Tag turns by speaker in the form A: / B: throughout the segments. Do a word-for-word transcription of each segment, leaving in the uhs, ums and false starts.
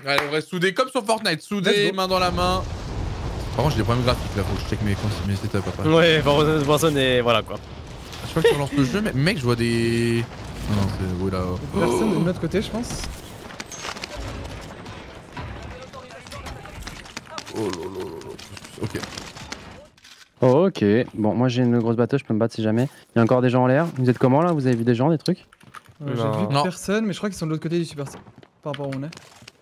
A: Allez, on reste soudés comme sur Fortnite, soudés, main dans la main. Par contre, j'ai des problèmes graphiques là, faut que je check mes, mes setups après.
B: Ouais, Warzone et voilà quoi.
A: Je crois que tu relances le jeu, mais mec, je vois des. Non, non, c'est. Oh là.
C: Personne de l'autre côté, je pense.
A: Oh là là là là. Ok.
D: Oh, ok. Bon, moi j'ai une grosse bateau, je peux me battre si jamais. Il y a encore des gens en l'air. Vous êtes comment là? Vous avez vu des gens, des trucs?
C: Ouais, j'ai vu
A: Non.
C: personne, mais je crois qu'ils sont de l'autre côté du super par rapport où on est.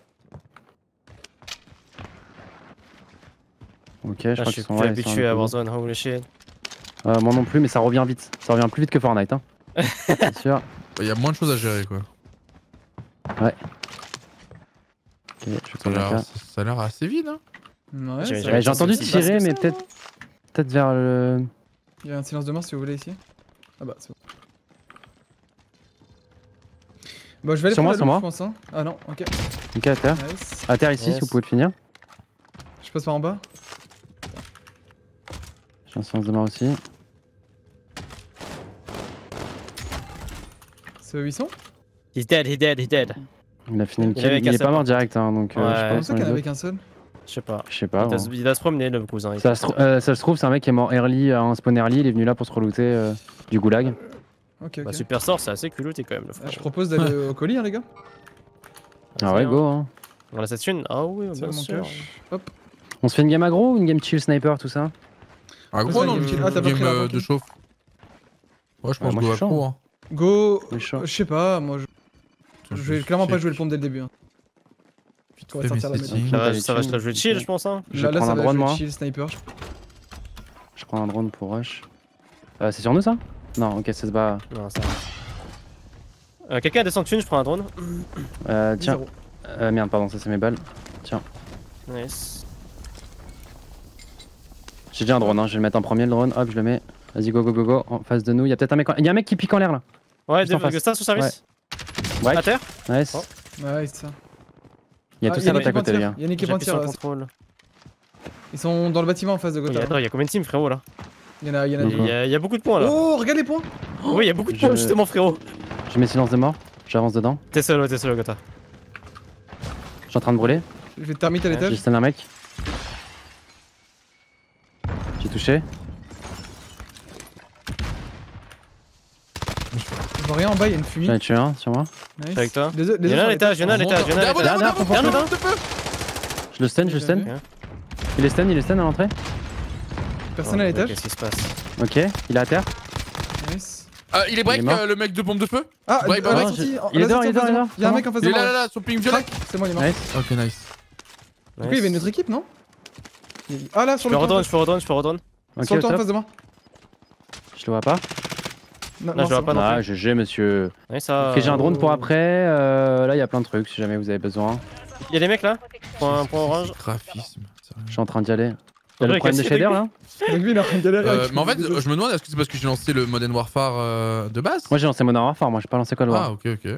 D: Ok, je
B: Ah,
D: crois
B: je
D: qu'ils
B: suis
D: sont
B: plus
D: là.
B: habitué à Warzone, holy shit.
D: Euh, moi non plus, mais ça revient vite. Ça revient plus vite que Fortnite, hein. C'est sûr.
A: Il y a moins de choses à gérer quoi.
D: Ouais. Ok, je
A: Ça a l'air- ça a l'air assez vide, hein.
C: Ouais,
B: J'ai-
C: ça-
D: J'ai entendu
B: c'est pas
D: tirer,
B: ça,
D: mais
B: ça,
D: peut-être. Peut-être vers le.
C: Il y a un silence de mort si vous voulez ici. Ah bah, c'est bon. Bon, je vais aller
D: Sur
C: prendre
D: moi,
C: la
D: sur
C: loupe,
D: moi.
C: je pense. Hein. Ah non, ok.
D: Ok, à terre.
C: Nice.
D: À terre ici,
B: Yes.
D: si vous pouvez le finir.
C: Je passe par en bas.
D: J'ai un silence de mort aussi.
C: C'est où ils sont?
B: He's dead, he's dead, he's dead.
D: Il a fini une
B: Il
D: kill.
B: avait
D: Il est
B: cassé
D: pas
B: la
D: mort
B: porte.
D: direct, hein, donc euh,
B: Ouais.
D: je sais
C: Je
D: pas.
C: pensais
D: sur
C: qu'il y en
D: les
C: avait
D: autres.
C: qu'un seul.
B: Je sais pas.
D: Je sais pas.
B: Il doit,
D: bon.
B: se- il doit se promener le cousin. il
D: Ça
B: doit
D: se, trou- euh, ça se trouve, c'est un mec qui est mort early, à un spawn early. Il est venu là pour se relooter euh, du goulag.
C: Ok, ok.
B: Bah, Super Sort, c'est assez culotté quand même le
C: Ah,
B: frère.
C: je propose d'aller au colis, hein, les gars.
D: Ah ouais, go. Hein.
B: On a cette thune? Ah oui,
C: Tiens,
B: bien
C: mon
B: sûr.
C: cash. Hop.
D: On se fait une game aggro ou une game chill sniper, tout ça?
A: Ah,
C: Vas-y,
A: gros, non,
C: game
A: une
C: kill. Ah, t'as pas
A: game
C: pris la
A: euh,
C: banque.
A: de chauffe. Ouais, je pense
D: Ouais, moi,
A: que
D: je
A: go
D: suis
A: à
D: chaud.
A: pro. Hein.
C: Go.
D: Je suis chaud.
C: Je sais pas, moi je. Je vais clairement pas jouer le pompe dès le début. Hein. On va
A: Fais mes
C: sortir la
A: settings.
C: médaille.
B: Ça va,
D: les
B: ça va
D: thunes,
B: se la jouer chill, je pense. Hein.
D: Je
C: Là,
D: vais
C: là,
D: prendre
C: ça
D: un
C: va
D: drone,
C: jouer
D: moi.
C: chill, sniper.
D: Je prends un drone pour rush. Euh, c'est sur nous ça? Non, ok, ça se bat.
B: Non, ça va. Euh, Quelqu'un descend de thune, je prends un drone.
D: Euh, tiens.
C: Zéro.
D: Euh, merde, pardon, ça c'est mes balles. Tiens.
B: Nice.
D: J'ai déjà un drone, hein. Je vais le mettre en premier le drone. Hop, je le mets. Vas-y, go, go, go, go. En face de nous, il y a peut-être un mec. En... Il y a un mec qui pique en l'air là.
B: Ouais,
D: Juste en face.
B: Augustin sous service.
D: Ouais.
B: À terre.
D: Nice.
B: Oh.
C: Ouais, c'est ça.
D: Il y a
C: Ah,
D: tout ça
C: Yannick
D: l'autre à
C: qui
D: côté, les
C: tire.
D: gars.
C: Yannick qui
B: J'appuie sur
C: tire.
B: le
C: là.
B: contrôle.
C: Ils sont dans le bâtiment en face de
B: Il y
C: Gotha.
B: a- Attends, il y a combien de teams, frérot là?
C: Il y en a, il y en a
B: Il
C: deux.
B: y, a, il y a beaucoup de points là.
C: Oh, regarde les points.
B: Oui, il y a beaucoup de
D: Je-
B: points justement, frérot.
D: Je mets silence de mort. J'avance dedans.
B: T'es seul, ouais, t'es seul, Gotha.
D: Je suis en train de brûler.
C: Je vais termite à
D: J'ai
C: l'étage.
D: stun un mec. J'ai touché.
C: Je vois rien en bas, il y a une fumée.
D: J'en ai tué un sur moi.
C: Nice.
B: Avec toi.
C: Les autres- les
B: Il y en a à
C: autres
B: l'étage, il y en a à l'étage, il y en a à
A: Derrière,
B: l'étage.
A: derrière, derrière,
B: Derrière,
A: derrière,
B: derrière.
D: Je le stun, je le stun.
C: Bien vu.
D: Il est stun, il est stun à l'entrée.
C: Personne à
B: Oh,
C: l'étage.
B: Qu'est-ce qui se passe?
D: Ok, il est à terre.
C: Nice.
A: Ah, il est break,
D: Il est mort.
A: euh, le mec de pompe de feu.
C: Ah,
A: Ouais,
C: à
A: bah,
C: la
A: ouais,
C: sortie, en-
D: il est
C: la
D: dehors,
C: sortie
D: il est
C: en face de
D: dehors,
C: moi. Il y a un
D: il est
C: mec en face
A: Il
C: de
A: est là, là,
C: moi.
A: là, son ping violet.
C: Crac, c'est moi, il est mort.
D: Nice.
A: Ok, nice.
C: Du coup, il y avait une autre équipe, non? Il- Ah là, sur
B: Je
C: le
B: peux
C: toit.
B: redonne, je peux redonne, je peux redonne.
D: Ok,
C: Sur le toit en
D: top.
C: face de moi.
D: Je le vois pas.
C: Non,
B: Là, je vois
C: c'est
B: pas
C: bon.
B: non
D: Ah,
B: plus.
D: G G, monsieur.
B: Ouais, ça.
D: Ok, j'ai un drone pour après. Euh, là, il y a plein de trucs si jamais vous avez besoin.
B: Il y a des mecs là? Point, point orange.
A: Graphisme. sérieux.
D: Je suis en train d'y aller. Il y a le
B: Ouais,
D: problème de
B: cassé,
D: shader
B: avec
D: là?
C: Donc lui, il est en train de galérer.
A: Euh,
C: avec
A: mais en fait,
C: les autres.
A: je me demande, est-ce que c'est parce que j'ai lancé le Modern Warfare euh, de base?
D: Moi j'ai lancé Modern Warfare, moi j'ai pas lancé Cold War.
A: Ah, ok, ok.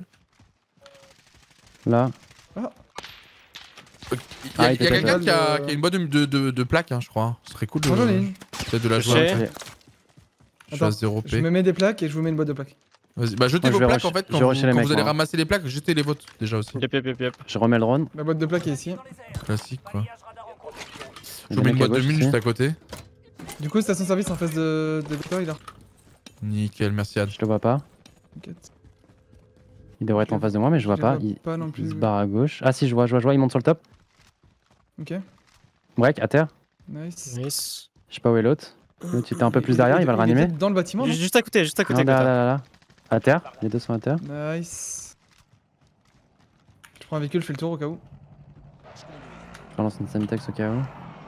D: Là.
A: Il y a,
D: Ah,
A: il y a
D: il était
A: quelqu'un
C: pas
A: qui, a-
C: de-
A: qui a une boîte de, de, de, de plaques, hein, je crois. Ce serait cool de,
C: Moi, j'en ai une.
A: peut-être de la
B: Je
A: jouer.
B: sais.
A: après.
D: Ok.
A: Je suis à
C: Attends,
A: zéro
C: Je
A: P.
C: me mets des plaques et je vous mets une boîte de plaques.
A: Vas-y, bah jetez
D: Moi, je
A: vos
D: vais
A: plaques
D: rush-
A: en fait
D: je
A: quand,
D: vais
A: vous,
D: rusher les
A: quand
D: mecs,
A: vous allez
D: moi.
A: ramasser les plaques, jetez les vôtres déjà aussi.
B: Yep, yep, yep, yep.
D: Je remets le drone.
C: La boîte de plaques est ici.
A: Classique quoi.
D: Il
A: Je
D: y a
A: vous mets
D: des
A: une
D: mecs à
A: boîte de
D: gauche
A: mine
D: ici.
A: juste à côté.
C: Du coup, station service en face de de Gotha, il a.
A: Nickel, merci Ad.
D: Je le vois pas.
C: T'inquiète.
D: Il devrait être en face de moi, mais je vois
C: Je
D: pas.
C: le vois
D: Il...
C: pas non
D: il
C: plus.
D: se barre à gauche. Ah si, je vois, je vois, je vois, il monte sur le top.
C: Ok,
D: Break, à terre.
C: nice.
B: Nice.
D: Je sais pas où est l'autre. L'autre il était un peu plus derrière, il va le
C: est
D: ranimer.
C: peut-être dans le bâtiment, non?
B: Juste juste à côté, juste à côté.
D: Non, là,
B: Gotha.
D: là, là, là. À terre, les deux sont à terre.
C: Nice. Je prends un véhicule, je fais le tour au cas où.
D: Je relance une Semtex au cas où.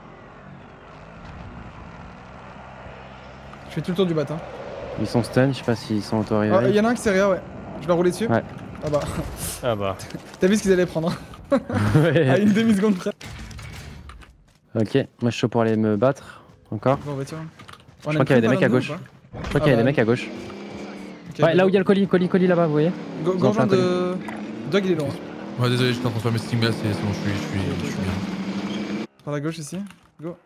C: Je fais tout le tour du bâtiment.
D: Ils sont stun, je sais pas s'ils sont
C: Ah,
D: auto-réveil.
C: il y en a un qui s'est réa, ouais. Je vais rouler dessus.
D: Ouais.
C: Ah bah,
B: Ah bah.
C: t'as vu ce qu'ils allaient prendre, hein.
D: Ouais.
C: À une demi-seconde près.
D: Ok, moi je suis chaud pour aller me battre. Encore.
C: Bon, bah tiens.
D: Je crois qu'il y avait des mecs à gauche. Je crois qu'il y a des mecs à gauche. Ouais, là où il y a le colis, colis, colis là-bas, vous voyez.
C: Gorgeant de. Dog, il est loin.
A: Ouais, désolé, j'étais en train de faire mes stinglass et c'est bon, je suis, je suis, je suis bien.
C: Par la gauche ici. Go.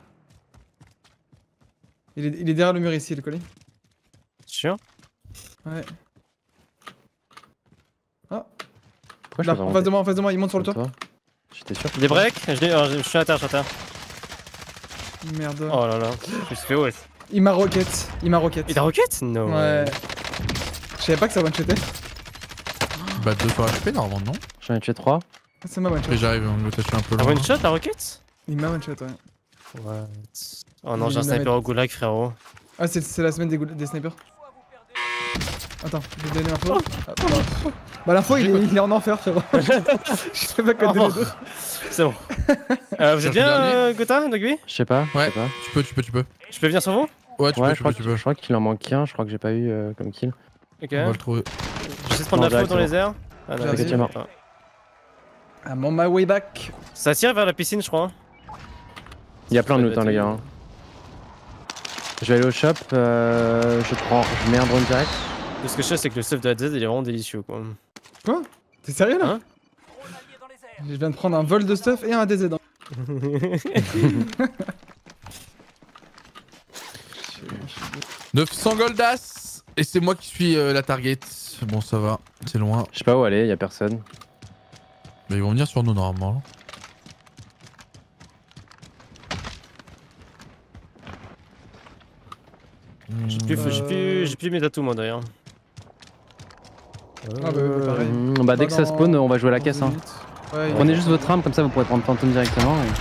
C: Il est, il est derrière le mur ici, le colis.
B: Sûr?
C: Ouais. Ah,
D: Pourquoi je
C: là,
D: peux
C: en face de moi, en face de moi, il monte sur le
D: Sur
C: toit.
D: toi J'étais sûr.
B: Des breaks, je, l'ai- oh, je je suis à terre, je suis à terre.
C: Merde.
B: Oh là là, je me suis fait ouais.
C: Il m'a rocket. Il m'a rocket.
B: Il t'a rocket? Non.
C: Ouais. Je savais pas que ça one-shotait.
A: Bah deux fois H P normalement non.
D: J'en ai tué trois.
C: Ça m'a one-shot.
A: Et j'arrive, on me tâche un peu
B: T'as
A: loin.
B: one shot, la rocket?
C: Il m'a one-shot, ouais.
B: What? Oh non,
C: Il
B: j'ai un
C: m'a
B: sniper
C: met-
B: au goulag, frérot.
C: Ah, c'est c'est la semaine des, goul- des snipers. Attends, je vais te donner l'info. Ah, bah. Bah, l'info, il, est- il est en enfer, frérot. Je sais pas quoi te donner d'autre.
B: C'est bon. Euh, vous êtes
A: Cherche
B: bien,
A: le dernier.
B: euh, Gotha, Dogby?
D: Je sais pas.
A: Ouais.
D: Je sais pas.
A: Tu peux, tu peux, tu peux.
B: Je peux venir sur vous?
A: Ouais, tu
D: Ouais,
A: peux,
D: je
A: tu
D: crois
A: peux, tu
D: que-
A: peux.
D: je crois qu'il en manque un. Je crois que j'ai pas eu euh, comme kill.
B: Ok.
A: On va le trouver.
B: J'essaie de prendre
D: Non,
B: la faute dans
D: direct,
B: les airs. Ah non,
C: Vas-y.
B: ok,
D: Tiens,
B: ah.
C: I'm on my way back.
B: Ça tire vers la piscine, je crois.
D: Il y a plein de loot, hein, les gars. hein. Je vais aller au shop. Euh, je prends. Je mets un drone direct.
B: De ce que je sais, c'est que le stuff de la Z il est vraiment délicieux, quoi.
C: Quoi? T'es sérieux là?
B: Hein?
C: Je viens de prendre un vol de stuff et un A D Z. hein.
A: neuf cents goldas. Et c'est moi qui suis euh, la target. Bon, ça va. C'est loin.
D: Je sais pas où aller, y a personne.
A: Mais ils vont venir sur nous normalement.
B: J'ai plus,
C: Euh.
B: j'ai plus, j'ai plus mes atouts, moi, d'ailleurs.
C: Ah bah, bah, pareil.
D: Mmh, bah dès que ça
C: Dans-
D: spawn, on va jouer la caisse.
C: dans
D: Hein.
C: dix minutes. Ouais, il-
D: Prenez juste votre arme, comme ça vous pourrez prendre Phantom directement. et-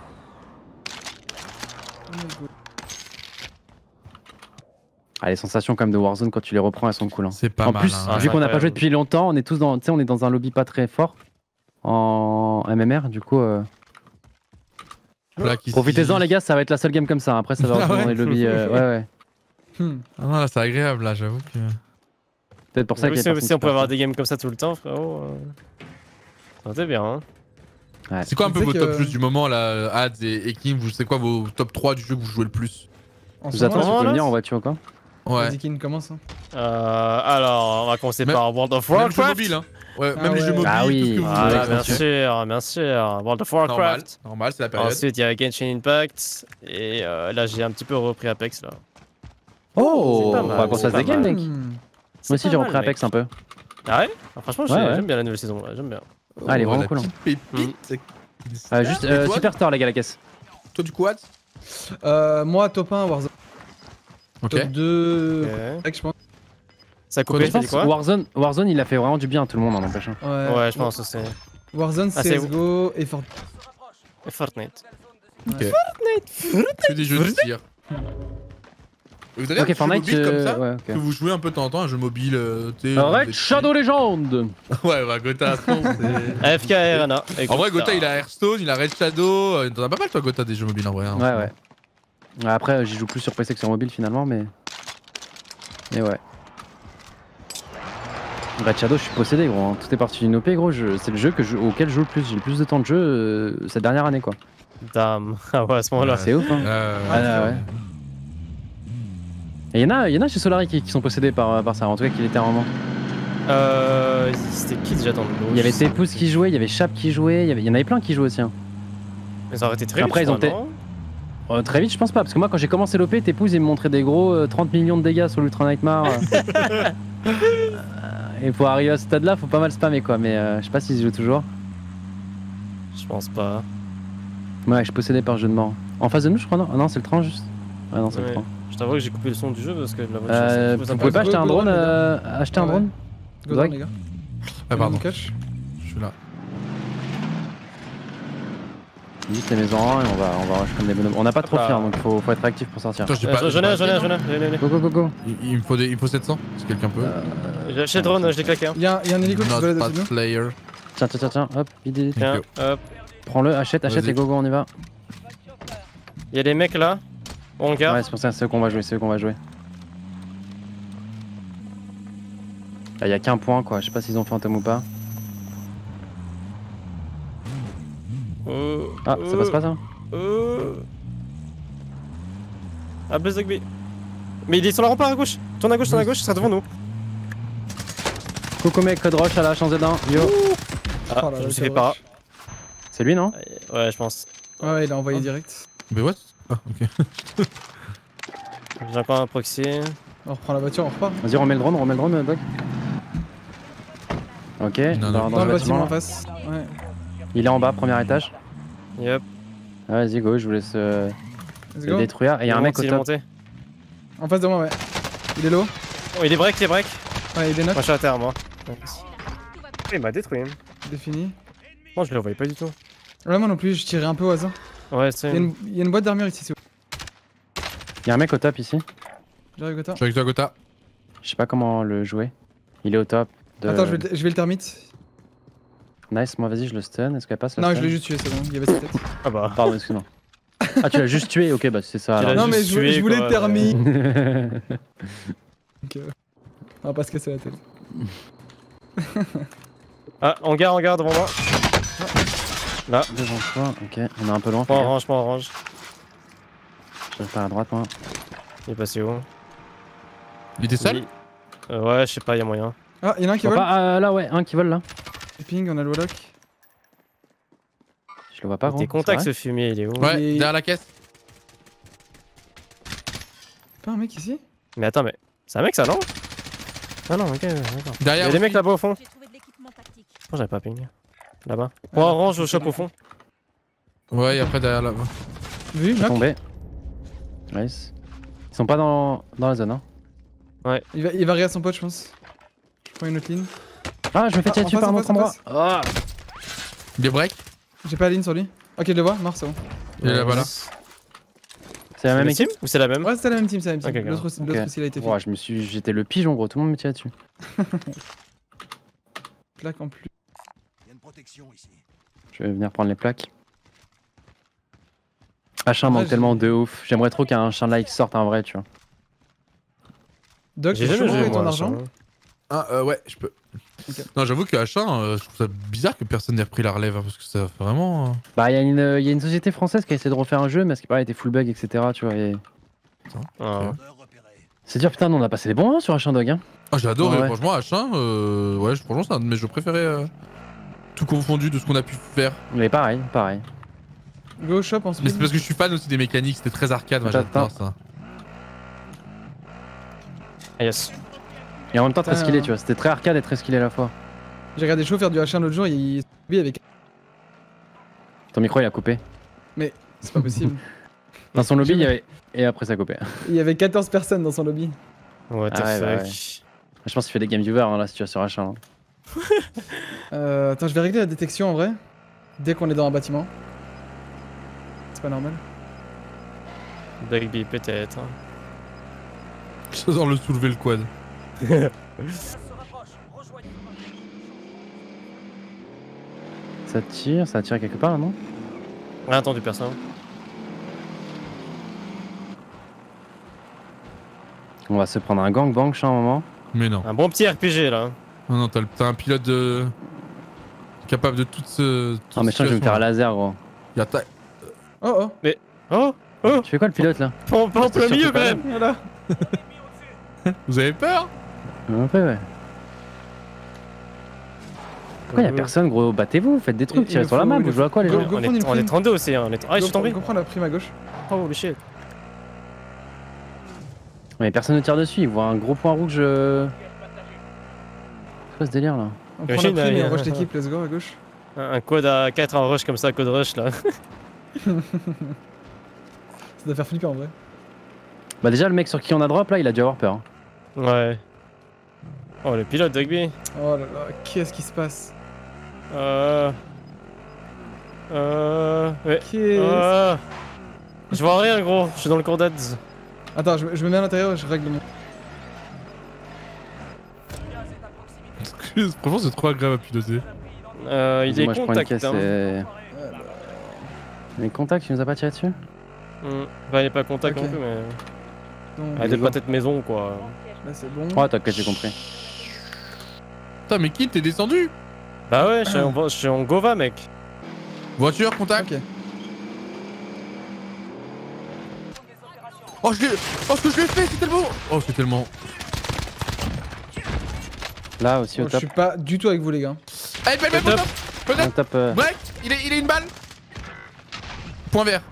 D: Ah, les sensations comme de Warzone quand tu les reprends, elles sont cool. Hein.
A: C'est pas
D: En
A: mal.
D: plus,
A: hein.
D: vu qu'on n'a pas
B: incroyable.
D: joué depuis longtemps, on est tous dans, tu sais, on est dans un lobby pas très fort en M M R. Du coup, euh,
A: Là, qui-
D: profitez-en les gars, ça va être la seule game comme ça. Après, ça va
A: Ah
D: retourner
A: ouais
D: dans les lobbies. euh, ouais, ouais.
C: Hmm.
A: Ah non, là, c'est agréable, là, j'avoue que.
D: Peut-être pour ça
B: Oui,
D: qu'il y a
B: si,
D: personne
B: si on
D: qui
B: pouvait avoir
D: part.
B: des games comme ça tout le temps, frérot. Euh... Ça aurait été bien, hein.
D: Ouais.
A: C'est quoi un peu
C: Tu sais
A: vos
C: que-
A: top plus du moment, là, Ads et, et Kim? Vous c'est quoi vos top trois du jeu que vous jouez le plus?
C: En
D: Vous
C: ce moment,
D: attendez,
B: moment,
D: tu peux
B: là,
D: venir en voiture ou quoi?
A: Ouais.
C: Vas-y, Kin, commence. hein.
B: Euh, alors, on va commencer
A: Même-
B: par World of
A: Même les
B: Warcraft.
A: jeux mobiles, hein. Ouais,
C: Ah
A: même les
C: ouais.
A: jeux mobiles,
D: Ah oui.
A: tout ce que vous
B: Voilà,
A: voulez.
B: bien
A: attention.
B: sûr, bien sûr. World of
A: Normal,
B: Warcraft.
A: normal, c'est la période.
B: Ensuite, il y a Genshin Impact. Et euh, là, j'ai un petit peu repris Apex, là.
D: Oh,
B: C'est pas
D: on
B: mal,
D: va qu'on se
B: c'est
D: fasse des
B: pas
D: games,
B: mal.
D: mec.
C: Hmm.
D: Moi aussi, j'ai repris Apex un peu.
B: Ah ouais? Ah, franchement, j'ai-
D: Ouais, ouais.
B: j'aime bien la nouvelle saison, ouais, j'aime bien.
D: Ah, elle est
A: Oh,
D: vraiment
A: la
D: cool, hein.
A: petite pépite.
D: Euh, juste
A: Et
D: euh,
A: toi,
D: Superstar, les gars, la caisse.
A: Toi, du coup, Ads?
C: Euh, moi, top un, Warzone.
A: Ok.
C: Top deux,
B: Ok.
C: Apex, je pense.
B: Ça a
A: Quoi,
B: coupé,
A: tu
B: t'as
D: Je
B: dit
D: pense
B: quoi?
D: Warzone, Warzone, il a fait vraiment du bien à tout le monde, en empêche. hein.
C: Ouais,
B: Ouais, je pense aussi.
C: Warzone,
B: Ah, c'est
C: C S G O et Fortnite.
B: Et Fortnite.
A: Ok. C'est des jeux de tir. Vous avez un
D: Ok,
A: jeu
D: Fortnite,
A: mobile comme
D: euh,
A: ça
D: ouais, ok.
A: que vous jouez un peu de temps en temps, un jeu mobile, euh, tu sais,
D: Red
A: des-
D: Shadow Legend.
A: Ouais, bah Gotha à fond, c'est-
B: A F K Arena.
A: En vrai, Gotha, il a Hearthstone, il a Red Shadow. euh, T'en as pas mal, toi, Gotha, des jeux mobiles en vrai. hein, en
D: Ouais,
A: ce
D: ouais. Ouais, Après, euh, j'y joue plus sur P C que sur mobile finalement, mais. Mais ouais. Red Shadow, je suis possédé, gros. hein. Tout est parti d'une O P, gros. je- C'est le jeu que je... auquel je joue le plus. J'ai le plus de temps de jeu euh, cette dernière année, quoi.
B: Damn. Ah ouais, à ce moment-là.
A: Ouais.
D: C'est ouf, hein.
A: Euh,
D: Ah, là, ouais. Et il y en a, y en a chez Solari qui, qui sont possédés par, par ça, en tout cas qui l'étaient à un moment.
B: Euh. C'était qui déjà dans le lot?
D: Il y avait Tepous qui jouait, il y avait Chap qui jouait, il y, avait... il y en avait plein qui jouaient aussi. Hein.
B: Ils ont arrêté très
D: Après,
B: vite.
D: ils ont
B: je crois,
D: été-
B: non
D: Euh, très vite, je pense pas, parce que moi quand j'ai commencé l'O P, Tepous il me montrait des gros euh, trente millions de dégâts sur l'Ultra Nightmare. euh. Euh, Et pour arriver à ce stade là, faut pas mal spammer quoi, mais euh, je sais pas s'ils y jouent toujours.
B: Je pense pas.
D: Ouais, je suis possédé par jeu de mort. En face de nous, je crois, non Ah non, c'est le train juste. Ouais, non, c'est
B: Ouais.
D: le train.
B: Je t'avoue que j'ai coupé le son du jeu parce que la voiture.
D: Euh,
B: c'est un
D: vous
B: peu
D: pouvez pas
C: Go,
D: acheter un
C: go,
D: drone
C: les gars.
D: euh, Acheter un
C: Ouais.
D: drone
C: Go
D: Drag.
C: down, les gars.
A: Ah, pardon.
C: Mon cache.
A: Je suis là.
D: Juste les maisons en rang et on va, on va rush comme des bonhommes. On n'a pas trop de
B: Ah.
D: fier donc faut, faut être réactif pour sortir.
A: Attends, j'ai
B: Euh,
A: pas.
B: J'en
A: j'ai
B: ai,
A: pas
B: j'en ai,
A: assez,
B: j'en ai,
A: non
B: j'en ai, j'en ai.
D: Go go go go.
A: Il, il me faut des, il me faut sept cents, si quelqu'un peut.
D: Euh,
B: J'ai acheté le drone, je l'ai claqué. Hein.
C: Y'a y a un hélico qui se
A: Not
C: balade
A: bad
C: au-dessus de nous.
A: player.
D: Tiens, tiens, tiens, tiens, hop, idée.
B: Tiens,
A: you.
B: hop.
D: Prends-le, achète, achète
A: Vas-y.
D: et go go, on y va.
B: Il y a des mecs là. On garde.
D: Ouais, c'est pour ça, c'est eux qu'on va jouer, c'est eux qu'on va jouer. Là, y a qu'un point quoi, je sais pas s'ils ont fantôme ou pas.
B: Euh,
D: Ah, ça passe pas ça
B: Euh... Ah, Blaze Rugby. Mais il est sur le rempart à gauche. Tourne à gauche, tourne à gauche, il sera devant nous.
D: Coucou mec, code rush à la chance dedans, yo.
B: Ah,
C: Oh là
B: je
C: là,
B: me suis
C: c'est
B: fait pas.
D: C'est lui non
B: Ouais, je pense.
C: Ouais, ouais, il a envoyé
A: Ah.
C: direct.
A: Mais what? Ah, ok.
B: J'ai encore un proxy.
C: On reprend la voiture, on repart.
D: Vas-y, remets le drone, remets le drone, Doc. Ok,
A: Non, non,
D: dans,
A: non,
C: Dans le bâtiment
D: là.
C: en face. Ouais.
D: Il est en bas, premier étage.
B: Yep.
D: Ah, vas-y, go, je vous laisse euh,
C: Let's
D: le
C: go.
D: détruire. Et il y a un
B: Il
D: mec au
B: monte, il est
D: top.
B: monté.
C: En face de moi, ouais. Il est low.
B: Oh, il est break, il est break.
C: Ouais, il est knock.
B: Moi, je suis à terre, moi. Il m'a détruit. Hein.
C: Il est fini.
B: Moi, je le voyais pas du tout.
C: Ouais, moi non plus, je tirais un peu au hasard.
B: Ouais,
C: Il y a
B: c'est.
C: une, il y a une boîte d'armure ici, c'est où?
D: Il y a un mec au top ici.
C: J'arrive Gotha.
A: Je suis avec toi, Gotha.
D: Je sais pas comment le jouer. Il est au top. De...
C: Attends, je vais, le- je vais le termite.
D: Nice, moi vas-y, je le stun. Est-ce qu'elle passe la
C: Non,
D: stun
C: je l'ai juste tué, c'est bon. Il y avait sa tête.
B: Ah bah.
D: Pardon, excuse-moi. Ah, tu l'as juste tué. Ok, bah c'est ça.
B: Tu
D: alors.
B: l'as
C: Non, mais
B: juste
C: je, voulais-
B: tué,
C: je voulais
B: quoi,
C: le termite.
D: Ouais.
C: Donc, euh, on va pas se casser la tête.
B: Ah, en garde, en garde devant moi. Là.
D: Devant toi, ok, on est un peu loin.
B: Pas
D: fais gaffe.
B: orange, pas orange.
D: Je vais faire à droite, moi.
B: Il est passé où?
A: Il était seul?
B: Il- Euh, Ouais, je sais pas, y'a moyen.
C: Ah, il y en a un qui
D: Je vois
C: vole.
D: pas, euh, là, ouais, un qui vole là.
C: Ping, on a le Warlock.
D: Je le vois pas, gros.
B: Tes contacts,
D: c'est
B: ce fumier, il est où?
A: Ouais,
C: Et-
A: derrière la caisse.
C: Pas un mec ici?
B: Mais attends, mais. C'est un mec, ça, non? Ah non, ok, d'accord. Il y
A: Derrière.
B: a des mecs là-bas au fond.
E: J'ai trouvé de l'équipement tactique.
B: Pourquoi j'avais pas ping? Là-bas. Point orange au shop au fond.
A: Ouais, et après derrière là.
C: Vu,
D: vrai.
C: knock.
D: Tombé. Nice. Ils sont pas dans, dans la zone, hein.
C: Il va, il va rire à son pote, je pense. Je prends une autre ligne.
D: Ah, je me fais
C: Ah,
D: tirer
C: en
D: dessus
C: face,
D: par un
C: en
D: autre
C: face, en
D: endroit.
C: face.
D: Ah.
A: Il est break.
C: J'ai pas la ligne sur lui. Ok, je le vois, mort, c'est bon.
A: Il est là-bas là.
D: C'est la même
B: équipe
D: équipe?
B: ou c'est la même?
C: Ouais, c'était la même team, c'est la même team.
B: Ok,
C: L'autre aussi, l'autre
D: Ok.
C: aussi, il a été fait.
D: Ouah, je me suis. J'étais le pigeon, gros. Tout le monde me tirait dessus.
C: Plaque en plus.
F: Il y a une protection ici.
D: Je vais venir prendre les plaques. Un chien
C: Ouais,
D: manque
C: j'ai-
D: tellement de ouf. J'aimerais trop qu'un chien like sorte un vrai, tu vois.
C: Doc,
B: J'ai
C: tu
B: jamais
C: peux
B: joué
C: changer ton
B: moi.
C: argent?
B: ça.
A: Ah, euh, ouais, je peux.
C: Ok.
A: Non, j'avoue que H un, euh, je trouve ça bizarre que personne n'ait repris la relève, hein, parce que ça fait vraiment. euh,
D: Bah, il y, a une- y a une société française qui a essayé de refaire un jeu, mais ce qui paraît était full bug, et cetera. Tu vois. Et...
B: Ah.
A: Ok.
F: Heure repérée.
D: C'est dur, putain, nous, on a passé des bons moments sur un chien dog, hein.
A: Ah, j'ai adoré,
D: Ouais.
A: franchement, H un, euh, ouais, je- franchement, c'est un de mes jeux préférés. euh, Tout confondu de ce qu'on a pu faire.
D: Mais pareil, pareil.
C: Go au shop en
A: Mais
C: speed.
A: c'est parce que je suis fan aussi des mécaniques, c'était très arcade, moi
D: Attends,
A: j'adore ça.
B: Ah, yes.
D: Et en même temps, très
C: Ah.
D: skillé, tu vois. C'était très arcade et très skillé à la fois.
C: J'ai regardé Chaud faire du H un l'autre jour, il est subi avec.
D: Ton micro, il a coupé.
C: C'est pas possible.
D: Dans son lobby,
C: J'ai-
D: il y avait. Et après, ça a coupé.
C: Il y avait quatorze personnes dans son lobby.
B: What the
D: Ah ouais,
B: fuck.
D: bah ouais. Je pense qu'il fait des game viewers, hein, là, si tu vas sur H un. hein.
C: Euh, attends, je vais régler la détection en vrai. Dès qu'on est dans un bâtiment. C'est pas normal.
B: Dogby, peut-être. hein.
A: Je sens le soulever le quad.
D: Ça tire, ça a tiré quelque part, là, non?
B: Ah, attendu personne.
D: On va se prendre un gangbang, chat, un moment.
A: Mais non.
B: Un bon petit R P G là.
A: Non, non, t'as le- t'as un pilote de. capable de toute ce. toute
D: Ah, mais chat, je vais me faire un
A: situation,
D: laser, gros.
A: là. Y'a ta-
C: Oh oh,
B: Oh,
D: Tu fais quoi, le pilote, là?
B: pas en pas en plein
D: surtout
B: milieu
D: pas
B: quand même.
C: voilà.
A: Vous avez peur?
D: Un peu, ouais. Pourquoi y'a personne, gros? Battez-vous, faites des trucs,
C: Il-
D: tirez
C: il
D: sur la
C: faut-
D: map,
C: il
D: vous
C: faut-
D: jouez à quoi, les
C: Go-
D: gens?
C: go
B: On
C: prendre
B: est,
C: une
B: on est
C: prime.
B: trente-deux aussi, hein. On est... Ah, je suis tombé.
C: Go prendre la prime à gauche.
B: Oh, holy shit.
D: Mais personne ne tire dessus, ils voient un gros point rouge. euh. C'est quoi ce délire, là?
C: On prend
B: Imagine,
C: la prime et
B: euh,
C: on rush l'équipe, let's go à gauche.
B: Un un code à quatre en rush comme ça, code rush là.
C: Ça doit faire flipper en vrai.
D: Bah, déjà, le mec sur qui on a drop, là, il a dû avoir peur. hein.
B: Ouais. Oh, le pilote Dogby.
C: Oh là là, qu'est-ce qui se passe?
B: Euh. Euh. Ouais.
C: Qu'est-ce...
B: Euh... Je vois rien, gros. Je suis dans le cours d'aide.
C: Attends, je, me- je me mets à l'intérieur et je règle mon...
A: Franchement, c'est trop agréable à piloter.
B: Euh, il
D: Vas-y,
B: est
D: moi, je prends une
B: contact.
D: caisse
B: Hein.
D: et. Les contacts, tu nous as pas tiré dessus?
B: Hmm. Enfin, il est pas contact
C: Ok.
B: non plus, mais.
C: Donc,
B: Ah, des pâtés de maison quoi.
C: là c'est bon.
D: Oh, t'inquiète, j'ai compris.
A: Putain, mais qui t'es descendu?
B: Bah ouais, je suis en, je suis en Gova, mec.
A: Voiture, contact.
C: Ok.
A: Oh, je l'ai. Oh, ce que je l'ai fait, c'est tellement. Oh, c'est tellement.
D: Là aussi, au
C: Oh, je
D: top.
C: suis pas du tout avec vous les gars.
A: Allez, belle, belle,
B: Top.
A: top.
D: Au
A: Peut-être.
D: top. euh,
A: Break. Il est, il est une balle. Point vert.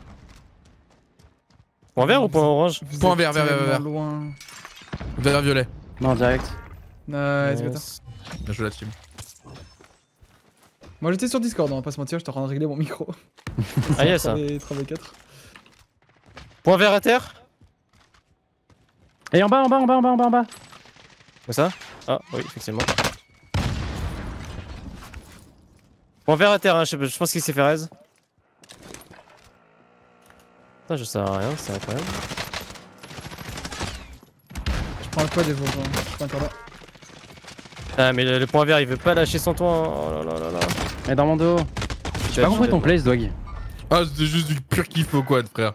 B: Point vert ou point orange?
C: Vous
A: Point
C: êtes
A: vert, vert, vert,
C: tellement
A: vert.
C: loin.
A: Vert violet.
D: Non, direct.
C: Nice,
B: Yes.
C: Gotha.
A: Bien joué la team.
C: Moi j'étais sur Discord, on va pas se mentir, j'étais en train de régler mon micro.
B: Ah yes.
C: trois v quatre.
B: Point vert à terre.
D: Et en bas, en bas, en bas, en bas, en bas, en bas.
B: Où ça? Ah oui, effectivement. Point vert à terre, hein, je, sais- je pense qu'il s'est fait raise. Putain, je sers à rien, c'est incroyable.
C: Je prends le quad et je vous rejoins, je suis pas encore là.
B: Ah, mais le, le point vert il veut pas lâcher son toit. Oh là là là là.
D: Et dans mon dos. J'ai pas compris ton place, Dog.
A: Ah, c'était juste du pur kiff au quad, frère.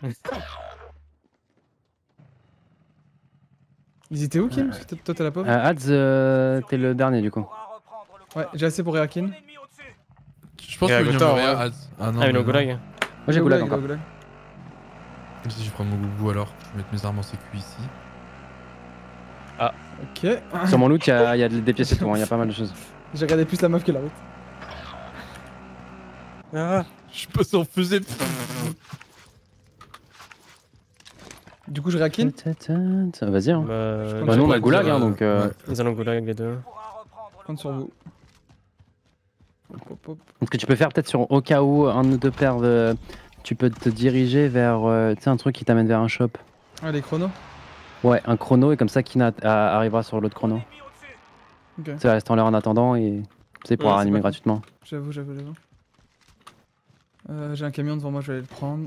C: Ils étaient où, Kim? Parce que toi t'as la pauvre.
D: Euh, Ads, euh, t'es le dernier du coup.
C: Ouais, j'ai assez pour Reakin.
A: Je pense
B: Et à
A: que
B: Gothard,
A: Gothard,
B: ouais.
A: ouais. Ah non,
B: Ah, mais
A: mais
B: le
A: non.
B: goulag.
D: Moi j'ai goulag encore.
A: Si je vais prendre mon gougou alors, je vais mettre mes armes en sécu ici.
C: Ok.
D: Sur mon loot, y'a y a des pièces et tout, hein, y a pas mal de choses.
C: J'ai regardé plus la meuf que la route.
B: Ah.
A: Je passe en fusée.
C: Du coup, je Reakin.
D: Vas-y, hein.
B: Bah,
D: Bah, nous on a
A: pas
D: le goulag,
A: dire,
D: hein,
A: euh,
D: donc. Euh...
A: ouais.
B: ils ont le goulag les deux.
C: Je compte sur vous. Hop, hop, hop.
D: Ce que tu peux faire peut-être sur au cas où un ou deux paires de. Tu peux te diriger vers euh, tu sais, un truc qui t'amène vers un shop.
C: Ah, les chronos.
D: Ouais, un chrono et comme ça Kina a- arrivera sur l'autre chrono.
C: Ok.
D: Tu vas rester en l'air en attendant et c'est pour
B: Ouais, c'est
D: animer
C: pas
D: gratuitement.
C: J'avoue, j'avoue, j'avoue. Euh, j'ai un camion devant moi, je vais aller le prendre.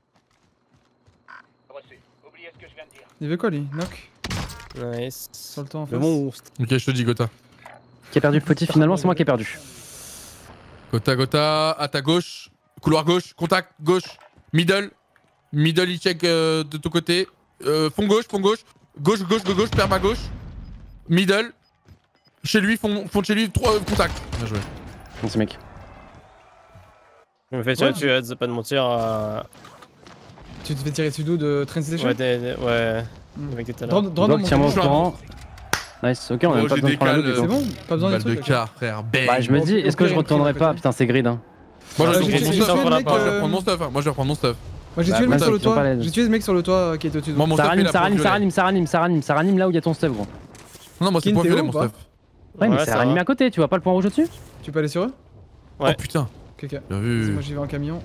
C: Il veut quoi lui? Knock?
B: Nice.
C: Sur le toit en
B: Le
C: face.
B: monstre.
A: Ok, je te dis Gotha.
D: Qui a perdu le fautif finalement, c'est moi qui ai perdu.
A: Gotha, Gotha, à ta gauche. Couloir gauche, contact, gauche. Middle. Middle, il check euh, de ton côté. Euh, fond gauche, fond gauche. Gauche, gauche, gauche, gauche, perma gauche. Middle. Chez lui, fond, fond de chez lui, trois contacts. Bien joué.
D: Bon, c'est mec.
B: Je me fais tirer
C: Ouais.
B: dessus, Heads, pas de mentir. Euh...
C: Tu te fais tirer dessus d'où? De Train Station?
B: Ouais, des, des- ouais.
C: Hmm.
B: Le mec était là.
C: Drone, drone dans
D: Donc
C: mon
D: tiens-moi au
C: camion.
D: courant. Nice, ok, on a
A: Oh,
D: même pas
A: j'ai
D: besoin de prendre la
A: décalé,
D: loot,
C: C'est
D: du coup.
C: bon? Pas besoin
A: Balle
C: de
A: de
C: trucs.
A: quart, frère. Bang.
D: Bah je me dis, est-ce que je
C: Ok,
D: retournerai
C: ok,
D: pas?
C: ok.
D: Putain, c'est grid hein.
A: Moi, je
B: Ah,
A: vais
B: j'ai
A: reprendre mon
B: tué
A: stuff.
B: le
A: Moi,
B: mec,
A: je vais
B: euh,
A: reprendre mon stuff. hein. Moi, je vais reprendre mon stuff.
C: Moi j'ai
D: Bah,
C: tué le mec
D: bah,
C: sur le
D: ils sont pas
C: toit.
D: là.
C: J'ai tué ce mec sur le toit qui était au-dessus de
A: Moi,
C: moi.
A: mon
D: Ça
A: stuff, il
D: ranime,
A: a
D: ça
A: point
D: ranime, ça
A: violet.
D: ranime, ça ranime, ça ranime, ça ranime là où il y a ton stuff gros.
A: Non, moi, c'est
C: Kin,
A: point
C: t'es
A: violet,
C: où
A: mon
C: ou pas?
A: stuff.
D: Ouais, mais
B: Ouais,
D: c'est
B: ça
D: ranimé
B: va.
D: à côté, tu vois pas le point rouge au-dessus?
C: Tu peux aller sur eux?
B: Ouais.
A: Oh putain.
C: Ok, ok.
A: Bien
C: Vas-y,
A: vu.
C: moi j'y vais en camion.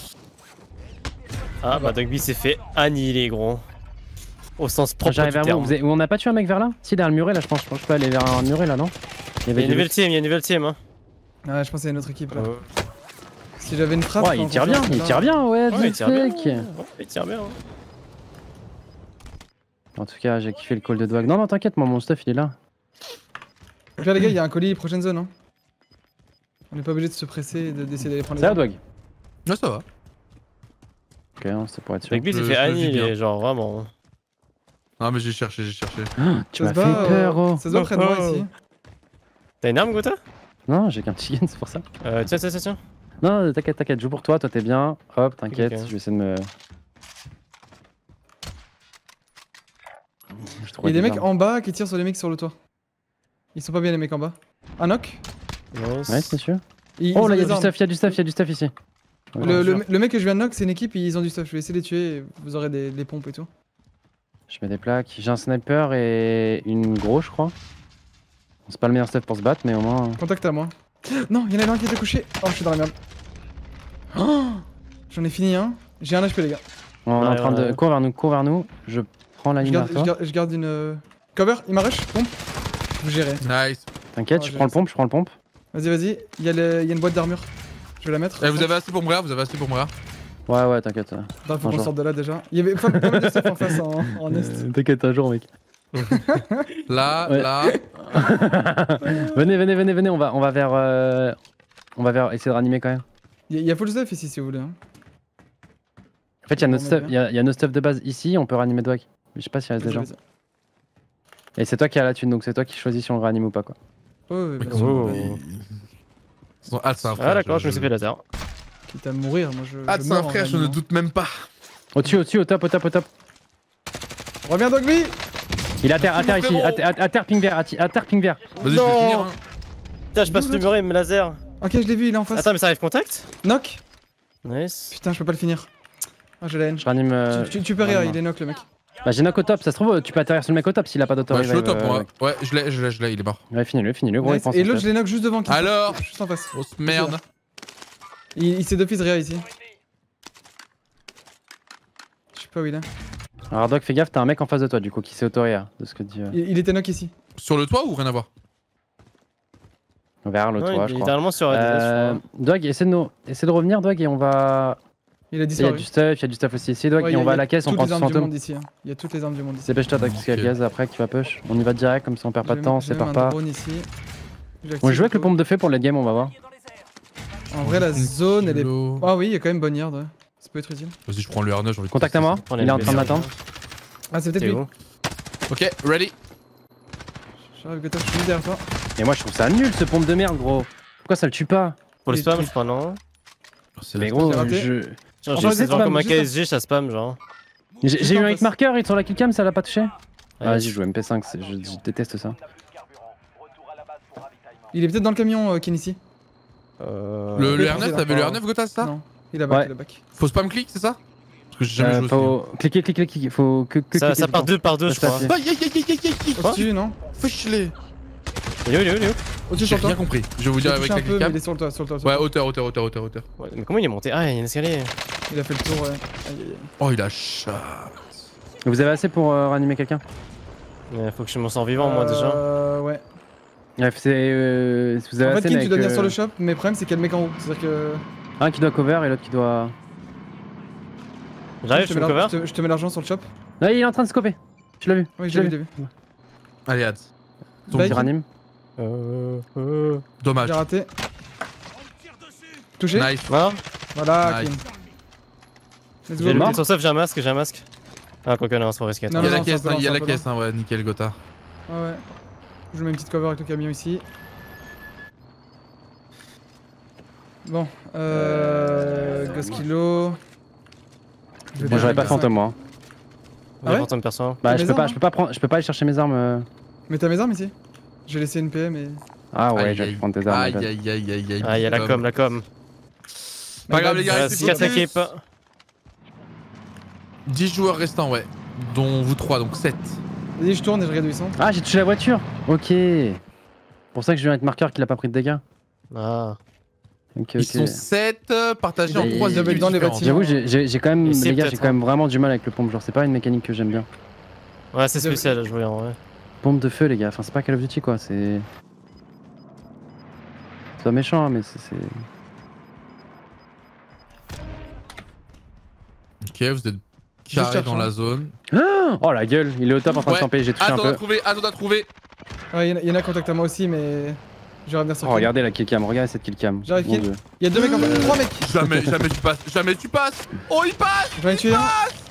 B: Ah, bah Dogby s'est fait annihiler, gros. Au sens propre
D: J'arrive
B: du
D: vers
B: terme.
D: vous, vous avez- on a pas tué un mec vers là? Si, derrière le muret là, je pense. Je pense que je peux aller vers un muret là, non? Il y
B: Il y a
D: avait
B: une
D: du
B: nouvelle
D: loot.
B: team, il y a une nouvelle team. Hein.
C: Ah, je pense qu'il y a une autre équipe là.
B: Ouais,
C: Si j'avais une frappe.
D: Ouais, il tire bien, il tire bien, ouais,
B: Ouais, il tire bien.
D: mec.
B: Ouais, il tire bien. hein.
D: En tout cas, j'ai kiffé le call de Dwag. Non, non, t'inquiète, moi mon stuff il est là.
C: Donc là, les gars, il y a un colis prochaine zone. Hein. On n'est pas obligé de se presser et de- d'essayer d'aller prendre les
D: Ça va,
C: armes.
D: Dwag?
A: Ouais, ça va.
D: Ok, non, c'était pour être sûr.
B: Dogby s'est
A: Je-
B: fait
A: je le vis
B: annihiler,
A: bien.
B: genre vraiment.
A: Non, mais j'ai cherché, j'ai cherché.
D: Tu
C: Ça
D: m'as
C: se
D: fait
C: bat, euh,
D: peur, oh.
C: Ça se bat près de moi
B: Oh.
C: ici.
B: T'as une arme, Gotha?
D: Non, j'ai qu'un petit gun, c'est pour ça.
B: euh, Tiens, tiens, tiens, tiens.
D: Non, t'inquiète, t'inquiète, joue pour toi, toi t'es bien. Hop, t'inquiète,
B: Ok, ok.
D: je vais essayer de me. Je trouve
C: Il y a des
D: des
C: mecs
D: armes.
C: en bas qui tirent sur les mecs sur le toit. Ils sont pas bien les mecs en bas. Un knock.
B: Nice.
D: Ouais, c'est sûr.
C: Ils-
D: Oh
C: ils
D: là,
C: ont
D: il y a
C: des
D: du
C: armes.
D: stuff, il y a du stuff, il y a du stuff ici.
C: Le, le- le mec que je viens de knock, c'est une équipe, ils ont du stuff. Je vais essayer de les tuer et vous aurez des, des pompes et tout.
D: Je mets des plaques. J'ai un sniper et une grosse, je crois. C'est pas le meilleur stuff pour se battre, mais au moins.
C: Contact à moi. Non, il y en a un qui était couché. Oh, je suis dans la merde. Oh, j'en ai fini un. J'ai un H P, les gars.
D: On est en
B: Ouais,
D: train
B: ouais,
D: de.
B: ouais.
D: Cours vers nous, cours vers nous. Je prends la
C: Je
D: ligne
C: garde,
D: vers
C: je
D: toi.
C: garde, je garde une. euh, Cover, il m'a rush. Pompe. Vous gérez.
A: Nice.
D: T'inquiète,
C: Oh,
D: je
C: j'ai
D: prends le
C: raison.
D: pompe, je prends le pompe.
C: Vas-y, vas-y. Il y, a le- il y a une boîte d'armure. Je vais la mettre.
A: Eh, vous avez assez pour mourir, vous avez assez pour mourir.
D: Ouais, ouais, t'inquiète.
C: Attends, faut qu'on
D: Bonjour.
C: sorte de là déjà. Il y avait pas, pas mal de stuff en face en, en est.
D: Euh, T'inquiète un jour, mec.
A: Là,
D: Ouais.
A: là.
D: venez, venez, venez, venez, on va, on va vers. euh, On va vers. Essayer de ranimer quand même.
C: Il y, a- il y a full stuff ici si vous voulez. Hein.
D: En fait, il y a
C: On
D: notre
C: met
D: stuff,
C: bien.
D: il y a, il y a notre stuff de base ici, on peut ranimer Dwag. Mais je sais pas s'il reste des gens.
C: Vas-y, vas-y.
D: Et c'est toi qui as la thune, donc c'est toi qui choisis si on le réanime ou pas, quoi.
C: Ouais, ouais,
A: Mais
C: bien
A: comment-
C: sûr.
B: Oh.
A: Ils sont- Ah, c'est un frère.
B: Ah, d'accord, je me suis fait laser.
C: Quitte à mourir, moi je.
A: Ah,
C: je
A: c'est un
C: meurs en
A: frère, je ne
C: réanimant.
A: doute même pas.
D: Au-dessus, au-dessus, au top, au top, au top.
C: Reviens, Dogby.
D: Il est à terre, à terre ici,
A: frérot.
D: à, terre- à terre ping vert, à, ti- à terre ping vert.
A: Vas-y, je vais
B: Non.
A: finir. Hein.
B: Putain, je passe le mur et me laser.
C: Ok, je l'ai vu, il est en face.
B: Attends, mais ça arrive contact?
C: Knock.
B: Nice.
C: Putain, je peux pas le finir. Ah, j'ai la haine.
D: Je ranime. euh,
C: Tu, tu, tu peux rire,
D: ranime.
C: il est knock le mec.
D: Bah j'ai knock au top, ça se trouve tu peux atterrir sur le mec au top s'il a pas d'auto
A: Ouais, je suis au
D: revive,
A: top,
D: euh,
A: moi. Ouais, je l'ai, je l'ai, je l'ai, il est mort.
D: Ouais, finis-le, finis-le, gros, il
C: Nice.
D: pense
C: Et
D: au
C: l'autre,
D: top.
C: je les knock juste devant qui.
A: Alors
C: Juste en face.
A: Grosse merde.
C: Il, il s'est d'office réa ici. Je sais pas où il est.
D: Alors Doc, fais gaffe, t'as un mec en face de toi du coup qui s'est auto-réa de ce que tu dis.
C: Il, il était knock ici.
A: Sur le toit ou rien à voir?
D: Vers le
B: Non,
D: toit,
B: il est
D: je crois.
B: littéralement sur la
D: Euh, Dog, essaie de, nous... essaie de revenir, Dog, et on va.
C: Il a
D: Il y a
C: disparu.
D: du stuff, il y a du stuff aussi ici, Dog,
C: Ouais,
D: et
C: il y a-
D: on va à
C: il y a
D: la caisse, on
C: toutes
D: prend
C: les
D: ce
C: armes du
D: fantôme.
C: monde ici. hein. Il y a toutes les armes du monde ici.
D: Dépêche-toi, Dog, parce qu'il y a le
A: Ok.
D: gaz après qui va push. On y va direct, comme ça on perd pas de
C: J'ai
D: temps,
C: même-
D: c'est
C: j'ai
D: part
C: même
D: pas.
C: un drone ici. J'active
D: On joue avec le
C: tout.
D: pompe de feu pour le game, on va voir.
C: En vrai, la zone, elle est.
A: Kilo.
C: Ah oui, il y a quand même bonne yard. Ouais. Ça peut être utile.
A: Vas-y, je prends le R neuf, j'ai envie de
D: Contact à moi,
B: On
D: il est en
B: est
D: train de
B: bien.
D: m'attendre.
C: Ah, c'est peut-être
B: T'es
C: lui.
B: où?
A: Ok, ready.
C: J'arrive, Gotha, je suis juste derrière toi.
D: Et moi je trouve ça nul ce pompe de merde, gros. Pourquoi ça le tue pas?
B: Pour le
C: Il est
B: spam,
C: tout.
B: je crois, non?
A: C'est
D: Mais
A: la-
D: gros,
C: j'ai raté.
D: je-
B: Genre,
C: Enfin,
B: j'ai essayé de voir
C: spam,
B: comme un
C: juste
B: K S G, ça spam, genre.
D: j'ai
C: Juste
D: j'ai eu
C: en
D: un
C: face.
D: hit marker sur la killcam, ça l'a pas touché? Ah,
B: Ouais.
D: vas-y, je joue M P cinq, c'est- je, je déteste ça.
C: Il est peut-être dans le camion, euh, Ken ici.
B: Euh...
A: Le, le
C: Oui,
A: R neuf,
C: c'est
A: t'avais le
C: d'accord.
A: R neuf, Gotha, c'est ça?
C: Non, il a back,
D: Ouais.
C: il a back.
A: Faut spam click, c'est ça? Parce que j'ai jamais
D: Euh,
A: joué au
D: faut cliquer, cliquer, cliquer, faut que, que
B: Ça,
D: cliquer
B: ça
D: tout
B: part
D: le temps.
B: deux par deux, je
D: Ça,
B: crois.
D: c'est-
A: Aïe aïe aïe aïe aïe aïe aïe.
C: Au-dessus, non?
A: Fais chier.
B: Il est où, il est où, il est où?
C: Au-dessus
A: J'ai
C: sur toi.
A: rien compris. Je vais vous
C: Il
A: dire
C: a
A: avec
C: touché
A: la
C: un peu, mais
A: clickcam.
C: il est sur le toit, sur le toit. sur
A: Ouais,
C: le toit.
A: hauteur, hauteur, hauteur, hauteur, hauteur.
B: Ouais, mais comment il est monté? Ah, il y a un escalier.
C: Il a fait le tour, ouais. Aïe, aïe, aïe.
A: Oh, il a chat.
D: Vous avez assez pour euh, ranimer quelqu'un?
B: Il faut que je m'en sors vivant, moi, déjà.
C: Euh, ouais.
D: Ouais, c'est. Euh, si vous avez
C: En fait,
D: assez,
C: Ken,
D: mec,
C: tu dois venir
D: euh,
C: sur le shop, mais le problème, c'est qu'il y a le mec en haut. C'est-à-dire que.
D: un qui doit cover et l'autre qui doit.
B: J'arrive,
C: je,
B: je
C: te
B: me
C: mets l'ar-
B: cover.
C: je te- je te mets l'argent sur le shop.
D: Là, il est en train de scoper. Tu l'as vu?
C: Oui,
D: Tu
C: j'ai
D: l'as
C: vu, j'ai vu.
A: Allez, Ads.
D: Ton
C: Bike.
D: petit ranime.
B: Euh... euh...
A: Dommage.
C: J'ai raté. Touché.
A: Nice.
B: Non?
C: Voilà,
A: Nice.
C: Ken. Let's
B: J'ai
C: go.
B: le
D: mort
B: petit sur sauf, j'ai un masque, j'ai un masque. Ah, quoi que non, c'est pas risqué.
C: Non,
A: Il y a
C: non,
A: la
C: c'est
A: caisse,
C: un peu
A: hein, il y a
C: lent,
A: la
C: c'est un peu
A: caisse, hein, ouais, nickel, Gotha.
C: Ouais, ouais. Je mets une petite cover avec le camion ici. Bon, euh. Ghost Kilo. Je vais
D: Moi, j'aurais
C: faire
D: pas
C: un
D: fantôme, moi.
C: Ah ouais
B: J'ai fantôme perso.
D: Bah,
C: T'as
D: je
C: mes
D: peux pas,
C: armes,
D: je peux pas prendre, je peux pas aller chercher mes armes. euh.
C: Mais t'as mes armes ici? J'ai laissé une P M et.
D: Ah ouais,
A: Aïe,
D: j'ai
A: aïe.
D: pu prendre tes armes.
A: Aïe
D: en fait.
A: aïe aïe aïe aïe.
B: Ah, il y a la com, la com.
A: Pas grave, les
B: Il
A: gars,
B: reste
A: c'est
B: quatre
A: focus.
B: équipes.
A: dix joueurs restants, ouais. Dont vous trois, donc sept.
C: Vas-y, je tourne et je regarde où ils sont.
D: Ah, j'ai touché la voiture. Ok. Pour ça que j'ai eu un hit marker qui l'a pas pris de dégâts.
B: Ah.
D: Ok,
A: Ils
D: ok.
A: sont sept partagés en
C: Ils
A: trois
C: doivent être
A: équipes
C: dans les
A: différentes.
C: bâtiments.
D: J'avoue, j'ai- j'ai j'ai quand même,
B: Ici,
D: les gars,
B: peut-être,
D: j'ai quand même vraiment du mal avec le pompe. Genre, c'est pas une mécanique que j'aime bien.
B: Ouais, c'est spécial à jouer en vrai.
D: Pompe de feu, les gars. Enfin, c'est pas Call of Duty, quoi. C'est. C'est pas méchant, hein, mais c'est. c'est-
A: Ok, vous êtes carré
C: cherche,
A: dans
C: hein.
A: la zone.
D: Oh la gueule, il est au top en train de
A: Ouais.
D: camper. J'ai touché un
A: Attends, on a
D: peu.
A: trouvé, attends, on a trouvé.
C: Ouais, y'en a, y en a contact à moi aussi, mais. Je vais revenir sur
D: Oh,
C: Ken.
D: regardez la killcam. Regardez cette killcam.
C: J'arrive,
D: Mon
C: Ken.
D: Dieu.
C: Il y a deux mecs en face. Trois mecs.
A: Jamais, jamais tu passes, jamais tu passes. Oh, il passe.
C: J'en ai tué un.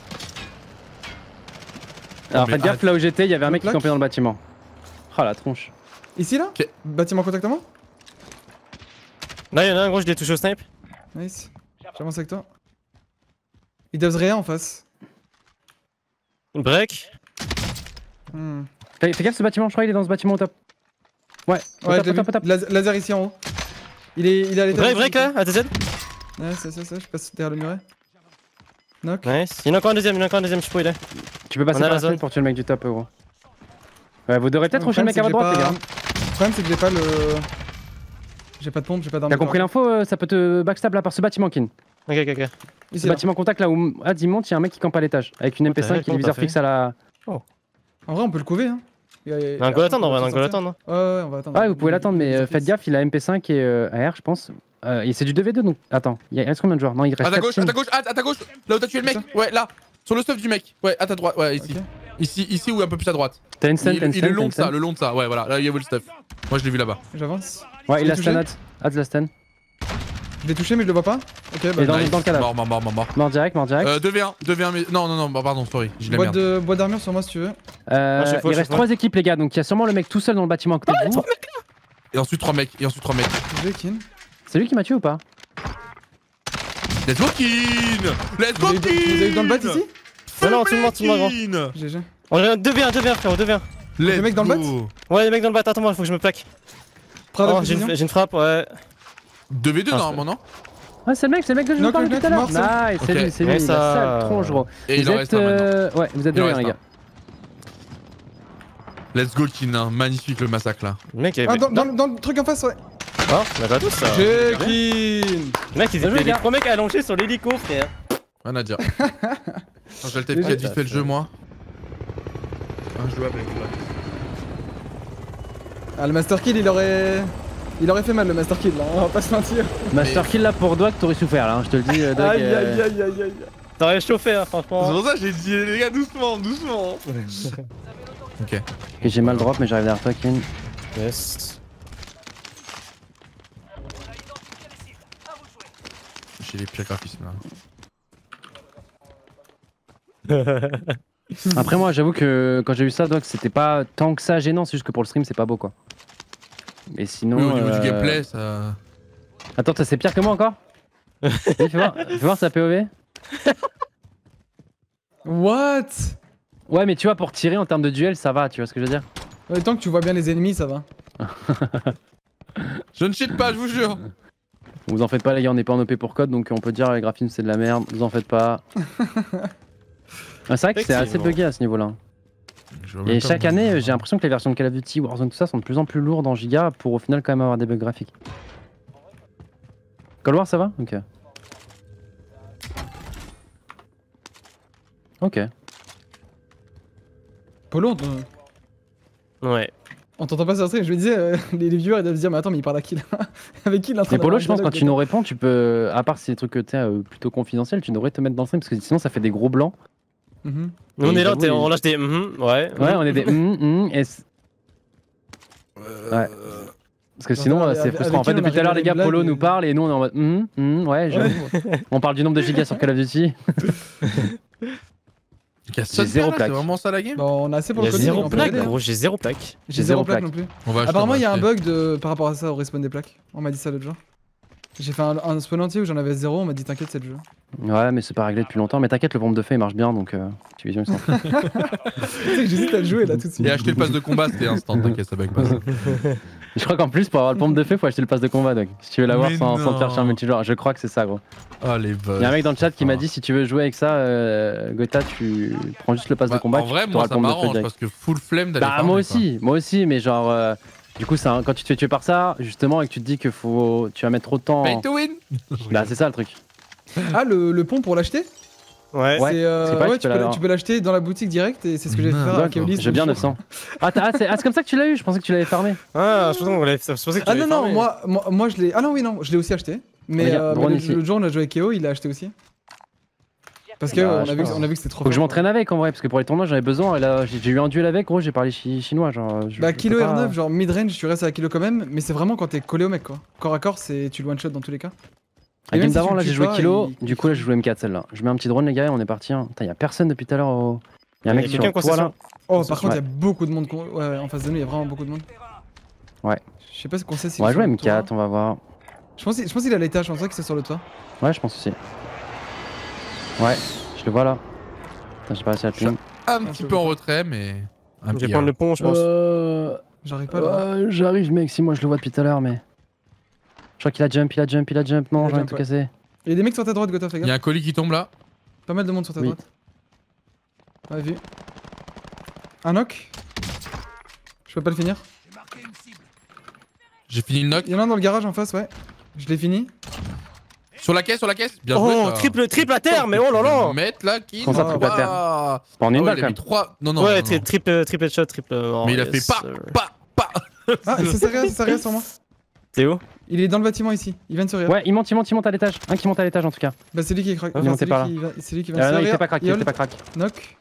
D: Alors,
A: mais
D: faites gaffe, là où j'étais, il y avait un mec qui
C: plaque.
D: campait dans le bâtiment. Oh la tronche.
C: Ici, là?
A: Ok.
C: Bâtiment contact à moi?
B: Là, il y en a un gros, je l'ai touché au snipe.
C: Nice. J'avance avec toi. Ils doivent rien en face.
B: Une break.
C: Hmm.
D: Fais, fais gaffe, ce bâtiment, je crois qu'il est dans ce bâtiment au top. Ouais, au
C: Ouais,
D: top,
C: je
D: au
C: l'ai
D: top,
C: vu.
D: au top.
C: Las- Laser ici en haut. Il est, il est à l'étage.
B: Break, break là, A T Z.
C: Ouais, c'est ça, ça, je passe derrière le muret. Knock.
B: Nice. Il y en a encore un deuxième, il y en a encore un deuxième, je sais pas où il est.
D: Tu peux passer
B: On a
D: par
B: la
D: la
B: zone.
D: fenêtre pour tuer le mec du top, gros. Ouais, vous devrez peut-être
C: Le
D: rusher le
C: problème,
D: mec à
C: c'est que
D: droite,
C: j'ai
D: les
C: pas-
D: gars.
C: Le problème, c'est que j'ai pas le. J'ai pas de pompe, j'ai pas d'arme.
D: T'as
C: de
D: compris
C: corps.
D: l'info, euh, ça peut te backstab là par ce bâtiment, Kin.
B: Ok, ok, ok.
C: Ici,
D: Ce
C: là.
D: bâtiment contact là où Ad il monte, il y a un mec qui campe à l'étage. Avec une M P cinq
B: t'as
D: qui
B: raison,
D: viseur
B: t'as
D: fixe à la.
C: En vrai, on peut le couver. Hein. Il y a- il y a-
B: On va go l'attendre, en vrai, on va go
C: sortir.
B: l'attendre.
C: Ouais, ouais, on va attendre.
D: Ouais, vous pouvez l'attendre, mais
C: Il- il-
D: euh,
C: il-
D: faites gaffe, il a M P cinq et euh, A R, je pense. Euh, et c'est du deux v deux donc. Attends, il y a- il reste combien de joueurs? Non, il reste
A: À ta
D: quatre
A: gauche,
D: teams.
A: à ta gauche, à à ta gauche. Là où t'as tué le mec. Ouais, là. Sur le stuff du mec. Ouais, à ta droite. Ouais, ici.
C: Ok.
A: Ici, ici ou un peu plus à droite.
D: T'as une scène,
A: Il,
D: t'as une
A: il est
D: scène.
A: le long de
D: t'as une
A: ça, le long de ça. Ouais, voilà. Là, il y a le stuff. Moi, je l'ai vu là-bas.
C: J'avance.
D: scène. Ouais, il
C: Je
D: a
C: l'ai
D: stun
C: touché.
D: Ad. Ad la stun.
C: Je l'ai touché, mais je le vois pas. Ok, bah.
D: Et dans-
A: Nice.
D: dans le cadavre.
A: Mort, mort, mort, mort, mort.
D: Mort direct, mort direct.
A: Euh, deux v un, deux v un, mais. Non, non, non, bah, pardon, sorry. J'ai de la
C: Boîte
A: merde.
C: de boîte d'armure sur moi si tu veux.
D: Euh,
B: je suis faux,
D: il
B: je
D: reste
B: suis
D: trois équipes, les gars, donc il y a sûrement le mec tout seul dans le bâtiment à côté de vous.
A: Et ensuite trois mecs. Et ensuite trois mecs.
C: J'ai Kin.
D: C'est lui qui m'a tué ou pas?
A: Let's go, Kin! Let's
C: Vous
A: go,
C: avez vous avez eu dans le bat
A: Kin!
C: ici?
B: Non, non, tout le monde, tout le monde,
A: Kin!
C: G G.
B: On est deux v un, deux v un, frérot, deux v un.
A: Let's
C: Le mec dans le
A: go.
B: Ouais, les mecs dans le bat, attends-moi, il faut que je me plaque.
C: Prends la
B: Oh, j'ai
C: précision.
B: une, j'ai une frappe, ouais.
A: deux v deux
B: Ah,
A: normalement, non?
D: Ouais, c'est le mec, c'est le mec que je vous
C: Knock,
D: parlais
C: knock,
D: tout à l'heure.
C: mort, ça.
D: Nice, c'est
A: Ok.
D: lui, c'est
B: Ouais,
D: lui,
B: ça-
D: la sale tronche, gros.
A: Et il
D: Vous
A: en
D: êtes,
A: reste un maintenant.
D: euh, ouais, vous êtes
A: Il en
D: deux,
A: reste
D: les
A: un.
D: gars.
A: Let's go, Kin, hein. Magnifique le massacre là.
B: Le mec, il
C: Ah,
B: avait.
C: dans, dans, le- dans le truc en face, ouais.
B: Oh, on a pas tous ça.
C: Jekin.
B: Le mec, ils
D: Bien joué,
B: étaient les
D: gars.
B: trois mecs allongés sur l'hélico, frère.
A: Rien à dire. Attends, j'ai le tête qui a vite fait le jeu, moi. Un jouable avec là.
C: Ah, le Master Kill, il aurait. Il aurait fait mal le Master Kill là, on va pas se mentir.
D: Master kill là pour Doig, t'aurais souffert là, hein, je te le dis. euh, Doig,
C: Aïe
D: euh,
C: aïe aïe aïe aïe.
B: T'aurais chauffé, hein,
A: C'est
B: franchement.
A: pour ça que j'ai dit, les gars, doucement, doucement. Ok.
D: Ok, j'ai mal drop, mais j'arrive derrière toi, Kin.
B: Yes.
A: J'ai les pires graphismes là.
D: Après, moi, j'avoue que quand j'ai eu ça, Doig, c'était pas tant que ça gênant, c'est juste que pour le stream, c'est pas beau quoi. Mais sinon.
A: Oui, au niveau
D: euh,
A: du gameplay, ça.
D: Attends, toi, c'est pire que moi encore. Vas-y, fais voir, fais voir sa P O V.
C: What?
D: Ouais, mais tu vois, pour tirer en termes de duel, ça va, tu vois ce que je veux dire.
C: Ouais, tant que tu vois bien les ennemis, ça va.
A: Je ne cheat pas, je vous jure.
D: Vous en faites pas, les gars, on n'est pas en O P pour code, donc on peut dire les graphismes c'est de la merde, vous en faites pas. Ah, c'est vrai que c'est assez
B: Effectivement.
D: bugué à ce niveau-là.
A: Je vois même
D: Et
A: pas
D: chaque
A: mon-
D: année, euh, j'ai l'impression que les versions de Call of Duty, Warzone, tout ça sont de plus en plus lourdes en giga pour au final quand même avoir des bugs graphiques. Cold War, ça va? Ok. Ok.
C: Polo, on,
B: Ouais.
C: on t'entend pas sur le stream, je me disais, euh, les, les viewers ils doivent se dire, mais attends, mais il parle à qui là? Avec qui il est en train
D: Mais Polo,
C: d'avoir un
D: je pense, quand
C: dialogue,
D: tu nous réponds, tu peux, à part si c'est des trucs que t'es euh, plutôt confidentiels, tu devrais te mettre dans le stream parce que sinon ça fait des gros blancs.
C: Mhm.
B: Nous, on
D: Et
B: est là,
D: j'avoue,
B: t'es- on
D: il-
B: lâche des. mhm, ouais.
D: Ouais, on est des. hum, hum, et c'est-
A: Euh,
D: Ouais. Parce que
C: Non,
D: sinon,
C: non,
D: euh,
C: mais
D: c'est
C: avec-
D: frustrant. En
C: avec
D: fait,
C: qui on
D: depuis tout à l'heure,
C: arrive
D: les
C: à
D: gars,
C: des
D: Polo
C: blagues
D: nous
C: et-
D: parle et nous on est en mode. hum, hum, ouais, j'avoue. On parle du nombre de gigas sur Call of Duty.
A: Il y a ça de
D: J'ai zéro
A: faire, là,
D: plaque.
A: C'est vraiment ça la game.
C: Bon, on a assez pour
B: Il y
C: le
B: a
C: coder,
B: zéro
C: on peut
B: plaque,
C: y aller, hein.
B: gros, j'ai zéro plaque.
C: J'ai zéro plaque
D: plaque.
C: non plus.
A: On va acheter,
C: Apparemment,
A: on va
C: il y a un
A: acheter.
C: bug de... par rapport à ça au respawn des plaques. On m'a dit ça l'autre jour. J'ai fait un, un spawn entier où j'en avais zéro, on m'a dit t'inquiète, c'est le jeu.
D: Ouais, mais c'est pas réglé depuis longtemps. Mais t'inquiète, le pompe de feu il marche bien donc. Euh, tu vision,
C: Tu sais que j'hésite à le jouer là tout de suite.
A: Et acheter le pass de combat, c'était instant, t'inquiète, ça bug pas.
D: Je crois qu'en plus, pour avoir le pompe de feu, faut acheter le pass de combat, donc. Si tu veux l'avoir
A: Mais
D: sans, sans te faire
A: non.
D: chier en multijoueur. Je crois que c'est ça, gros.
A: Oh les bugs.
D: Il y a un mec dans le chat qui m'a
A: Ah.
D: dit si tu veux jouer avec ça, euh, Gotha, tu prends juste le pass
A: Bah,
D: de combat.
A: en vrai,
D: tu
A: moi
D: auras
A: ça
D: le pompe de feu
A: m'arrange
D: direct.
A: parce que full flemme d'aller
D: Bah
A: farmer,
D: moi
A: quoi.
D: aussi, moi aussi, mais genre euh, du coup c'est un- quand tu te fais tuer par ça, justement, et que tu te dis que faut, tu vas mettre trop de temps.
A: Pay to win.
D: Bah c'est ça le truc.
C: Ah, le, le pont pour l'acheter?
B: Ouais.
D: Ouais,
C: C'est, euh,
D: c'est pas que
C: ouais,
D: tu
C: tu
D: peux
C: peux,
D: l'avoir.
C: tu peux l'acheter dans la boutique direct et c'est ce que j'ai fait
A: Non,
C: faire à
A: d'accord.
C: Keolis.
D: J'ai bien neuf cents. Ah, t'as- ah, c'est ah, c'est comme ça que tu l'as eu, je pensais que tu l'avais farmé.
B: Ah, je pensais qu'on l'avait- je pensais que tu
C: Ah non,
B: l'avais
C: non,
B: farmé.
C: moi, moi, moi je l'ai. Ah non, oui, non, je l'ai aussi acheté. Mais,
D: Regarde,
C: euh,
D: drone
C: mais
D: ici.
C: le, le jour on a joué avec Keo, il l'a acheté aussi. Parce que
D: Bah,
C: on,
D: je
C: a vu,
D: sais
C: que-
D: pas.
C: on a vu que c'était trop
D: Faut que je
C: fort.
D: m'entraîne avec en vrai, parce que pour les tournois j'en avais besoin, et là j'ai j'ai eu un duel avec, gros, j'ai parlé chi- chinois, genre. Je,
C: Bah,
D: je
C: Kilo
D: peux pas-
C: R neuf, genre mid-range, tu restes à Kilo quand même, mais c'est vraiment quand t'es collé au mec quoi. Corps à corps, c'est tu le one-shot dans tous les cas.
D: À
C: Et
D: game
C: même si
D: d'avant,
C: tu
D: là
C: le
D: j'ai
C: tues
D: joué
C: pas,
D: kilo,
C: il-
D: du coup là j'ai joué M quatre celle-là. Je mets un petit drone, les gars, et on est parti. Hein. Putain, y'a personne depuis tout à l'heure au. Y'a un
B: Il y
D: mec
B: a
D: sur
B: quelqu'un
D: le toit là.
C: Oh,
B: C'est
C: par
B: sûr.
C: contre, il y a beaucoup de monde. con- Ouais, ouais, en face de nous, il y a vraiment beaucoup de monde.
D: Ouais.
C: Je sais pas ce qu'on sait si.
D: On va
C: il est
D: jouer
C: sur le
D: M quatre,
C: toit.
D: on va voir.
C: Je pense, qu'il- je pense qu'il est à l'étage, je pense pas qu'il soit sur le toit.
D: Ouais, je pense aussi. Ouais, je le vois là. Putain, j'ai pas réussi à le ping.
A: Un petit peu en retrait, mais. Un
B: Je vais
A: petit
B: prendre le pont, je pense.
D: Euh.
C: J'arrive pas là.
D: Euh, J'arrive, mec, si moi je le vois depuis tout à l'heure, mais. Je crois qu'il a jump, il a jump, il a jump. Non,
C: Il a
D: j'en ai
C: jump,
D: tout
C: ouais.
D: cassé.
C: Il y a des mecs sur ta droite, Gotoff, fais
A: Il y a
C: gaffe.
A: un colis qui tombe là.
C: Pas mal de monde sur ta
D: Oui.
C: droite. Ouais, vu. Un knock. Je peux pas le finir.
A: J'ai fini le knock.
C: Il y en a un dans le garage en face, ouais. Je l'ai fini.
A: Sur la caisse, sur la caisse. Bien joué.
B: Oh,
A: ça.
B: triple, triple à terre, mais oh là là.
A: Mettre là qui.
D: Comment ça, triple à terre
A: Ah,
D: Pas en une
A: ouais,
D: balle
A: il
D: quand
A: a mis
D: même.
A: trois. Non, non.
B: Ouais,
A: non,
B: tri-
A: non.
B: triple, triple headshot, triple. oh,
A: Mais il a
B: yes,
A: fait pas,
B: sir.
A: pas, pas.
C: Ah, ça s'arrête, ça s'arrête sur moi.
B: T'es où?
C: Il est dans le bâtiment ici. Il vient de se réveiller.
D: Ouais, il monte, il monte, il monte à l'étage. Un qui monte à l'étage en tout cas.
C: Bah, c'est lui qui est crack.
D: Il est
C: Enfin,
D: monté
C: c'est lui
D: par
C: qui va- c'est lui qui vient
D: Euh,
C: de
D: non,
C: se
D: il était
C: réveiller.
D: pas crack, il était pas crack.
C: Knock.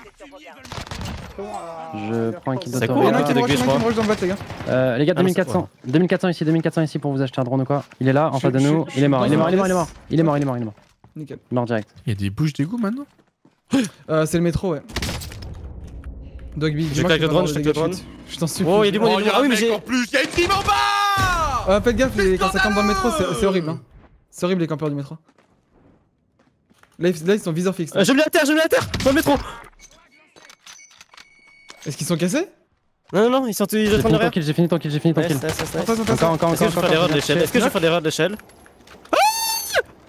D: Je prends un kit de
B: C'est
D: temps.
C: Il y en a un
B: Ah,
C: qui me rush, il y en a un qui
B: je
C: me rush dans le bat, les gars.
D: Euh, les gars,
B: Ah, non, c'est
D: deux mille quatre cents. deux mille quatre cents ici, deux mille quatre cents ici pour vous acheter un drone ou quoi. Il est là, en
C: Je-
D: face de
C: je-
D: nous.
C: je
D: Il est mort,
C: suis
D: il est
C: dans
D: mort, il est mort, il est
C: un
D: mort. Il est mort, il est mort, il est mort.
C: Nickel.
D: Mort direct.
A: Il y a des bouches d'égout maintenant.
C: Euh, c'est le métro, ouais. Dogby,
B: Je
C: dis-moi
B: claque
C: que
B: le
C: tu
B: drone,
C: vas
B: je
C: avoir
B: claque
C: des
B: le
C: dégâts de chute. Je t'en supplie.
B: Oh, il y a du monde,
A: Oh, il y a
B: Ah
A: un
B: oui, mais
A: mec
B: j'ai-
A: en plus. Il y a une team en bas.
C: Ah, faites gaffe, les- quand ça
A: Putain
C: campe dans le métro, c'est
A: d'amour.
C: c'est horrible. Hein. C'est horrible les campeurs du métro. Là, ils, là, ils sont viseur fixe. là.
B: Euh, Je me mets à terre, je me mets à terre dans le métro.
C: Est-ce qu'ils sont cassés?
B: Non, non, non, ils sont ils
D: J'ai
B: sont en
D: fini ton
B: arrière.
D: kill, j'ai fini ton kill, j'ai fini ton
B: Nice,
D: kill.
B: nice, nice, nice.
C: En face, en face.
D: Encore, encore,
B: Est-ce que
D: encore,
B: je fais
D: encore.
B: l'erreur de
D: encore.
B: l'échelle? Est-ce que je fais l'erreur de l'échelle?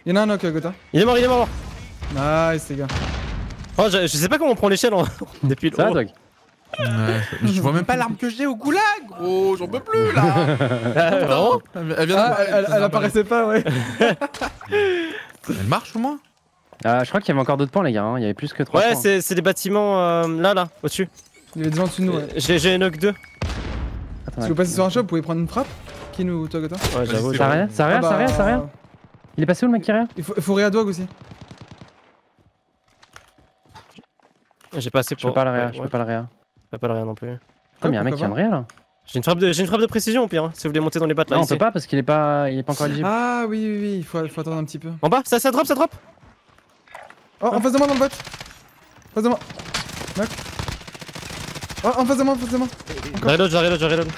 C: Y'en a un knock, Gotha.
B: Il est mort, il est mort.
C: Nice, les gars.
B: Oh, je, je sais pas comment on prend l'échelle en... depuis le
D: Ça va,
B: haut.
D: Dog?
A: Ouais, je vois même pas l'arme que j'ai au goulag, gros, j'en peux plus là.
B: Ah, vraiment
A: Elle elle vient
C: Ah,
A: de-
C: elle, elle, elle apparaissait pas, ouais.
A: Elle marche au moins.
D: Ah, je crois qu'il y avait encore d'autres points, les gars. hein. Il y avait plus que trois
B: Ouais,
D: points.
B: c'est c'est des bâtiments euh, là, là, au-dessus.
C: Il y avait des gens au-dessus de nous, ouais.
B: J'ai j'ai knock deux.
D: Attends,
C: Si vous passez sur un shop, vous pouvez prendre une frappe. Qui nous, toi, Gotha?
B: Ouais, j'avoue.
A: c'est
D: Ça
B: j'avoue.
D: rien, ça rien,
C: Ah
D: ça rien,
C: bah,
D: ça rien. Il est passé où le mec qui rien?
C: Il faut, il faut réa dog aussi.
B: J'ai pas assez
D: Je peux
B: pour.
D: pas le réa,
B: ouais,
D: je
B: ouais,
D: peux pas le réa.
B: je peux pas le rien non plus.
D: Comme il y a un mec
C: pourquoi
D: qui vient de réa là.
B: J'ai une frappe de, j'ai une frappe de précision au pire, hein, si vous voulez monter dans les battes là.
D: Non, on
B: ici.
D: peut pas parce qu'il est pas, il est pas encore éligible.
C: Ah oui, oui, oui, il faut, faut attendre un petit peu.
B: En bas, ça, ça drop, ça drop.
C: Oh, en face de moi dans le bot. En face de moi. Knock. Oh, en face de moi, en face de moi.
B: Je reload, je reload, je reload.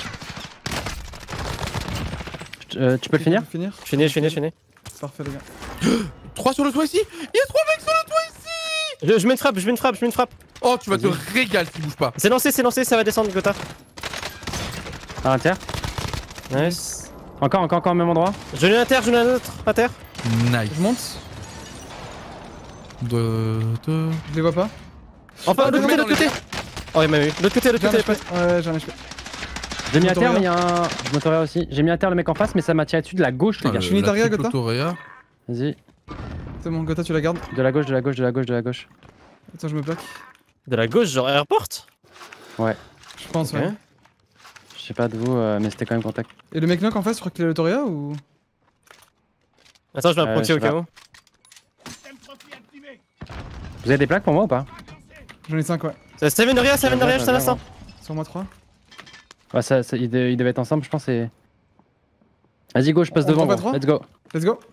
D: Euh, tu peux le finir?
C: Je peux finir.
B: Je finis, je finis, je finis.
C: Parfait, les gars.
A: trois sur le toit ici. Il y a trois mecs sur le toit ici.
B: Je, je mets une frappe, je mets une frappe, je mets une frappe.
A: Oh, tu vas te régaler s'il bouge pas.
B: C'est lancé, c'est lancé, ça va descendre, Gotha.
D: À l'intérieur.
B: Nice.
D: Encore, encore, encore au même endroit.
B: Je l'ai à terre, je l'ai un autre à terre.
A: Nice.
C: Je monte.
A: De. de...
C: Je les vois pas.
B: Enfin,
A: Ah,
B: de l'autre côté,
A: dans
B: de l'autre côté. Oh, il m'a eu. De l'autre côté, de
C: J'ai un
B: l'autre côté.
C: H P. Ouais, j'ai un H P.
D: J'ai mis à
C: Motoria.
D: terre, mais il y a un. Je m'autoria aussi. J'ai mis à terre le mec en face, mais ça m'a tiré dessus de la gauche, les
A: Ah,
D: gars.
C: suis Nitaria, Gotha.
A: Autoréa.
D: Vas-y.
C: C'est bon, Gotha, tu la gardes.
D: De la gauche, de la gauche, de la gauche, de la gauche.
C: Attends, je me plaque.
B: De la gauche, genre airport.
C: Je pense,
B: Ok.
C: ouais.
D: Je sais pas de vous, euh, mais c'était quand même contact.
C: Et le mec knock en face, je crois qu'il est l'autoria ou.
B: Attends, je vais
D: Euh,
B: approcher
D: je
B: au
D: sais
B: cas
D: pas.
B: où.
D: Vous avez des plaques pour moi ou pas?
C: J'en ai cinq, ouais.
B: Ça ça vient de rien, ça vient de rien, juste à l'instant.
C: Sur moi trois.
D: Ouais, ça, ça- ils, de- ils devaient être ensemble, je pense. Et... Vas-y, go, je passe
C: On
D: devant.
C: prend pas
D: gros.
C: trois
D: Let's go.
C: Let's go.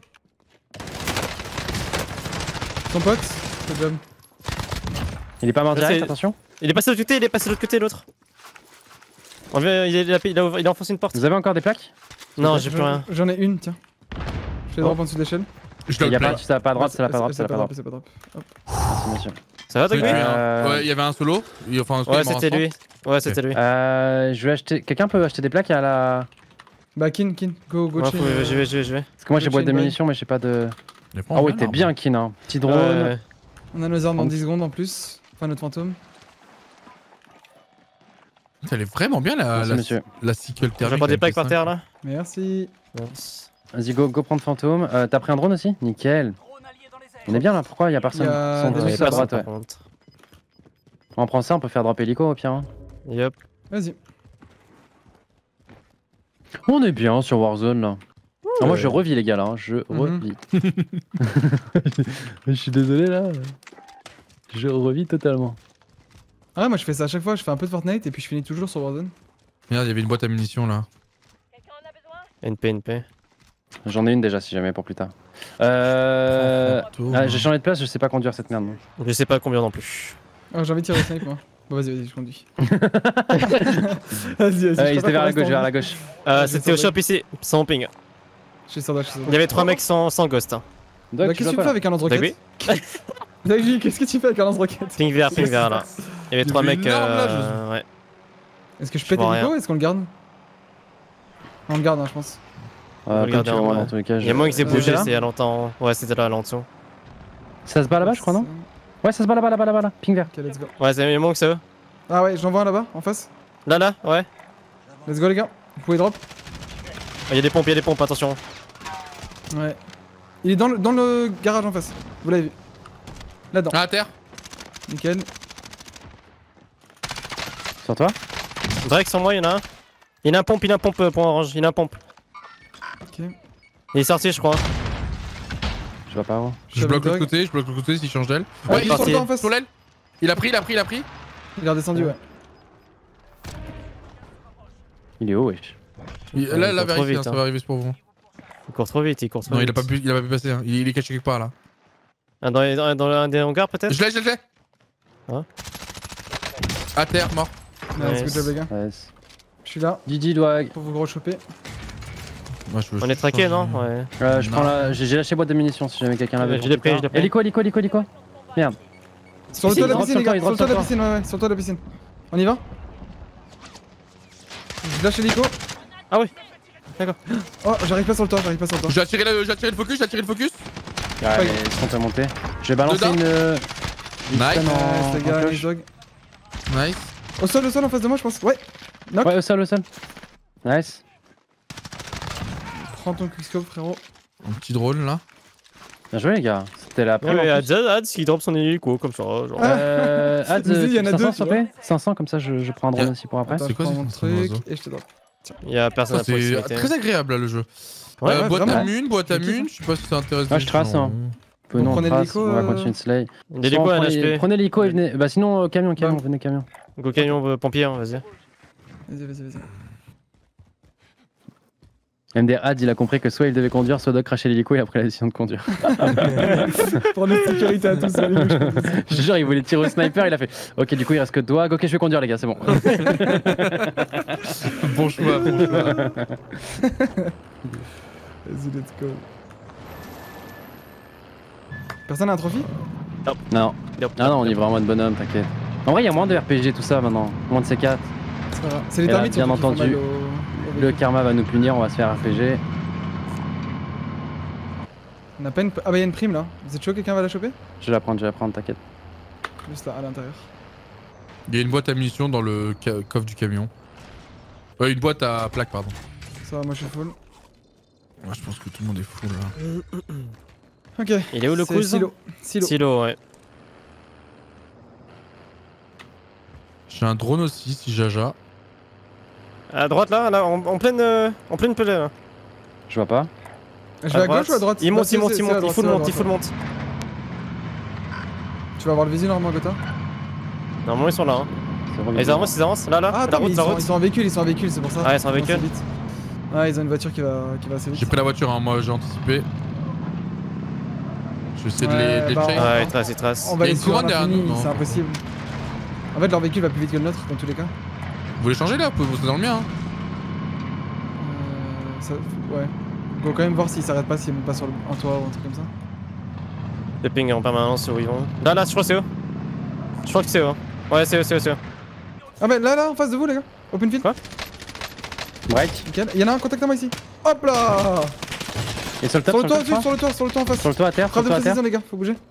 C: Ton pote, good job.
D: Il est pas mort
B: Ça,
D: direct,
B: c'est-
D: attention.
B: Il est passé de l'autre côté, il est passé de l'autre côté, l'autre. On vient, il, est- il, a, il, a, ouvert- il a enfoncé une porte.
D: Vous avez encore des plaques?
B: Non, j'ai plus
C: J'en-
B: rien.
C: J'en ai une, tiens. Je fais
B: Oh.
C: drop en dessous de l'échelle.
A: Je
D: Il
A: dois
D: y
A: le
D: a pas,
A: plaire.
D: c'est la pas à droite, c'est la pas à droite, c'est la pas à droite.
C: C'est pas drop. Hop.
D: Merci, monsieur.
B: Ça va,
A: Ouais,
B: Dogby
D: Euh,
A: Ouais, il y avait un solo. Il- Enfin,
B: Ouais,
A: il m'en
B: c'était
A: reste
B: lui. Ouais, c'était lui.
D: Euh, je vais acheter. Quelqu'un peut acheter des plaques à la.
C: Bah, Kin, Kin, go, go,
B: Ouais,
C: chill.
B: faut- j'y vais, j'y vais, j'y vais.
D: Parce que moi j'ai
C: Go
D: boîte de
C: chain buy.
D: munitions, mais j'ai pas de.
A: un.
D: Ah ouais, t'es bien, Kin, hein. Petit drone.
B: Ouais.
C: On a nos armes dans dix secondes en plus. Enfin, notre fantôme.
A: Elle est vraiment bien la,
D: Merci,
A: la,
D: monsieur.
A: la cycle
B: Je
A: thermique.
B: vais prendre des
A: avec
B: plaques
A: les
B: par terre là.
C: Merci.
B: Nice.
D: Vas-y, go, go prendre fantôme. Euh, T'as pris un drone aussi? Nickel. On est bien là, pourquoi y a personne?
C: Il y a
D: Ils sont
C: des
D: tous
C: mecs
D: à
C: là,
D: droite,
B: par
D: ouais.
B: contre.
D: On prend ça, on peut faire drop hélico au pire. hein.
B: Yup.
C: Vas-y.
D: On est bien sur Warzone là. Ah, moi je revis les gars là, hein. Je
C: Mhm.
D: revis. Je suis désolé là. Je revis totalement.
C: Ah ouais, moi je fais ça à chaque fois. Je fais un peu de Fortnite et puis je finis toujours sur Warzone.
A: Merde, il y avait une boîte à munitions là.
B: N P, N P.
D: J'en ai une déjà si jamais pour plus tard. Euh...
A: Fantôme.
D: ah, j'ai changé de place, je sais pas conduire cette merde. non.
B: Je sais pas combien non plus.
C: Ah, j'ai envie de tirer au snipe, moi. Bon, vas-y, vas-y, je conduis. vas-y, vas-y.
D: Euh, il était vers la gauche, vers la gauche.
B: Euh,
C: Ouais,
B: C'était au
C: j'ai
B: shop ici, sans ping.
C: Je suis sur dash, je suis sur
B: Il y avait trois mecs sans, sans ghost. Hein.
D: Doc,
C: Bah,
D: tu
C: qu'est-ce que
D: vas
C: tu fais
D: pas
C: avec un lance-roquette
B: Dogby
C: Dogby, qu'est-ce que tu fais avec un lance-roquette
B: Ping vert, ping vert là. Il y avait
A: Il
B: trois
A: y avait
B: mecs.
A: une arme, là,
B: Euh... Ouais.
C: Est-ce que je
B: Je
C: pète
B: vois
C: l'hélico
B: rien.
C: ou est-ce qu'on le garde On le garde, hein, je pense.
D: Euh, comme
B: Regardez
D: tu veux,
B: en
D: moi,
B: vrai.
D: dans tous les cas.
B: Il y a moins qui s'est
C: Euh,
B: bougé,
C: là
B: c'est il y a longtemps. Ouais, c'était là, là en dessous.
D: Ça se bat là-bas, je crois, non? Ouais, ça se bat là-bas, là-bas, là-bas, là. Ping vert.
C: Ok, let's go.
B: Ouais, c'est il y a moins que ça.
C: Ah ouais, j'en vois un là-bas, en face.
B: Là, là, ouais.
C: Let's go, les gars. Vous pouvez drop.
B: Il y a des pompes, il y a des pompes, attention.
C: Ouais. Il est dans le, dans le garage en face. Vous l'avez vu. Là-dedans.
A: Ah, à terre.
C: Nickel.
D: Sur toi?
B: Drake sur moi, il y en a un. Il y en a un pompe, il y en a un pompe, euh, point orange, il y en a un pompe.
C: Ok.
B: Il est sorti, je crois.
D: Je vois pas où.
A: Je bloque l'autre côté, je bloque l'autre côté s'il change d'aile.
C: Ah,
A: Ouais,
C: il
A: il
C: est
A: est
C: sur
A: sur,
C: le toit en face.
A: sur l'aile. Il a pris, il a pris, il a pris.
C: Il est redescendu, ouais.
D: Il est haut, wesh.
A: Il-
B: Ouais,
A: là,
B: il
A: là,
B: court trop
A: vérifie,
B: vite,
A: hein, ça
B: hein.
A: va arriver pour vous.
B: Il court trop vite, il court trop
A: Non,
B: vite.
A: il a pas pu, il a pas pu passer. Hein. Il, il est caché quelque part là.
B: Ah, dans, les- dans, dans un des hangars peut-être.
A: Je l'ai, je l'ai, je l'ai.
B: Hein
A: À terre, mort.
C: Nice,
B: Nice.
C: good job, les gars.
D: Ouais.
C: Je suis là
D: Didi doit.
C: pour vous rechoper.
A: Moi, je veux
B: On est traqué, non Ouais.
D: Euh, je
A: Non.
D: prends la. J'ai j'ai lâché boîte de munitions si jamais quelqu'un l'avait.
B: Je l'ai pris, je l'ai pris.
D: Hélico, hélico, hélico, hélico. Merde.
C: Sur le
D: Si,
C: toit de
D: il
C: la
D: drop
C: piscine, les
D: sur
C: gars.
D: le
C: Sur le
D: toit,
C: toit de
D: il
C: la
D: drop
C: piscine, ouais, ouais. Sur le toit de la piscine. On y va Je lâche l'hélico.
B: Ah oui. D'accord.
C: Oh, j'arrive pas sur le toit, j'arrive pas sur le toit.
A: J'ai attiré le, j'ai attiré le focus, j'ai attiré le focus.
D: Ouais, mais ils sont à monter. Je vais balancer
A: Dedans.
D: une. euh, une
A: Nice.
D: stun en-
C: Nice, les
D: en
C: gars,
D: cloche.
C: nice dog.
A: Nice.
C: Au sol, au sol en face de moi, je pense. Ouais. Knock.
D: Ouais, au sol, au sol. Nice.
C: Prends ton quickscope, frérot.
A: Un petit drone là.
D: Bien joué, les gars. C'était la
B: Ouais,
D: première.
B: mais
D: en
B: Ads,
D: plus.
B: Ads, il drop son hélico comme ça. Genre.
D: Euh. Ads,
C: Vas-y, il y en a
D: cinq cents,
C: deux,
D: s'il te
C: tu
D: plaît. cinq cents, comme ça je, je prends un drone
A: Yeah.
D: aussi pour après.
C: Attends,
A: c'est
C: je
A: quoi
C: prends
A: ce
C: mon
A: putain de
C: truc
A: oiseau
C: et je te drop.
B: Il y a personne
A: Ça,
B: à
A: c'est
B: proximité.
A: très agréable là le jeu.
B: Ouais,
A: Euh,
B: ouais,
A: boîte à
C: vraiment.
A: mune, boîte à
C: Je kiffe.
A: mune, je sais pas si ça intéresse
D: Ouais,
A: des
D: je trace,
A: gens.
D: hein. Peu non, on
C: prenez
D: trace,
C: l'hélico,
D: on va
C: euh,
D: continuer de slay.
B: L'hélico
D: Soit
B: à
D: on
B: un
D: prenez-
B: H P.
D: Prenez l'hélico et venez. Bah sinon, euh, camion, camion,
C: Bon.
D: venez camion.
B: Go camion, euh, pompier, hein, vas-y.
C: Vas-y, vas-y, vas-y.
D: M D Ad, il a compris que soit il devait conduire, soit Doc crachait l'hélico, il a pris la décision de conduire.
C: Pour notre sécurité à tous, allez, je pense.
D: Je te jure, il voulait tirer au sniper, il a fait ok, du coup il reste que toi. Ok, je vais conduire, les gars, c'est bon.
A: Bon choix, bon choix.
C: Vas-y, let's go. Personne a un trophy?
D: Non,
B: Yep.
D: ah non, on est vraiment en mode bonhomme, t'inquiète. En vrai, il y a moins de R P G, tout ça maintenant. Moins de C quatre.
C: C'est pas grave. C'est les
D: Et là,
C: termites
D: bien
C: surtout qui font
D: entendu,
C: mal au- au
D: Le
C: véhicule.
D: karma va nous punir, on va se faire R P G.
C: On a pas une. Ah bah y'a une prime là. Vous êtes chaud, quelqu'un va la choper?
D: Je vais la prendre, je vais la prendre, t'inquiète.
C: Juste là, à l'intérieur.
A: Il y a une boîte à munitions dans le ca- coffre du camion. Euh, une boîte à plaque, pardon.
C: Ça va, moi je suis full.
A: Ouais, je pense que tout le monde est full là.
C: Ok.
B: Il est où le
C: c'est
B: coup
C: Silo. Silo.
B: Silo, ouais.
A: J'ai un drone aussi si jaja.
B: À droite là, là en, en pleine euh, en pleine pelée là.
D: Je vois pas.
C: Je vais à
B: droite.
C: gauche ou à droite?
B: Il
C: Bah,
B: monte,
C: c'est-
B: il monte,
C: c'est-
B: il
C: c'est à
B: monte, il
C: droite,
B: faut le
C: c'est à
B: monte, il faut
C: droite.
B: le monte.
C: Tu vas avoir le visu normalement, Gotha?
B: Normalement ils sont là. Hein.
D: C'est vraiment
B: Et ils avancent, ils avancent. Là, là,
C: Ah,
B: la
C: attends, mais
B: route,
C: ils
B: la
C: sont,
B: route.
C: ils sont en véhicule, ils sont en véhicule, c'est pour ça.
B: Ah, ils sont en
C: Ils vont
B: véhicule.
C: assez vite. Ah, ils ont une voiture qui va, qui va assez vite.
A: J'ai pris la voiture, hein, moi j'ai anticipé. Je vais essayer de
C: Ouais,
A: les, de les
C: bah,
A: check.
C: on-
B: Ouais, ils tracent, ils tracent.
C: On
A: Il y
C: va
A: a
C: les
A: une
C: suivre à
A: couronne derrière
C: l'infini,
A: nous, non
C: c'est impossible. En fait, leur véhicule va plus vite que le nôtre dans tous les cas.
A: Vous voulez changer là? Vous pouvez bosser dans le mien. Hein.
C: Euh, ça, ouais. On peut quand même voir s'ils s'arrêtent pas, s'ils montent pas sur le, un toit ou un truc comme ça.
B: Des ping en permanence sur où ils vont. Là, là, je crois que c'est eux. Je crois que c'est eux. hein. Ouais, c'est eux, c'est eux, c'est eux.
C: Ah, bah là, là, en face de vous, les gars. Open field.
B: Quoi?
D: Break.
C: Nickel. Il y en a un, contacte-moi ici. Hop là!
D: Et sur le top,
C: Sur le toit,
D: sur le
C: dessus, sur le toit, sur le toit en face.
D: Sur le toit à terre, sur
C: Frappe
D: le
C: de
D: toit à terre.
C: précision, les gars, faut bouger.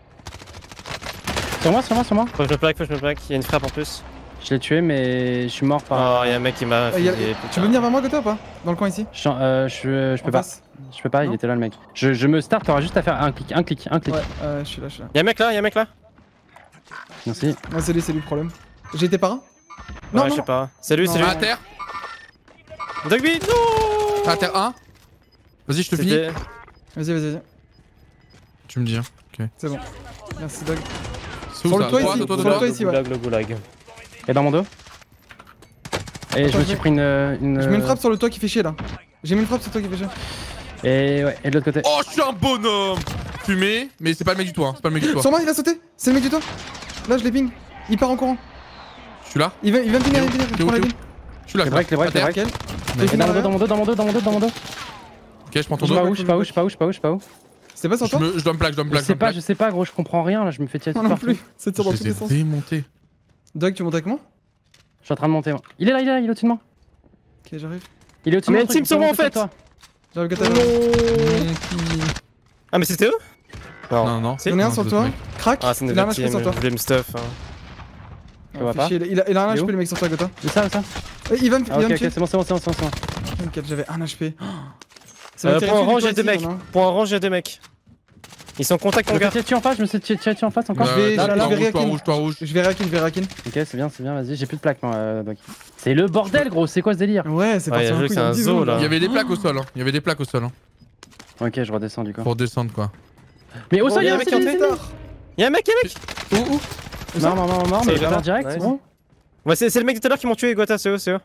D: Sur moi, sur moi, sur moi.
B: Faut que je me plaque, faut que je me plaque. Il y a une frappe en plus.
D: Je l'ai tué, mais je suis mort par.
B: Oh, il y a un mec qui m'a.
C: Ah, il y a-
B: filé,
C: Tu
B: putain.
C: veux venir vers moi, Gotha, ou pas? Dans le coin ici?
D: Je, euh, je, je peux
C: En
D: pas.
C: face.
D: Je peux pas, il
C: Non
D: était là le mec. Je, je me start, t'auras juste à faire un clic, un clic, un clic.
C: Ouais, euh, je suis là, je suis là.
B: Y'a un mec là, y'a un mec là.
D: Merci.
C: Ouais, c'est lui, c'est lui le problème. J'ai été par un? Non,
B: Ouais, je
C: non,
B: sais pas. C'est lui,
C: Non.
B: c'est lui.
A: À terre.
B: Dogby, non.
A: À terre un. Vas-y, je te finis.
B: C'était-
C: Vas-y, vas-y, vas-y.
A: Tu me dis. Hein.
C: C'est bon. Merci, Doug.
A: C'est où
C: Sur le
A: ça?
C: toit
A: Droite,
C: ici,
A: au toit,
C: sur
A: au
C: le
A: toit.
C: toit ici, ouais.
B: goulag, le goulag.
D: Et dans mon dos. Et
C: Attends,
D: je me
C: je
D: suis
C: mets-
D: pris une. une
C: Je mets une frappe sur le toit qui fait chier là. J'ai mis une frappe sur le toit qui fait chier.
D: Et ouais, et de l'autre côté.
A: Oh, je suis un bonhomme. Fumé, mais c'est pas le mec du toit. Hein. C'est pas le mec du toit.
C: Sur moi, il a sauté. C'est le mec du toit. Là, je l'ai ping. Il part en courant.
A: Je suis là.
C: Il va, il va me pinguer, il va me pinguer.
A: T'es
C: Je
A: où,
C: prends la
A: t'es où
C: ping.
A: Je suis là.
D: Les breaks, les breaks,
A: À terre.
D: les breaks.
C: Nickel.
D: Et dans mon dos, dans mon dos, dans mon dos, dans mon dos, dans mon dos.
A: Ok, je prends ton
D: Je sais pas
A: dos.
D: où, je sais pas où, je sais pas où, je sais pas où, je sais pas où.
C: C'était pas sur
A: Je,
C: toi?
A: me- je dois me plaque, je dois me
D: Je
A: plaque.
D: sais pas, je sais pas, gros, je comprends rien là, je me fais tirer
C: Moi
D: dessus
C: non
D: partout.
C: plus. Ça tire dans
A: Je
C: tous
A: les
C: les
A: ai
C: sens.
A: démontés.
C: Doug, tu montes avec moi?
D: Je suis en train de monter moi. Il est là, il est là, il est au-dessus de moi.
C: Ok, j'arrive.
D: Il est au-dessus de
B: Mais
D: moi.
B: il y a une team sur moi, en fait.
C: J'arrive, Gotha.
B: Ah, mais c'était eux.
A: Non, non.
B: Si.
C: J'en ai un
A: Non,
C: sur le
A: c'est
C: toit.
A: d'autres
C: Crac.
B: Ah, c'est une
C: Il a un
B: nouvelle
C: H P
B: team.
C: sur toi.
B: Je voulais me stuff. hein.
D: Je vois
C: Ah, fait
D: pas.
C: chier, Il a, il a un
D: Il est
C: H P
D: où
C: le mec sur toi, Gotha.
D: C'est ça, c'est ça.
C: Eh, Il va me, il
D: Ah,
C: va
D: ok,
C: me
D: ok,
C: tuer.
D: c'est bon, c'est bon, c'est bon, c'est bon, c'est bon.
C: T'inquiète, j'avais un H P. C'est
B: Euh,
C: vrai qu'il y a
B: pour un
C: que du
B: range, il y
C: toit
B: a deux
C: ici,
B: mecs.
C: y'en a un.
B: Pour un range, il y a deux mecs. Ils sont en contact,
D: Je
B: mon
D: me
B: gars.
D: suis tiré dessus en face, je me suis tiré dessus en face encore.
A: Ouais,
C: vais-
A: ouais,
C: là, là,
A: toi
C: je vais
A: rouge, toi
C: réakin.
A: rouge, toi rouge.
C: Je vais rakin, je vais rakin.
D: Ok, c'est bien, c'est bien, vas-y, j'ai plus de plaques moi, euh, Doc. C'est le bordel, gros, c'est quoi ce délire?
C: Ouais, c'est
B: Ouais,
C: parti
B: il y a
C: en
B: un jeu
C: couille
B: que c'est
C: dans
B: un
C: dix
B: zoo,
C: secondes,
B: là.
A: Il y avait des plaques au sol. Hein. Il y avait des plaques au sol. Hein.
D: Ok, je redescends du coup.
A: Pour descendre quoi.
D: Mais au sol,
B: il y a un
D: un
B: mec qui est
D: c'est-
B: entré. Il y a un mec, il y a un mec.
C: Où, où?
D: c'est- Mort, mort, mort, mort,
B: C'est
D: mais
B: là,
D: en
B: là.
D: direct,
B: Nice.
D: c'est bon?
B: Ouais, c'est c'est le mec de tout à l'heure qui m'ont tué, Guata, c'est eux, c'est eux.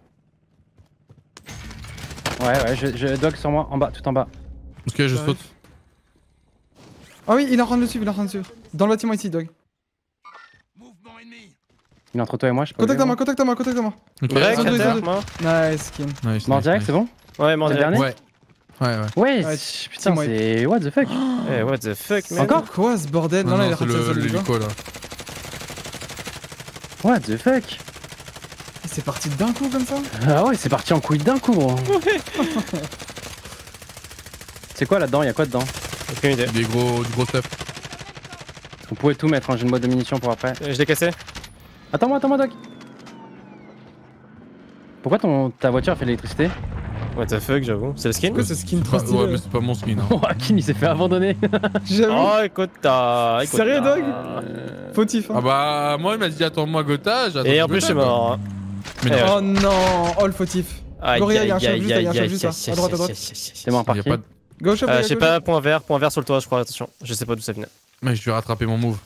D: Ouais, ouais, je, je Doc sur moi, en bas, tout en bas.
A: Ok, je
C: Ouais.
A: saute.
C: Ah oui, il est en train de le suivre, il est en train de le suivre. Dans le bâtiment ici, Doug.
F: Mouvement ennemi.
D: Il est entre toi et moi, je sais pas.
C: Contacte-moi, contacte-moi, contacte-moi.
A: Ok.
B: Break,
C: ils ont deux,
B: à
C: ils ont
B: terre,
C: deux.
B: mort.
C: Nice, skin.
A: Nice,
D: Mort
A: nice,
D: direct,
A: nice.
D: c'est bon?
B: Ouais, mort
D: C'est le
B: direct.
D: dernier?
A: Ouais. Ouais, ouais.
D: Ouais,
C: Ouais,
D: c'est- putain,
C: team wipe.
D: c'est. What the fuck?
B: Eh, what the fuck, man.
D: Encore?
C: Quoi ce bordel? Non,
A: Non,
C: là, il
A: non,
C: est
A: c'est
C: parti sur
A: le-
C: le gars.
A: l'hélico là.
D: What the fuck?
C: C'est parti d'un coup comme ça?
D: Ah ouais, c'est parti en couille d'un coup, gros. C'est quoi là-dedans? Y'a quoi dedans?
B: Aucune idée.
A: Des gros, du gros stuff.
D: Vous pouvez tout mettre, hein, j'ai une boîte de munitions pour après.
B: Euh, Je l'ai cassé.
D: Attends-moi, attends-moi, Doc. Pourquoi ton, ta voiture fait de l'électricité?
B: What the fuck, j'avoue. C'est le skin?
C: Pourquoi ce skin
A: C'est
C: trop
A: pas-
C: stylé?
A: Ouais, mais c'est pas mon skin. Hein.
D: Oh, Akin, il s'est fait abandonner.
C: J'avoue.
B: Oh, écoute, t'as. écoute,
C: Sérieux,
B: t'as-
C: Dog Fautif, hein.
A: Ah bah, moi, il m'a dit attends-moi Gotha. j'ai
B: Et
A: attendu
B: en plus, je suis
A: Gotha, quoi.
B: mort.
A: Mais
B: Eh,
A: non,
C: Oh non, oh le fautif.
B: Aïe,
C: Gloria, il y a un
B: aïe,
C: chef
B: aïe,
C: juste là, il y a un
B: aïe,
C: chef
B: aïe,
C: juste là.
B: aïe,
C: À droite, à droite.
B: aïe, aïe, aïe,
D: C'est moi par
A: y a
D: qui?
A: pas de...
C: Gauche,
B: Euh,
C: gauche,
B: je sais
C: gauche.
B: pas, point vert, point vert sur le toit, je crois, attention. Je sais pas d'où ça venait.
A: Mais je vais rattraper mon move.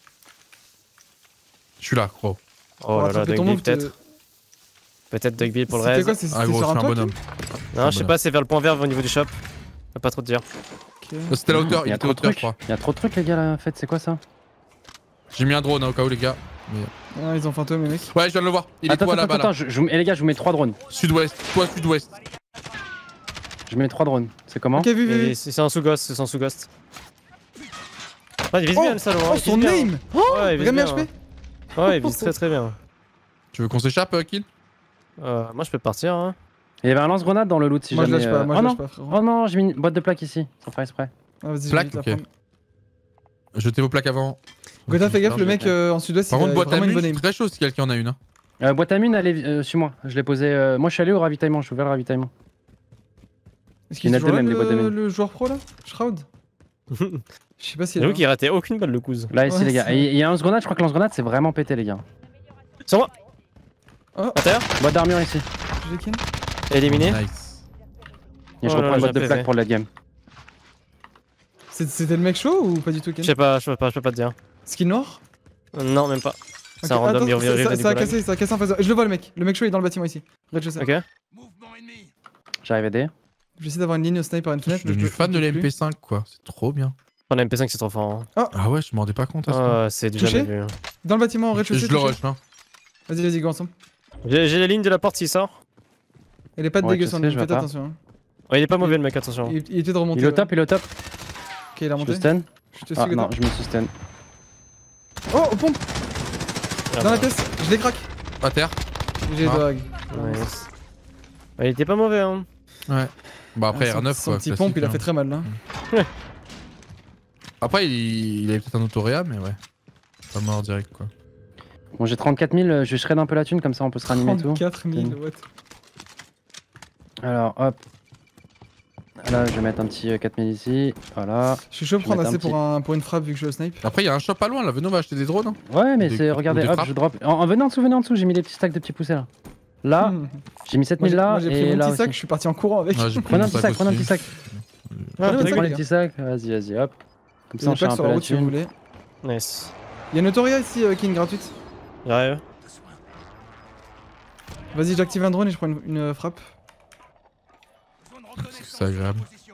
A: Je suis là, gros.
B: Oh
C: Pour
B: là là,
C: rattraper ton
B: Dugby
C: move,
B: peut-être. Peut-être Dugby pour le
C: C'était
B: reste.
C: quoi? C'est-
A: Ah
C: C'était
A: gros, je
C: sur un
A: suis un
C: toit?
A: bonhomme.
B: Non, je sais pas, c'est vers le point vert au niveau du shop. Faut pas trop te dire.
C: Ok.
A: C'était la hauteur,
D: Il
A: il
D: y a
A: était
D: trop de
A: hauteur, je
D: trucs.
A: crois.
D: Il y a trop de trucs, les gars, là, en fait, c'est quoi ça?
A: J'ai mis un drone hein, au cas où, les gars.
C: Ah, ils ont fantôme, les mecs.
A: Ouais, je viens de le voir. Il est
D: Attends,
A: toi
D: attends,
A: là-bas,
D: attends,
A: là.
D: je, je vous- eh, les gars, je vous mets trois drones.
A: Sud-ouest, toi sud-ouest.
D: Je mets trois drones. C'est comment?
C: Ok, vu, vu,
B: Et
C: vu.
B: C'est c'est un sous-ghost, c'est un sous-ghost. Ouais, il vise
C: Oh,
B: bien le salaud. hein,
C: Oh,
B: il
C: son
B: vise bien.
C: name!
B: Ouais, il vise
C: Regarde mes
B: bien.
C: H P.
B: hein. Ouais, il vise très très bien.
A: Tu veux qu'on s'échappe, euh, Kill?
B: Euh, moi, je peux partir. Hein.
D: Il y avait un lance-grenade dans le loot si
C: Moi, je
D: jamais.
C: lâche pas,
D: euh,
C: moi,
D: oh
C: je
D: non,
C: lâche pas, frérot.
D: oh non, j'ai mis une boîte de plaques ici, sans faire exprès.
C: Ah, vas-y, je
A: Plaque,
C: vais vite la
A: ok.
C: prendre.
A: Jetez vos plaques avant.
C: Gotha, fais gaffe, le
A: Par
C: mec euh, en sud-ouest, il
A: contre,
C: a
A: boîte à
C: vraiment une bonne
A: mine,
C: aim.
A: c'est très chaud si quelqu'un en a une. Hein.
D: Euh, boîte à mine, allez, euh, suis-moi. Je l'ai posé. euh, Moi, je suis allé au ravitaillement, je suis ouvert le ravitaillement.
C: Est-ce
D: Il y en
C: qu'il
D: a
C: est toujours
D: deux
C: là,
D: même, des boîtes de
C: le,
D: mine.
C: le joueur pro là? Shroud? Je sais pas s'il est
B: J'avoue
C: là.
B: qu'il ratait aucune balle, le cousin.
D: Là, ici,
C: Ouais,
D: les gars.
C: c'est-
D: Et il y a un lance-grenade, je crois que lance-grenade, c'est vraiment pété, les gars.
B: Sur moi.
C: Oh.
B: À terre.
D: Boîte d'armure ici.
C: J'ai ken.
B: Éliminé.
A: Nice.
D: Et je
B: Oh là
D: reprends
B: là,
D: une boîte
B: j'ai
D: de
B: un
D: plaques
B: P V.
D: pour le late game.
C: C'est- C'était le mec chaud ou pas du tout,
B: Je
C: Ken?
B: sais pas, je peux pas, je peux pas te dire.
C: Skin noir?
B: Euh, Non, même pas. C'est un
C: Ok,
B: random
C: attends,
B: virgule
C: ça- ça-
B: du
C: Ça a
B: collègue.
C: cassé, ça a cassé en face. Je le vois, le mec. Le mec chaud il est dans le bâtiment ici. Rez-de-chaussée.
B: Ok.
F: Mouvement ennemi.
D: J'arrive à aider.
C: Je vais essayer d'avoir une ligne au sniper et une
A: Je
C: fenêtre.
A: suis
C: mais je
A: devenu
C: peux-
A: fan de
C: je
A: la
C: peux
A: M P cinq, quoi. C'est trop bien.
B: On a M P cinq, c'est trop fort. hein.
A: Ah ouais, je m'en rendais pas compte à ce moment.
B: Ah, c'est du
C: Touché
B: jamais vu.
C: plus. Dans le bâtiment, au rez-de-chaussée.
A: Je le
C: touché.
A: rush, hein.
C: Vas-y, vas-y, go ensemble.
B: J'ai j'ai la ligne de la porte s'il sort.
C: Elle est pas de
D: Ouais,
C: dégueu
D: je
C: son
D: sais,
C: ligne,
D: je vois
C: faites
D: pas.
C: attention. hein.
B: Ouais, il est pas mauvais le mec, attention.
C: Il, il était de remonter.
D: Il est au
C: ouais.
D: top, il est au top.
C: Ok, il a
D: Je
C: remonté.
D: te stun.
C: Je te
D: Ah
C: suis,
D: non,
C: Gotha.
D: je me suis stun.
C: Oh, au pompe!
B: Ah,
C: Dans la
B: bah.
C: pièce, je les craque.
A: À terre.
C: J'ai
A: Ah.
C: dog.
B: Nice. Ouais, il était pas mauvais, hein.
A: Ouais. Bah après
C: son,
A: R neuf,
C: son
A: quoi.
C: petit
A: classique,
C: pompe, il a
A: hein.
C: fait très mal là.
A: Après, il, il avait peut-être un autoréa, mais ouais. Pas mort direct, quoi.
D: Bon, j'ai trente-quatre mille, euh, je shred un peu la thune, comme ça on peut se ranimer et tout.
C: trente-quatre mille, what?
D: Alors, hop. Là, je vais mettre un petit euh, quatre mille ici. Voilà.
C: Je suis chaud de
D: Je vais
C: prendre
D: mettre
C: assez
D: un
C: pour, un, pour une frappe vu que je suis au snipe.
A: Après, il y a un shop pas loin, là. Venez, on va acheter des drones. Hein.
D: Ouais, mais
A: Des-
D: c'est.
A: ou
D: Regardez,
A: des
D: hop,
A: frappes.
D: je drop. En, en venez en dessous, venez en dessous, j'ai mis les petits stacks de petits poussés là. Là,
C: Hmm.
D: j'ai mis sept
C: Moi,
D: mille
C: j'ai-
D: là.
C: moi, j'ai pris
D: et
C: mon
D: là
C: petit sac,
D: aussi.
C: je suis parti en courant avec.
A: Ouais, j'ai pris
D: Prenez un
A: mon
D: petit sac, prenez un
A: aussi.
D: petit sac.
C: Ah,
D: Prenez
C: ouais,
D: un
C: les gars.
D: petit sac. Vas-y, vas-y, hop. Comme
C: Il y
D: ça,
C: a
D: on
C: des
D: cherche
C: packs
D: un
C: sur
D: peu
C: la
D: la
C: route si vous
D: thune.
C: voulez.
B: Nice.
C: Il y a une autoria ici, euh, King, gratuite.
B: J'arrive.
C: Vas-y, j'active un drone et je prends une, une, euh, frappe.
F: Zone reconnue
A: C'est
F: sur
A: agréable.
F: position.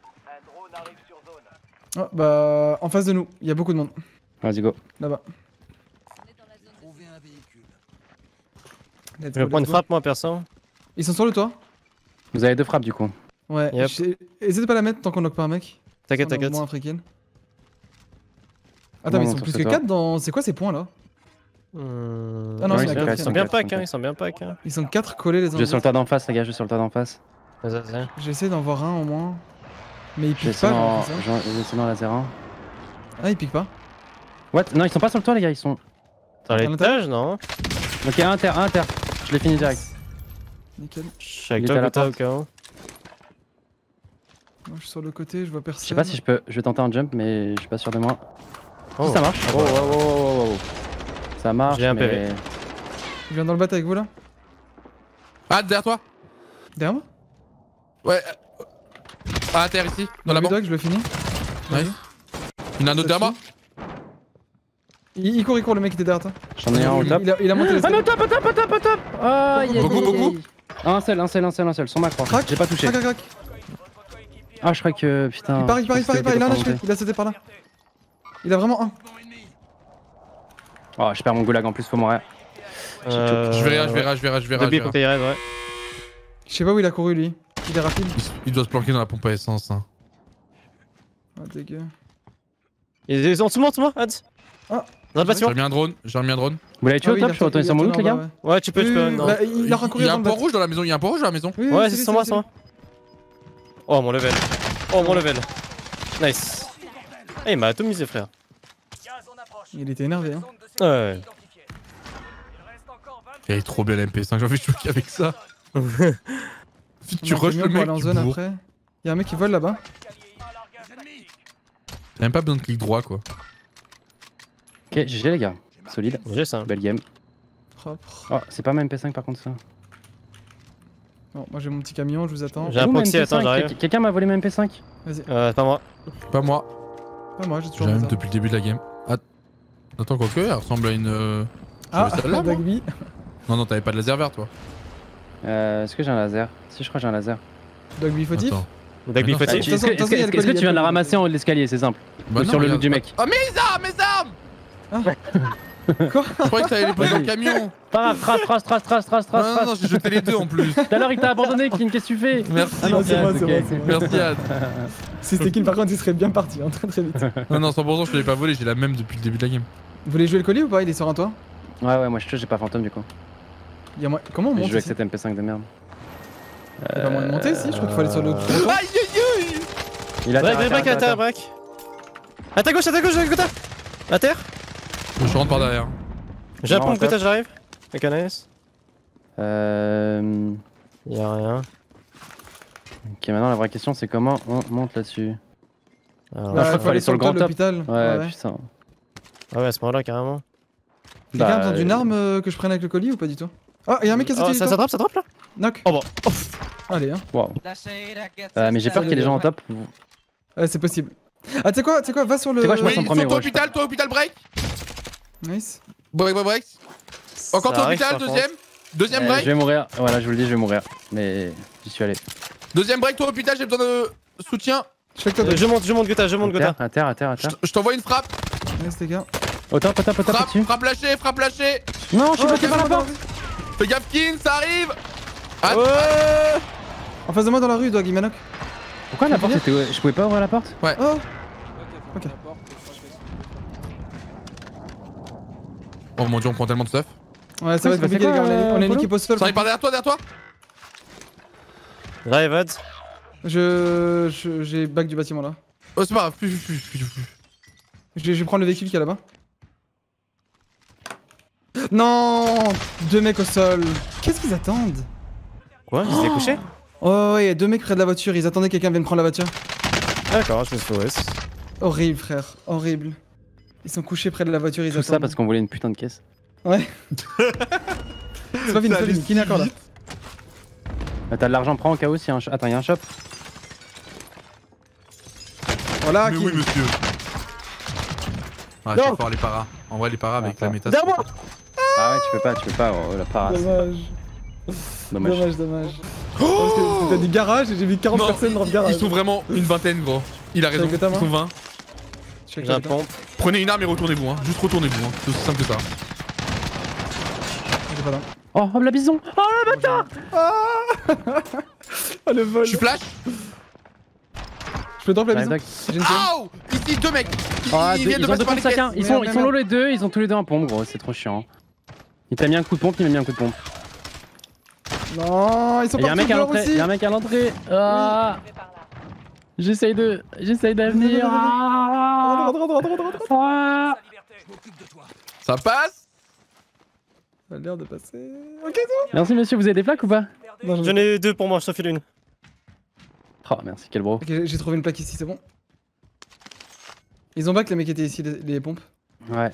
C: Ah, bah, en face de nous, il y a beaucoup de monde.
D: Vas-y, go.
C: Là-bas.
F: Trouver un véhicule.
C: Let's
B: Je vais
C: go,
B: prendre une
C: let's go.
B: frappe, moi, perso.
C: Ils sont sur le toit.
D: Vous avez deux frappes du coup.
C: Ouais.
B: Yep.
C: j'ai- Essayez de pas la mettre tant qu'on knock pas un mec.
B: T'inquiète,
C: On a au
B: t'inquiète.
C: moins un freakin. Attends,
D: Non,
C: mais ils
D: non,
C: sont
D: sur
C: plus
D: ce
C: que
D: toit.
C: quatre dans. C'est quoi ces points là?
B: Hmm.
C: Ah non,
D: Ouais,
C: c'est
D: ils
C: la
D: sont
C: quatrième.
D: quatre,
B: Ils sont bien
D: quatre,
B: pack,
D: ils
B: hein.
D: sont
B: Ils sont bien pack. Hein.
C: Ils sont quatre collés les uns.
D: Je vais sur le toit d'en face, les gars, je vais sur le toit d'en face.
B: Vas-y, vas-y.
C: J'essaie d'en voir un au moins. Mais il
D: Je vais
C: pique pas,
D: essayer
C: j'ai
D: dans,
C: l'impression.
D: je vais essayer dans laser un.
C: Ah, il pique pas.
D: What? Non, ils sont pas sur le toit, les gars, ils sont.
B: T'as l'étage, non?
D: Ok, un inter, un inter. Je l'ai fini direct.
C: Nickel.
B: Je suis avec
D: Il
B: toi,
D: est à la
B: Gotha, au
D: porte.
B: cas où.
C: Moi je suis sur le côté, je vois personne.
D: Je sais pas si je peux. Je vais tenter un jump, mais je suis pas sûr de moi.
B: Oh.
D: Si ça marche.
B: Oh, oh, oh, oh, oh.
D: Ça marche.
B: J'ai un
D: mais...
B: P V.
C: Je viens dans le battre avec vous là.
A: Ah, derrière toi.
C: Derrière moi.
A: Ouais. euh, Ah, à terre ici, dans la
C: Le
A: banque.
C: dog, je le finis.
A: Nice. Il y en a un autre derrière moi.
C: Il, il court, il court, le mec qui était derrière toi.
D: J'en ai un au
C: il,
D: top.
C: il a, il a monté les
D: Ah non, top, top, top, top, top. Ah, aïe, aïe,
A: Beaucoup,
D: aïe,
A: beaucoup.
D: aïe. Un seul, un seul, un seul, un seul. Sur ma croix.
C: Crac.
D: J'ai pas touché.
C: Crac, crac, crac.
D: Ah, je crois que. Putain.
C: Il part, il part, il
D: je
C: part,
D: pensais
C: il part. Il a un
D: qu'il
C: H P.
D: était
C: Il a sauté par là. Il a vraiment un.
F: Mouvement ennemi.
D: Oh, je perds mon goulag en plus, faut mourir.
B: Euh,
A: Je verrai, je verrai, je verrai, je verrai. je
B: Debut
A: verrai.
B: faut qu'il raid, ouais.
C: Je sais pas où il a couru lui. Il est rapide.
A: Il, il doit se planquer dans la pompe à essence. Hein.
C: Ah, dégueu.
B: Il est en dessous de moi, en dessous de moi, Hans.
C: Ah.
B: Dans le bâtiment.
A: J'ai remis un drone, j'ai remis un drone.
D: Vous l'avez tué
C: Ah
D: au
C: oui,
D: top?
C: il
D: Je peux
C: a
D: retourner sur mon
C: retourné
D: loot, les
C: en
D: gars?
C: bas, ouais.
B: Ouais, tu peux, tu peux.
C: Oui,
B: Non.
C: bah, il a raccouru
A: Il y a
C: dans
A: un
C: le
A: pont
C: bat.
A: rouge dans la maison, il y a un pont rouge dans la maison.
C: Oui, oui,
B: Ouais,
C: c'est
B: c'est
C: lui,
B: sur moi,
C: c'est
B: sur
C: lui.
B: moi. Oh, mon level. Oh, mon level. Nice. Ah, il m'a atomisé, frère.
C: Il était énervé, hein.
B: Ouais.
A: Il est trop bien la M P cinq, j'ai envie de jouer avec ça. Tu
C: On a un
A: rushes le
C: camion pour
A: mec,
C: aller en
A: tu
C: zone
A: bourres.
C: après. Y'a un mec qui vole là-bas.
A: T'as même pas besoin de clic droit quoi.
D: Ok, G G les gars. Solide.
B: J'ai ça.
D: Belle game.
C: Propre.
D: Oh, c'est pas ma M P cinq par contre ça.
C: Bon, moi j'ai mon petit camion, je vous attends.
B: J'ai un
D: Où, ma
B: proxy,
D: M P cinq?
B: attends, j'arrive.
D: Quel- Quelqu'un m'a volé ma M P cinq?
C: Vas-y.
B: Euh, pas moi.
A: Pas moi.
C: Pas moi, j'ai
A: J'ai
C: toujours
A: même
C: ça.
A: depuis le début de la game. Ah. Attends, quoique, elle ressemble à une. Euh...
C: Ah,
A: j'avais celle-là, moi.
C: Dagby.
A: Non, non, t'avais pas de laser vert toi.
D: Euh, Est-ce que j'ai un laser? Si, je crois que j'ai un laser.
C: Dagby fautif.
A: Attends.
B: Dagby
A: non,
B: fautif.
C: toute
D: Est-ce
C: façon-
D: que,
C: de toute
D: est-ce que-
C: façon, il y a
D: est-ce
C: le
D: que
C: colis,
D: tu viens de la
C: il y a le
D: ramasser en haut de l'escalier? C'est simple.
A: Bah
D: Ou sur le
A: regarde.
D: look du mec.
A: Oh, mes armes, mes armes!
C: Quoi?
A: Je croyais que t'allais les poser dans le
D: Vas-y.
A: camion.
D: Pas grave, trace, trace, trace, trace, trace, trace,
A: Non, non, non,
D: trace.
A: j'ai jeté les deux en plus.
D: Tout à l'heure, il t'a abandonné, Kin, qu'est-ce que tu fais?
A: Merci.
C: Ah non, c'est moi,
D: Ok,
C: c'est moi,
D: ok.
C: c'est moi.
A: Merci Ad.
C: Si c'était Kin, par contre, il serait bien parti, hein, très très vite.
A: Non, non, cent pour cent, je te l'ai pas volé, j'ai la même depuis le début de la game.
C: Vous voulez jouer le colis ou pas? Il est sur un toit.
D: Ouais, ouais, moi je te j'ai pas fantôme du coup.
C: Il y a moi... Comment on
D: Je
C: monte
D: joue avec
C: ici?
D: cette M P cinq de merde.
C: Il y a pas moyen de monter ici? Je crois qu'il faut aller sur l'autre toit.
A: Aïe aïe aïe!
D: Il a
B: Break, break, break, à terre, break. À ta gauche, à ta gauche, à ta gauche. À terre.
A: Je rentre par derrière.
B: J'ai un
D: Non,
B: pompe que
D: top.
B: t'as, j'arrive. Avec un nice.
D: Euh.
B: Y'a rien.
D: Ok, maintenant la vraie question c'est comment on monte là-dessus.
B: Alors,
D: Bah, je crois qu'il faut aller sur le grand
C: toit de
D: top.
C: l'hôpital.
D: Ouais, putain.
B: Ah ouais, à ce moment-là, carrément.
C: Quelqu'un
D: Bah,
C: a besoin d'une
D: euh,
C: arme euh, que je prenne avec le colis ou pas du tout? Ah, y'a un mec qui a
B: Oh,
C: sauté
B: ça
C: du toit.
B: s'attrape, ça attrape là.
C: Knock.
B: Oh bon.
C: Allez, hein.
D: Waouh. Euh, mais j'ai peur qu'il y ait des gens en top.
C: Ouais, c'est possible. Ah, tu sais quoi, tu sais quoi, va sur le.
D: C'est quoi, je passe
A: Oui,
D: en premier,
A: sur ton
D: gros, je
A: hôpital, toi hôpital break.
C: Nice.
A: Break, break, break. Encore
B: Ça
A: ton
B: arrive,
A: hôpital,
B: par
A: deuxième. Deuxième
D: Euh,
A: break.
D: je vais mourir. Voilà, je vous le dis, je vais mourir. Mais j'y suis allé.
A: Deuxième break, toi hôpital, j'ai besoin de soutien.
C: Je fais que toi,
B: Euh, Je monte, je monte Gotha, je monte
D: À terre,
B: Gotha.
D: à terre, à terre, à
A: Je
D: terre.
A: t- Je t'envoie une frappe.
C: Nice, les gars.
D: Au top, au top, au top,
A: Frappe,
D: au-dessus.
A: frappe lâchée, frappe lâchée.
D: Non, je suis
C: Oh,
D: bloqué
C: ok,
D: par la
C: c'est bon,
D: porte.
A: Fais gaffe, Kin, ça arrive. Ah,
B: Ouais.
C: En face de moi dans la rue, Dog, il m'a knock.
D: Pourquoi la porte était. Je pouvais pas ouvrir la porte?
C: Oh.
A: Oh mon dieu, on prend tellement de stuff.
C: Ouais, ça va être
D: Ouais, c'est
C: compliqué, les gars.
D: quoi,
C: On est- on est une
D: Polo
C: équipe au sol.
A: Ça arrive par derrière toi, derrière toi.
B: J'arrive, Ad.
C: Je. je- J'ai back du bâtiment là.
A: Oh, c'est pas grave. Fuis, fuis, fuis, fuis, fuis.
C: Je vais je vais prendre le véhicule qu'il y a là-bas. Non. Deux mecs au sol. Qu'est-ce qu'ils attendent?
B: Quoi? Ils étaient couchés?
C: Oh ouais, il y a deux mecs près de la voiture. Ils attendaient que quelqu'un vienne prendre la voiture.
B: D'accord, je me suis fait O S.
C: Horrible, frère. Horrible. Ils sont couchés près de la voiture. Ils
D: Tout
C: attendent.
D: ça parce qu'on voulait une putain de caisse.
C: Ouais. C'est pas fini, c'est pas fini. Qui n'est encore là?
D: Ah, t'as de l'argent, prends au cas où s'il y a un shop. Attends, il y a un shop.
C: Voilà,
A: Mais
C: qui.
A: oui, monsieur. Ah,
B: Non.
A: c'est fort les paras. En vrai, les paras avec
D: Attends.
A: la méta.
B: Derrière moi.
D: Ah ouais, tu peux pas, tu peux pas, oh, la parade.
C: Dommage.
D: Dommage.
C: Dommage, dommage. Parce que c'était du garage et j'ai vu quarante
A: Non,
C: personnes dans le garage.
A: Ils sont vraiment une vingtaine, gros. Il a raison.
C: avec le
A: Ils
C: tabac
A: sont vingt.
C: Je suis
B: J'ai un
C: avec toi.
B: pompe.
A: Prenez une arme et retournez-vous, hein. Juste retournez-vous, hein. C'est aussi simple que ça.
C: J'ai pas d'arme.
D: Oh, oh, la bison. Oh, le bâtard.
C: Ah le vol.
A: Je suis flash.
C: Je peux drop la
D: Ouais,
C: maison.
D: doc.
C: J'ai une pierre.
A: Aouh! Ici, deux mecs. Ils,
D: Ah,
A: ils
D: deux-
A: viennent de
D: ils ont
A: passer
D: deux
A: par
D: pompes
A: les
D: chacun.
A: caisses.
D: Ils sont,
C: Merde,
D: ils sont
C: merde.
D: low les deux, ils ont tous les deux un pompe, gros. C'est trop chiant. Il t'a mis un coup de pompe, il m'a mis un coup de pompe.
C: Non, ils sont
D: Il y a un
C: partis
D: mec à
C: dehors
D: l'entrée,
C: aussi.
D: il y a un mec à l'entrée. Ah. J'essaye de, j'essaye d'avenir. Ah.
C: Rentre, rentre, rentre, rentre, rentre.
D: Ah.
F: Je m'occupe de toi.
A: Ça passe?
C: Ça a l'air de passer. Ok, c'est
D: Merci monsieur, vous avez des plaques ou pas?
C: bon. Non,
B: J'en ai deux pour moi, je t'en file une.
D: Oh merci, quel bro.
C: Ok, j'ai j'ai trouvé une plaque ici, c'est bon. Ils ont back les mecs qui étaient ici, les, les pompes.
D: Ouais.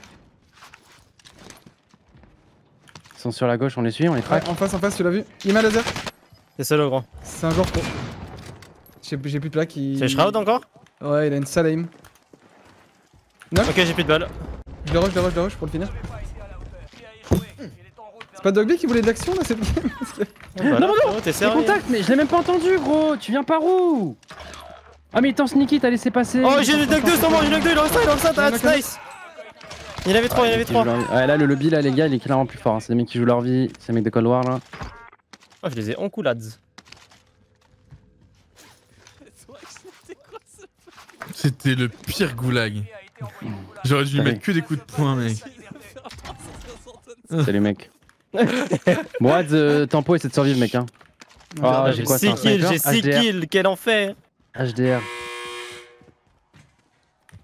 D: Ils sont sur la gauche, on les suit, on les
C: Ouais,
D: traque.
C: en face, en face, tu l'as vu. Il m'a laser.
B: C'est seul au grand.
C: C'est un joueur pro. J'ai j'ai plus de plaque. Il...
B: C'est Shroud encore?
C: Ouais, il a une sale aim.
B: Ok, j'ai plus de balles.
C: Je le rush, je le rush, je le rush pour le finir. C'est pas Dogby qui voulait de l'action là, c'est le game.
B: Voilà,
D: non, non,
B: frérot, T'es
D: Les
B: sérieux?
D: contacts, mais je l'ai même pas entendu gros. Tu viens par où? Ah mais t'es en sneaky, t'as laissé passer.
B: Oh, j'ai le knock deux sur moi, j'ai le knock deux, il en reste un, il en reste un, t'as nice. Il y en avait trois, il y en avait trois.
D: Ouais là le lobby là les gars il est clairement plus fort, hein. C'est des mecs qui jouent leur vie, c'est des mecs de Cold War là.
B: Oh, je les ai encoulades.
A: C'était le pire goulag. J'aurais dû lui
D: Ouais.
A: mettre que des coups de poing, mec.
D: C'est les mecs. Bon Adz, euh, tempo essaie de survivre mec hein. Ah,
B: Ah,
D: j'ai
B: j'ai
D: quoi, c'est un
B: six kills,
D: sniper
B: j'ai six
D: H D R.
B: kills, quel enfer.
D: H D R.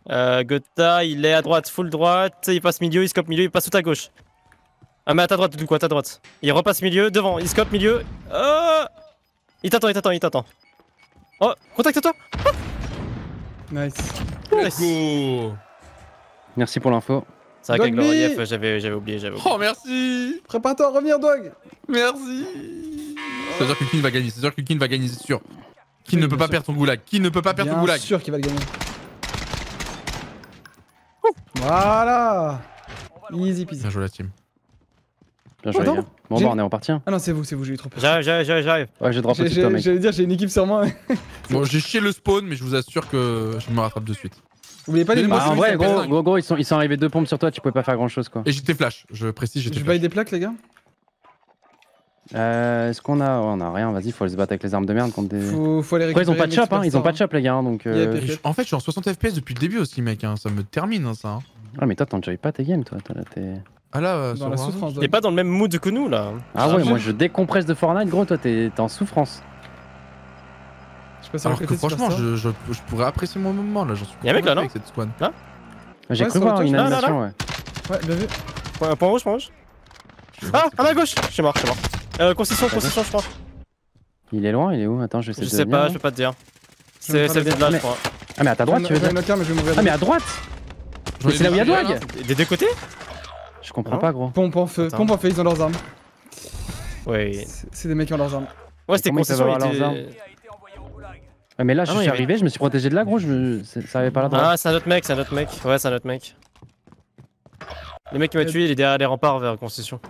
B: Euh, Gotha, il est à droite, full droite. Il passe milieu, il scope milieu, il passe tout à gauche. Ah, mais à ta droite, du coup, à ta droite. Il repasse milieu, devant, il scope milieu. Oh il t'attend, il t'attend, il t'attend. Oh, contacte-toi.
C: Nice.
A: Let's go.
D: Merci pour l'info.
B: C'est vrai qu'avec le
C: Dogby.
B: relief, j'avais j'avais oublié, j'avais oublié.
A: Oh, merci.
C: Prépare-toi à revenir, Dog.
A: Merci. C'est sûr que Kin va gagner, c'est sûr que Kin va gagner, c'est sûr. Kin
C: Oui,
A: ne peut
C: bien
A: pas
C: sûr.
A: perdre son goulag. Kin ne peut pas perdre son
C: Bien
A: goulag.
C: sûr qu'il va le gagner. Voilà. Easy peasy.
A: Bien joué la team.
D: Bien joué,
C: Attends,
D: les gars. Bon,
C: j'ai-
D: bah, on est reparti. Hein.
C: Ah non, c'est vous, c'est vous, j'ai eu trop peur.
B: J'arrive, j'arrive, j'arrive, j'arrive.
D: Ouais, j'ai drop
C: J'ai-
D: au-dessus de toi,
C: j'ai-
D: mec.
C: J'allais dire, j'ai une équipe sur moi.
A: Bon, j'ai chié le spawn, mais je vous assure que je me rattrape de suite.
C: Oubliez pas les
A: Mais moi,
D: Ah,
C: mots.
D: en
A: celui
D: vrai,
A: qui a
D: gros,
A: P cinq.
D: gros, gros, ils sont, ils sont arrivés deux pompes sur toi, tu pouvais pas faire grand chose quoi.
A: Et j'étais flash, je précise, j'étais
C: Je
A: flash.
C: baille des plaques, les gars.
D: Euh, Est-ce qu'on a. Oh, on a rien, vas-y, faut aller se battre avec les armes de merde contre des.
C: Faut, faut aller
D: Après,
C: récupérer.
D: ils ont pas de
C: les
D: chop, hein, ils ont pas de
C: experts,
D: chop, les gars, hein, donc.
C: Yep,
D: Euh...
C: yep.
A: Et je- En fait, je suis en soixante F P S depuis le début aussi, mec. Hein. Ça me termine, hein, ça. Hein.
D: Ah, mais toi, t'enjoy pas tes games, toi. toi, là, t'es-
A: Ah là, euh,
C: Dans
A: sur
C: la
A: Warzone.
C: souffrance,
B: T'es
C: Dog.
B: pas dans le même mood que nous là.
D: Ah ouais,
C: je-
D: moi je décompresse de Fortnite, gros, toi, t'es t'es en souffrance.
C: Je sais pas si on
A: Alors
C: va
A: que
C: côté de
A: franchement,
C: Superstar.
A: je, je, je pourrais apprécier mon moment là. J'en suis
B: Y'a un mec, là,
A: convaincu
B: non
A: avec cette squad.
D: J'ai
C: Ouais,
D: cru
C: sur
D: voir
C: le
D: une
C: touch.
B: Là, là,
D: animation, ouais.
C: Ouais, bien vu.
B: Point, point rouge, point rouge.
A: Je sais
B: Ah,
A: pas, c'est
B: à ma
A: pas-
B: gauche. Je suis mort, je suis mort. Euh, concession, concession, je crois.
D: Il est loin, il est où? Attends, je vais essayer
B: Je
D: de.
B: sais
D: venir,
B: pas,
D: là.
B: je peux pas te dire.
C: Je
B: C'est
C: vais
B: c'est
C: pas
B: le de là, je
D: mais-
B: crois.
D: Ah, mais à ta droite, tu veux
C: J'en ai
D: dire?
C: une autre, mais je vais mourir.
D: Ah, mais à droite?
A: J'en ai
D: Mais c'est là où il y a
A: deux
D: Dog.
A: derrière.
B: Des deux côtés?
D: Je comprends
B: Non.
D: pas, gros.
C: Pompe en feu,
B: Attends.
C: pompe en feu, ils ont leurs armes.
B: Oui.
C: C'est c'est des mecs qui ont leurs armes.
B: Ouais, c'était
D: Comment ils peuvent
B: concession,
D: avoir
B: il
D: leurs
B: était.
D: Ouais, mais là,
B: Ah
D: je
B: non, il
D: suis
B: y avait-
D: arrivé, je me suis protégé de là, gros, je me. c'est- Ça arrivait pas là droite.
B: Ah, c'est un autre mec, c'est un autre mec. Ouais, c'est un autre mec. Le mec qui m'a tué, il est derrière les remparts vers concession.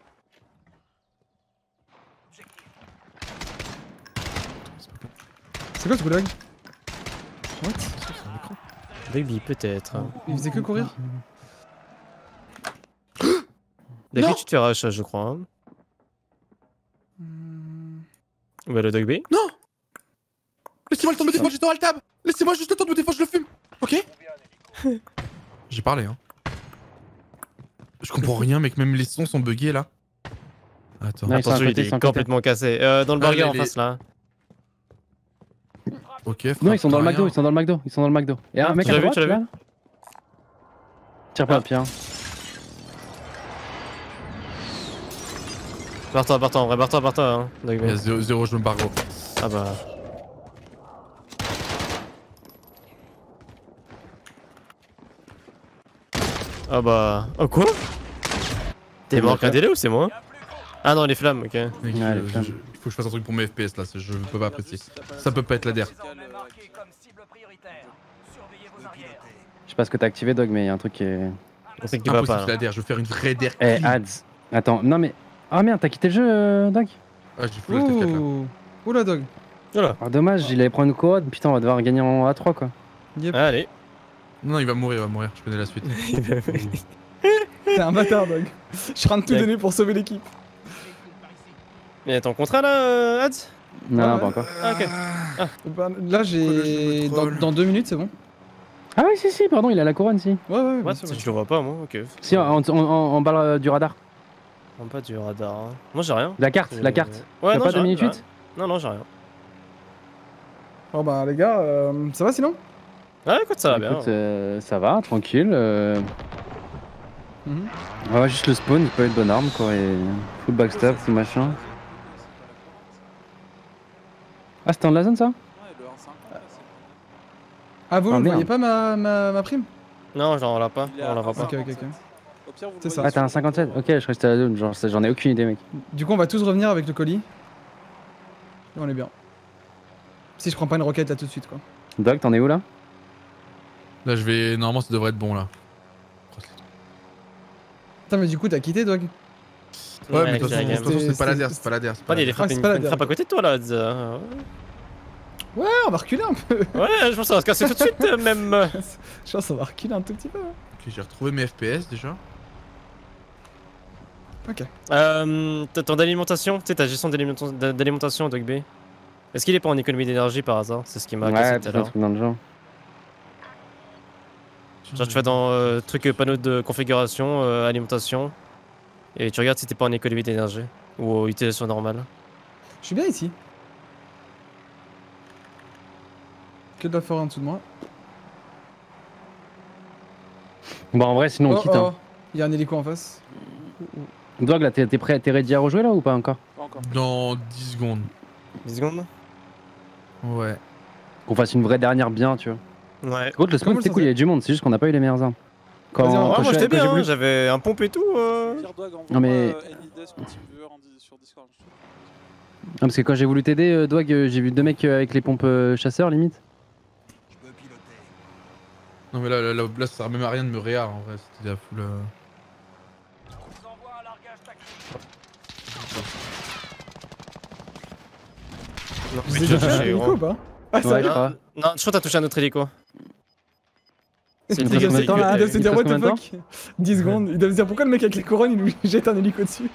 C: C'est quoi ce goulag? What?
B: Baby, peut-être.
C: Il faisait que courir?
B: David,
A: Non.
B: tu te fais rush, je crois. Hein.
C: Hmm.
B: Bah, le Dogby.
A: Non. Laissez-moi le temps de me défendre, j'étais en alt-tab. Laissez-moi juste le temps de me défendre, je le fume. Ok. J'ai parlé, hein. Je comprends rien, mec. Même les sons sont buggés là. Attends.
D: Ouais, ils sont à
B: Attention,
D: côté,
B: il
D: ils sont à
B: est
D: côté.
B: complètement cassé. Euh, dans le
A: Ah,
B: burger
A: les-
B: en face là.
A: Ok.
D: Non,
A: frère,
D: ils sont dans le
A: rien.
D: McDo, ils sont dans le McDo, ils sont dans le McDo. Et un
B: Ah,
D: mec
B: tu
D: à
B: l'as vu,
D: droite,
B: tu l'as
D: là
B: vu
D: Tire pas,
B: Ah.
D: Pierre.
B: Barre-toi, barre-toi, en vrai, barre-toi, barre-toi. Hein,
A: Il y
B: Dogby.
A: a zéro, zéro, je me barre gros.
B: Ah bah. Ah bah. Oh quoi? T'es mort qu'un délai ou c'est moi? Ah non, les flammes, ok.
A: Mec,
D: Ouais,
A: je-
D: les
A: je-
D: flammes.
A: je- Il faut que je fasse un truc pour mes F P S là, c'est- je peux pas apprécier. Ça peut pas être la D R.
D: Je sais pas ce que t'as activé, Dog, mais il y a un truc qui est.
B: On sait que tu vas
A: Impossible,
B: pas
A: c'est
B: là.
A: la D R, je veux faire une vraie D R.
D: Eh,
A: clean.
D: ads. Attends, non mais. Ah merde, t'as quitté le jeu, euh, Dog?
A: Ah, j'ai full F F quatre là.
C: Ouh. Oula, Dog.
B: Voilà.
D: Ah, dommage, il allait prendre une code, putain, on va devoir gagner en A trois quoi.
C: Yep.
B: Allez.
A: Non, non, il va mourir, il va mourir, je connais la suite.
C: T'es un bâtard, Dog. Je suis en train de tout
B: Yep.
C: donner pour sauver l'équipe.
B: Mais ton contrat là, euh, Ads?
D: Non,
C: Ah
D: non,
C: ouais.
D: pas encore.
B: Ah ok.
C: Bah, là, j'ai. Dans,
A: troll.
C: dans deux minutes, c'est bon.
D: Ah oui, si, si, pardon, il a la couronne, si.
C: Ouais, ouais, ouais. bien
B: What?
C: sûr,
B: Je
C: ouais.
B: le vois pas moi, ok.
D: Si, en, en, en, en bas euh, du radar.
B: En bas du radar. Hein. Moi j'ai rien.
D: La carte, la
B: Euh,
D: carte.
B: Ouais,
D: T'as
B: non,
D: pas
B: j'ai
D: deux
B: rien,
D: minutes
B: j'ai
D: huit
B: rien. Non, non, j'ai rien.
C: Oh bah, les gars, euh, ça va sinon?
B: Ouais, écoute, ça va bien.
D: Écoute, euh, ça va, tranquille. Euh...
C: Mhm.
D: Ouais, juste le spawn, il peut être bonne arme, quoi, et full backstab, tout machin. Ah, c'était en la zone, ça?
C: Ah, vous,
D: Ah,
C: vous
D: merde.
C: voyez pas ma, ma, ma prime?
B: Non, genre on l'a pas. On la voit pas.
C: Ok, ok, ok.
E: Au pire, vous
C: C'est
E: le
C: ça.
E: voyez
D: Ah, t'as un cinquante-sept? Ok, je crois que c'était la zone, genre, ça, j'en ai aucune idée, mec.
C: Du coup, on va tous revenir avec le colis. Et on est bien. Si je prends pas une roquette là tout de suite, quoi.
D: Doc, t'en es où là?
A: Là, je vais. Normalement, ça devrait être bon là.
C: Putain, mais du coup, t'as quitté, Dog?
A: Ouais, mais de
B: mec,
A: toute
B: j'ai
A: façon, de
B: la
A: toute
B: game.
A: façon, c'est pas la D R,
C: C'est-
A: c'est pas la D R. c'est pas
B: Pas
A: la
B: il
A: D
B: est
A: R.
B: frappé
C: c'est
B: une,
C: pas la
B: une
C: dernière.
B: frappe à côté de toi là, Ads. euh,
C: Ouais, on va reculer un peu.
B: Ouais, je pense que ça va se casser tout de suite, euh, même. euh.
C: Je pense qu'on va reculer un tout petit peu. hein.
A: Ok, j'ai retrouvé mes F P S déjà.
C: Ok.
B: Euh, t'as ton alimentation, tu sais, ta gestion d'alimentation- d'alimentation, Dog B. Est-ce qu'il est pas en économie d'énergie par hasard? C'est ce qui m'a
D: Ouais,
B: cassé tout à
D: peut-être un
B: l'heure.
D: truc dans le genre.
B: Genre, tu vas dans euh, truc euh, panneau de configuration, euh, alimentation, et tu regardes si t'es pas en économie d'énergie ou euh, utilisation normale.
C: Je suis bien ici. Que de la forêt en dessous de moi.
D: Bon, en vrai, sinon on
C: Oh,
D: quitte.
C: oh.
D: Hein.
C: Il y a un hélico en face.
D: Dog, là, t'es t'es prêt, t'es ready à rejouer là ou pas encore?
E: Pas encore.
A: Dans dix secondes.
B: dix secondes.
A: Ouais.
D: Qu'on fasse une vraie dernière bien, tu vois.
B: Ouais.
D: Par contre, le
C: Comment
D: spawn
C: le
D: c'était cool, il y avait du monde, c'est juste qu'on n'a pas eu les meilleures armes. Quand,
C: Vas-y, on-
D: quand
B: Ah,
D: je-
B: moi j'étais
D: quand j'ai
B: bien,
D: voulu-
B: hein, j'avais un pompe et tout. euh.
E: Pierre Dog, envoie
D: Non, mais-
E: euh, Anydesk ou TeamViewer en dis- sur Discord. je te-
D: Ah, parce que quand j'ai voulu t'aider, euh, Dog, euh, j'ai vu deux mecs euh, avec les pompes euh, chasseurs limite.
F: Je peux piloter.
A: Non mais là, là, là, là, ça sert même à rien de me réa en vrai, c'était la full... euh,
F: Je vous envoie un largage tactique.
B: Non,
C: Vous
B: mais
C: avez
B: j'ai
C: déjà fait un
B: touché,
C: hélico
B: gros.
C: ou pas? Ah,
D: Ouais,
C: ça
D: je crois.
B: Non, je crois que t'as touché un autre hélico. C'est le
C: Il doit
D: combien de
C: se
D: temps, là
C: il doit se
D: Il
C: dire
D: passe
C: what the
D: combien de
C: fuck dix secondes, il doit se dire pourquoi le mec avec les couronnes il nous jette un hélico dessus.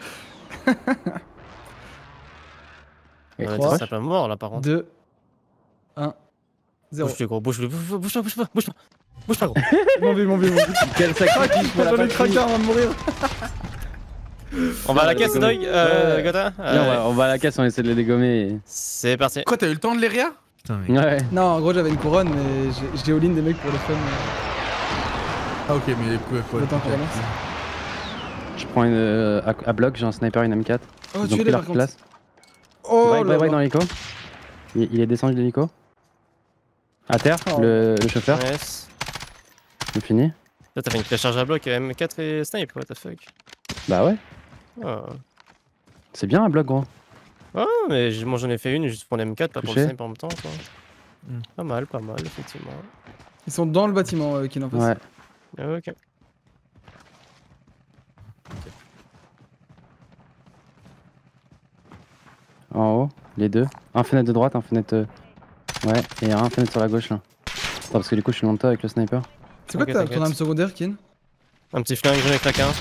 D: Et
B: Ouais,
C: trois.
B: t'es pas mort là par contre.
C: deux, un, zéro.
B: Bouge-le gros, bouge-le, bouge-le, bouge-le, bouge pas, bouge pas. Bouge pas gros.
C: Mon vie, mon vie, mon vie.
D: Quel sacrifice pour la
C: J'en ai
D: patrie.
C: craqué avant de mourir.
B: On va à la caisse, Dog, euh,
D: Ouais.
B: Gotha.
D: Viens, on, va, on va à la caisse, on essaie de les dégommer.
B: C'est parti.
A: Quoi, t'as eu le temps de les réa? Putain, mec.
D: et- Ouais.
C: Non, en gros j'avais une couronne mais j'ai- j'ai all-in des mecs pour le fun.
A: Ah ok, mais quoi, quoi,
C: Le temps qu'on
A: ok.
C: avance.
D: Je prends une euh, à, à bloc, j'ai un sniper, une M quatre.
C: Oh,
D: Ils
C: tu
D: ont
C: es
D: pris
C: là
D: leur
C: par contre.
D: place.
C: Oh
D: Break,
C: là
D: break, break dans
C: là.
D: l'hélico. Il, il est descendu de l'hélico. À terre,
C: Oh.
D: le, le chauffeur,
B: Yes.
D: c'est fini.
B: Là t'as fait une clé charge à bloc M quatre et snipe, what the fuck.
D: Bah ouais,
B: Oh.
D: c'est bien un bloc gros.
B: Ah, mais j- moi j'en ai fait une juste pour les M quatre, pas pour le
D: Touché.
B: snipe en même temps quoi.
A: Hmm.
B: Pas mal, pas mal, effectivement.
C: Ils sont dans le bâtiment euh, qui en face.
D: Ouais.
B: Ah, ok.
D: En haut, les deux. Un fenêtre de droite, un fenêtre. euh, Ouais, et un fenêtre sur la gauche là. Attends, parce que du coup je suis loin de toi avec le sniper.
C: C'est quoi
B: Ok,
C: ta-
B: t'inquiète.
C: ton arme secondaire, Kin?
B: Un petit flingue, j'en ai claqué un.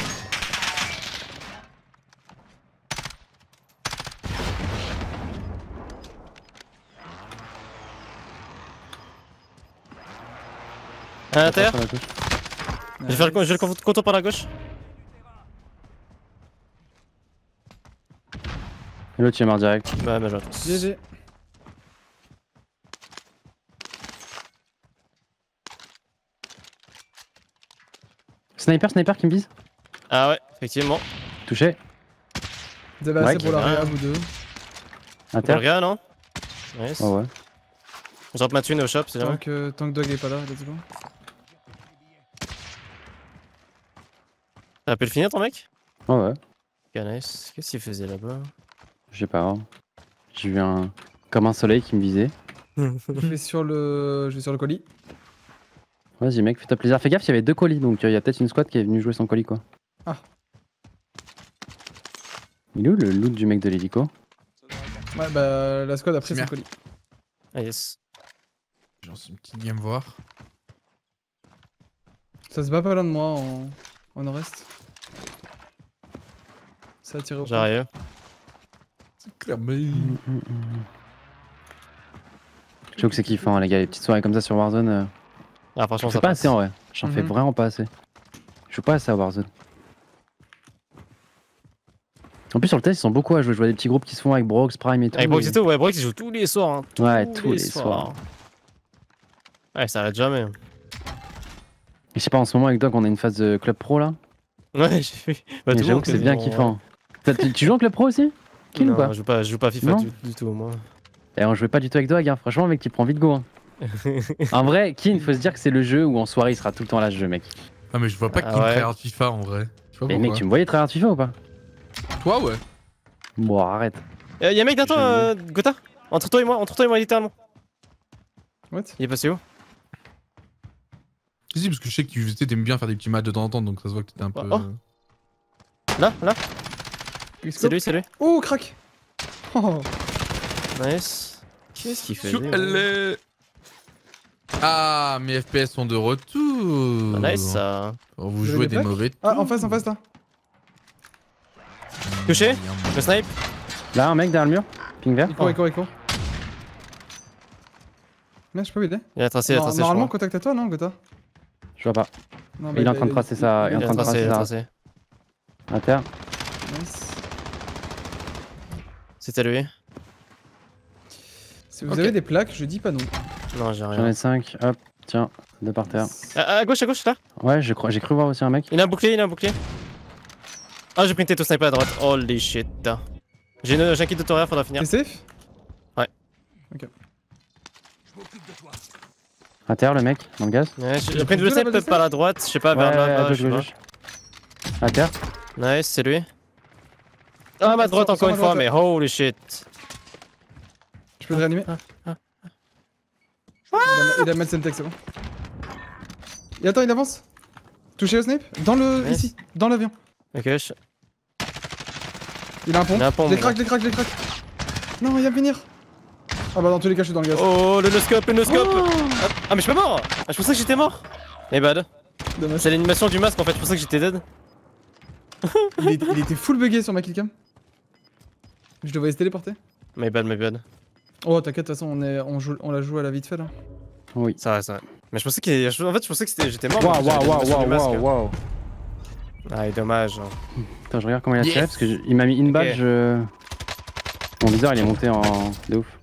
B: Un à terre.
D: Sur la gauche.
B: Je vais faire le, con- je vais le con- contour par la gauche.
D: Et l'autre il est mort direct.
B: Bah, bah, je
C: G G.
D: Sniper, sniper qui me vise.
B: Ah ouais, effectivement.
D: Touché.
C: Vous avez assez
D: Ouais,
C: pour la
B: qui-
C: réa, vous deux.
D: À
B: Pour le
D: terre.
B: gars, non? Nice.
D: Oh ouais.
B: Je drop ma thune au shop, c'est
C: Tant
B: jamais.
C: que, tant que Dog est pas là, let's go.
B: T'as pu le finir ton mec?
D: Oh ouais.
B: Ok, nice. Qu'est-ce qu'il faisait là-bas?
D: Je sais pas. hein. J'ai vu un. Comme un soleil qui me visait.
C: Je vais sur le, je vais sur le colis.
D: Vas-y mec, fais-toi plaisir. Fais gaffe, il y avait deux colis donc il y a peut-être une squad qui est venue jouer son colis quoi.
C: Ah.
D: Il est où le loot du mec de l'hélico?
C: Ouais, bah la squad a pris
A: C'est
C: son
A: bien.
C: colis.
B: Ah yes.
A: J'en suis une petite game voir.
C: Ça se bat pas loin de moi en, en nord-est. Ça a tiré au point.
B: J'arrive.
A: C'est clairement...
D: Je trouve que c'est kiffant les gars, les petites soirées comme ça sur Warzone. euh,
B: Ah, franchement,
D: J'en fais
B: ça
D: pas
B: passe.
D: assez en vrai. J'en fais
C: Mhm.
D: vraiment pas assez. Je joue pas assez à Warzone. En plus sur le test ils sont beaucoup à jouer. Je vois des petits groupes qui se font avec Brox, Prime et tout.
B: Avec Brox
D: et-
B: et tout, ouais, Brox il joue tous les soirs. Hein.
D: Ouais, tous les soirs.
B: Ouais, ça arrête jamais.
D: Et je sais pas, en ce moment avec Doc on a une phase de club pro là.
B: Ouais, j'ai vu. Bah,
D: Et
B: tout le
D: j'avoue
B: monde
D: que c'est bien
B: quasiment,
D: kiffant. T'as- Tu, tu joues en club pro aussi? Kill ou
B: Non,
D: pas?
B: je joue pas, je joue pas à FIFA
D: Non
B: du, du tout, moi.
D: Et on jouait pas du tout avec Doig, hein. Franchement mec tu prends vite go. Hein. En vrai, Kin, faut se dire que c'est le jeu où en soirée il sera tout le temps là ce jeu mec.
A: Ah mais je vois pas
B: Ah
A: qui me
B: ouais.
A: tryhard FIFA en vrai. Je sais pas
D: Et
A: pourquoi.
D: mec tu me voyais tryhard FIFA ou pas?
A: Toi ouais.
D: Bon arrête.
B: Euh, y'a un mec derrière toi,
D: Je-
B: euh, Gotha? Entre toi et moi, entre toi et moi littéralement.
C: What?
B: Il est passé où?
A: Si si parce que je sais que tu tu sais, t'aimes bien faire des petits matchs de temps en temps donc ça se voit que t'étais un peu...
B: Oh. Là, là. C'est
C: Quickscope.
B: lui, c'est lui.
C: Oh, crack. Oh.
B: Nice. Qu'est-ce qu'il fait?
A: Sur elle. Ah, mes F P S sont de retour.
B: Nice ça.
A: Oh, vous
C: Vous avez
A: jouez
C: des
A: des
C: plaques
A: mauvais.
C: Ah, en face, en face là.
B: Touché? Le snipe?
D: Là un mec derrière le mur, ping vert.
C: Il court, il court, il court. Merde, je peux m'aider.
B: Il a tracé, il a
C: Non,
B: tracé.
C: normalement,
B: je crois.
C: contact à toi, non, Gotha?
D: Je vois pas.
C: Non,
D: Il est en train de tracer ça. Il est en
B: Il a
D: train de
B: tracé, il
D: tracer
B: a
D: ça.
B: tracé.
D: À terre.
C: Nice.
B: C'était lui?
C: Si vous
A: Ok.
C: avez des plaques, je dis pas non.
B: Non, j'ai
D: J'en
B: rien.
D: ai cinq. Hop, tiens. Deux par terre.
B: À, à gauche, à gauche, là.
D: Ouais, je crois- j'ai cru voir aussi un mec.
B: Il a un bouclier, il a un bouclier. Ah, j'ai pris une tête au sniper à droite. Holy shit. J'ai une- j'ai un kit de Toria, faudra finir.
C: T'es safe?
B: Ouais.
C: Ok.
D: À terre, le mec, dans le gaz.
B: Ouais, j'ai j'ai pris une double
C: Deux,
B: snipe
C: la
B: peut-être par la droite, je sais pas, vers
D: Ouais,
B: là,
D: à
B: bas,
D: gauche,
B: je sais
D: gauche. À terre.
B: pas. Nice, c'est lui. Ah, ma droite
C: Sur-
B: encore
C: sur
B: une
C: ma
B: fois,
C: droite,
B: mais holy shit.
C: Je peux le réanimer.
B: Ah, ah.
C: Il a, il a Mad Semtex, c'est bon. Et attends, il avance. Touché au snipe. Dans le.
B: Yes.
C: Ici, dans l'avion.
B: Ok, je...
C: Il a un pont.
B: Il a un pont,
C: Je les
B: bon.
C: craque, je les craque, je les craque. Non, il va venir. Ah bah dans tous les cas, je suis dans le gaz.
B: Oh, le no-scope, le no-scope.
C: Oh.
B: Ah, ah, mais je suis pas mort. Ah, je pensais que j'étais mort. Eh bad.
C: Dommage.
B: C'est l'animation du masque en fait, je pensais que j'étais dead.
C: Il, était- il était full bugué sur ma killcam. Je devais se téléporter.
B: My bad, my bad.
C: Oh, t'inquiète, de toute façon, on, est, on, joue, on l'a joué à la vite fait là.
D: Oui.
B: Ça va, ça va. Mais je pensais qu'il. En fait, je pensais que c'était- j'étais mort.
D: Waouh,
B: mais j'avais
D: waouh, waouh,
B: l'animation du
D: waouh,
B: masque.
D: waouh, waouh.
B: Ah, dommage.
D: Attends, je regarde comment il a tiré
A: Yes.
D: parce que je- il m'a mis une balle,
B: Ok.
D: je. Mon viseur il est monté en. de ouf.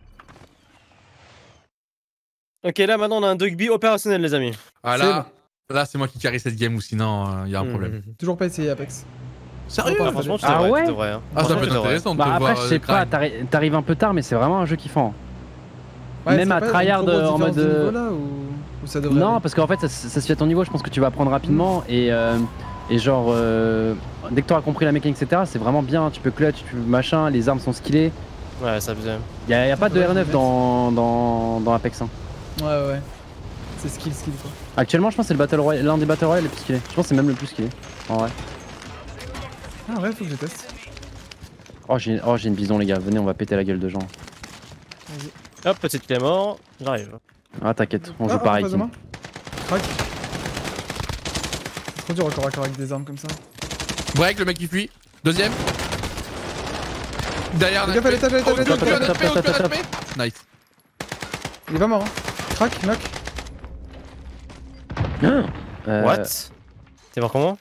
B: Ok, là maintenant on a un Dogby opérationnel, les amis.
A: Ah là, là c'est moi qui carry cette game ou sinon il y a un problème.
B: Mhm.
C: Toujours pas essayé Apex.
A: Sérieux
C: Ah,
B: Ah, franchement, tu
D: Ah
B: devrais,
D: ouais
B: tu devrais. Hein.
A: Ah ça
B: Franchement,
A: peut
B: tu
A: être
B: devrais.
A: intéressant de
D: Bah
A: te
D: après,
A: voir.
D: je
A: euh,
D: sais pas,
A: grind.
D: t'arri- t'arrives un peu tard, mais c'est vraiment un jeu kiffant.
C: Ouais,
D: Même
C: c'est
D: à
C: pas une
D: tryhard,
C: trop grosse
D: euh, en
C: différence
D: mode,
C: de
D: euh,
C: niveau, là, ou... ou ça devrait
D: Non,
C: aller.
D: parce qu'en fait, ça, ça se fait à ton niveau, je pense que tu vas apprendre rapidement et. euh, Et genre, euh, dès que tu auras compris la mécanique, et cetera, c'est vraiment bien. Tu peux clutch, tu machin, les armes sont skillées.
B: Ouais, ça faisait.
D: Y a, y a pas de
C: Ouais,
D: R neuf
C: je vais
D: dans, dans, dans Apex. Hein.
C: Ouais, ouais. C'est skill, skill quoi.
D: Actuellement, je pense que c'est le Battle Royale, l'un des Battle Royale les plus skillés. Je pense que c'est même le plus skillé. En vrai.
C: Ah ouais, faut que je teste.
D: Oh, j'ai oh, j'ai une bison, les gars. Venez, on va péter la gueule de gens.
C: Vas-y.
B: Hop, petite clé mort. J'arrive.
D: Ah, t'inquiète, on
C: Ah,
D: joue
C: en
D: pareil.
C: face de
D: Kim.
C: moi. Crac. C'est trop dur encore à corps avec des armes comme ça.
A: Break, le mec qui fuit. Deuxième. Derrière
C: Fais gaffe à l'étage, à l'étage, à
A: Au-dessus,
C: l'étage.
A: au-dessus,
D: Top, top,
A: au-dessus,
D: top, top,
A: au-dessus,
D: top.
A: au-dessus. Nice.
C: Il est pas mort, hein. Crac, knock.
D: Euh,
B: What? T'es mort comment?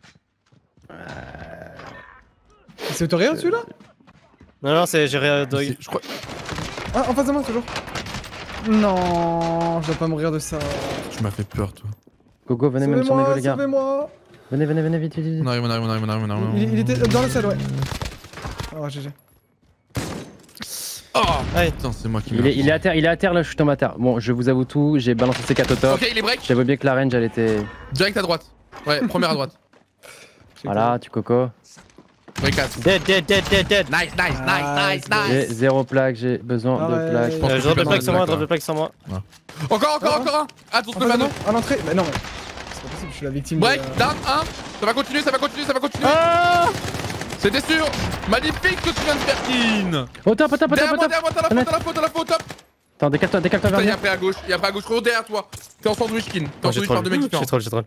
C: C'est autoréel celui-là?
B: Non, non, c'est géré à Dog.
A: C'est- Je crois.
C: Ah, en face de moi, toujours. Non, je dois pas mourir de ça.
A: Tu m'as fait peur, toi.
D: Gogo, venez même sur mes
C: Sauvez-moi,
D: les gars.
C: sauvez-moi.
D: Venez, venez, venez, vite, vite, vite.
A: On arrive, on arrive, on arrive, on arrive, on arrive.
C: Il, il était dans la salle, ouais. Oh, G G.
A: Oh
B: Allez.
A: putain, c'est moi qui
D: Il est, il est à terre, il est à terre là, je suis tombé à terre. Bon, je vous avoue tout, j'ai balancé C quatre au top.
A: Ok, il est break.
D: J'avais bien que la range elle était.
A: Direct à droite. Ouais, première à droite.
D: Voilà, tu coco.
A: Break quatre.
B: Dead, dead, dead, dead, dead.
A: Nice, nice,
C: Ah,
A: nice,
C: c'est bon.
A: nice,
D: J'ai
A: nice.
D: zéro plaque, j'ai besoin
C: Ah
D: de
C: ouais.
D: plaques.
A: Je pense
B: Euh,
A: que
B: je drop
A: tu
B: de
A: peux
B: plaques sur moi,
A: mettre
B: drop de
A: là.
B: plaques sur moi.
A: Encore, encore,
C: Ah,
A: encore un. Ah, ton
C: En
A: truc
C: face de
A: maintenant.
C: moi, à l'entrée. Bah non, mais. C'est pas possible, je suis la victime.
A: Break,
C: de...
A: down, un. Ça va continuer, ça va continuer, ça va continuer.
B: Ah!
A: C'était sûr. Magnifique ce que tu viens de faire, Kin.
D: Oh top, top, top,
A: Derrière moi,
D: top, top.
A: derrière moi, t'as la faute, t'as la faute, t'as la faute, top.
D: Attends, décale-toi, décale-toi vers
A: Putain, il y a
D: moi.
A: après à gauche, il y a après à gauche, gros derrière toi. T'es en sandwich, Kin. T'es en
B: Oh, j'ai
A: sandwich par deux mecs
B: troll.
A: différents.
B: J'ai troll, j'ai troll.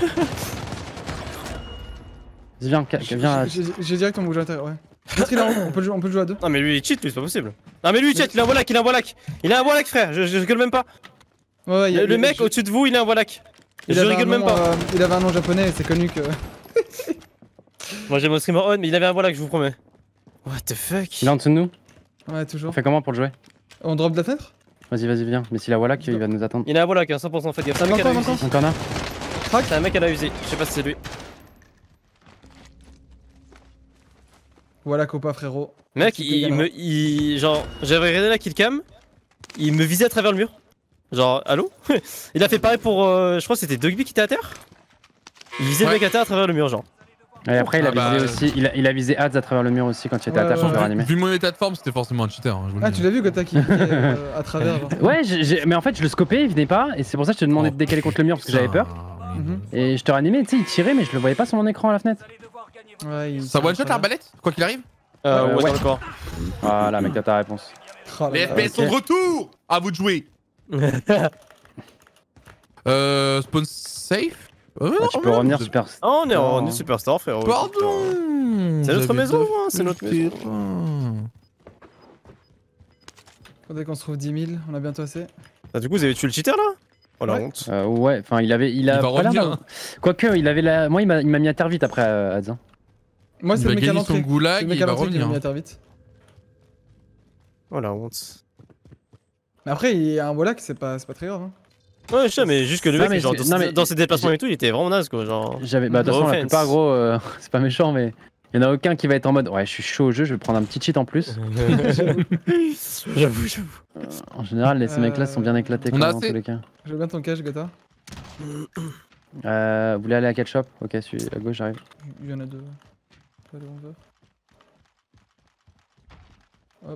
D: Vas-y, viens, ca-
C: J'ai-
D: viens.
C: J'ai j'ai direct on bouge à l'intérieur, ouais. Est-ce qu'il a- on, peut le jouer, on peut le jouer à deux.
B: Non, mais lui il cheat, lui, c'est pas possible. Non, mais lui il cheat, il a un wallach, il a un wallach. Il a un wallach, frère, je, je rigole même pas.
C: Ouais, ouais, il y a-
B: Le, le
C: il y a-
B: mec
C: je-
B: au-dessus de vous, il a un wallach.
C: il
B: Je
C: avait
B: rigole
C: un
B: même
C: nom,
B: pas.
C: euh, il avait un nom japonais et c'est connu que.
B: Moi j'ai mon streamer on, mais il avait un wallach, je vous promets. What the fuck?
D: Il est en dessous de nous.
C: Ouais,
D: On
C: toujours.
D: fait comment pour le jouer?
C: On drop de la fenêtre?
D: Vas-y, vas-y, viens. Mais s'il a Wallach, il va nous attendre.
B: Il a un wallach, hein, cent pour cent, faites gaffe. C'est un mec à la
C: Encore,
B: Uzi.
C: encore.
D: Encore un?
B: C'est un mec à la Uzi, je sais pas si c'est lui.
C: Voilà, Copa, frérot.
B: Mec,
C: C'était
B: il
C: gamin.
B: me. Il, genre, j'avais regardé la killcam, il me visait à travers le mur. Genre, allô? Il a fait pareil pour. euh, je crois que c'était Dogby qui était à terre. Il visait
A: Ouais.
B: le mec à terre à travers le mur, genre.
D: Et après, il a
A: Ah bah,
D: visé
A: euh.
D: aussi. Il a, il a visé Ads à travers le mur aussi quand il était à
C: Ouais,
D: terre pour
C: ouais,
D: le
C: ouais.
D: réanimer.
A: Vu mon état de forme, c'était forcément un cheater. hein, je vous le
C: Ah,
A: dis.
C: tu l'as vu, Gotha qui qui est euh, à travers. genre.
D: Ouais, j'ai- j'ai- mais en fait, je le scopais, il venait pas. Et c'est pour ça que je te demandais
A: Oh,
D: de décaler contre le mur parce que j'avais peur.
A: Putain.
C: Mhm.
D: Et je te réanimais, tu sais, il tirait, mais je le voyais pas sur mon écran à la fenêtre.
F: Vous allez devoir gagner.
C: Ouais, il-
A: Ça one shot l'arbalète, quoi qu'il arrive.
B: Euh,
D: Euh,
B: ouais,
D: ouais.
B: dans le corps.
D: Voilà, mec, t'as ta réponse.
C: Oh là
A: Les
C: là.
A: F P S sont de
D: ok.
A: retour. À vous de jouer. Euh, spawn safe. Euh,
D: Ah,
A: non,
D: tu peux
A: non,
D: revenir
A: vous-
D: super.
B: Ah, on est, on
D: Non.
B: est superstar, frérot.
A: Pardon.
B: C'est notre
A: J'avais
B: maison,
A: pas
B: hein, c'est
A: fait
B: notre
A: le
B: maison.
A: terrain.
C: Dès qu'on se trouve dix mille, on a bientôt assez.
B: Ah, du coup, vous avez tué le cheater là? Oh la
C: Ouais.
B: honte.
D: Euh, ouais, enfin, il avait. Il a
A: Il va
D: pas l'air
A: revenir,
D: d'avoir-
A: hein.
D: Quoique, il avait la. Moi, il m'a il m'a mis à terre vite après, euh, Ads. hein.
C: Moi, c'est
A: Il
C: le
A: va
C: mec à
A: gagner
C: l'entrée.
A: son
C: C'est
A: goulag
C: le
A: et
C: mec
A: il
C: à
A: va
C: l'entrée qui m'a mis
A: revenir.
C: à terre vite.
B: Oh la honte.
C: Mais après, il y a un Wallach, c'est pas, c'est pas très grave. Hein.
B: Ouais, je sais, mais juste que le
D: Non,
B: mec,
D: mais
B: genre,
D: c'est-
B: dans,
D: non, mais-
B: dans ses déplacements et tout, il était vraiment naze quoi. Genre.
D: J'avais. Bah, de toute
B: No
D: façon, la
B: offense.
D: plupart, gros, euh, c'est pas méchant, mais il y en a aucun qui va être en mode ouais, je suis chaud au jeu, je vais prendre un petit cheat en plus.
B: J'avoue, j'avoue.
D: En général, les, ces mecs-là sont bien éclatés
A: On
D: quand
A: a
D: même, dans
A: assez.
D: tous les cas.
C: Je veux bien ton cache, Gata.
D: Euh, vous voulez aller à Ketchup? Ok, celui à gauche, j'arrive.
C: Il y en a deux. Pas de onze heures. Hop.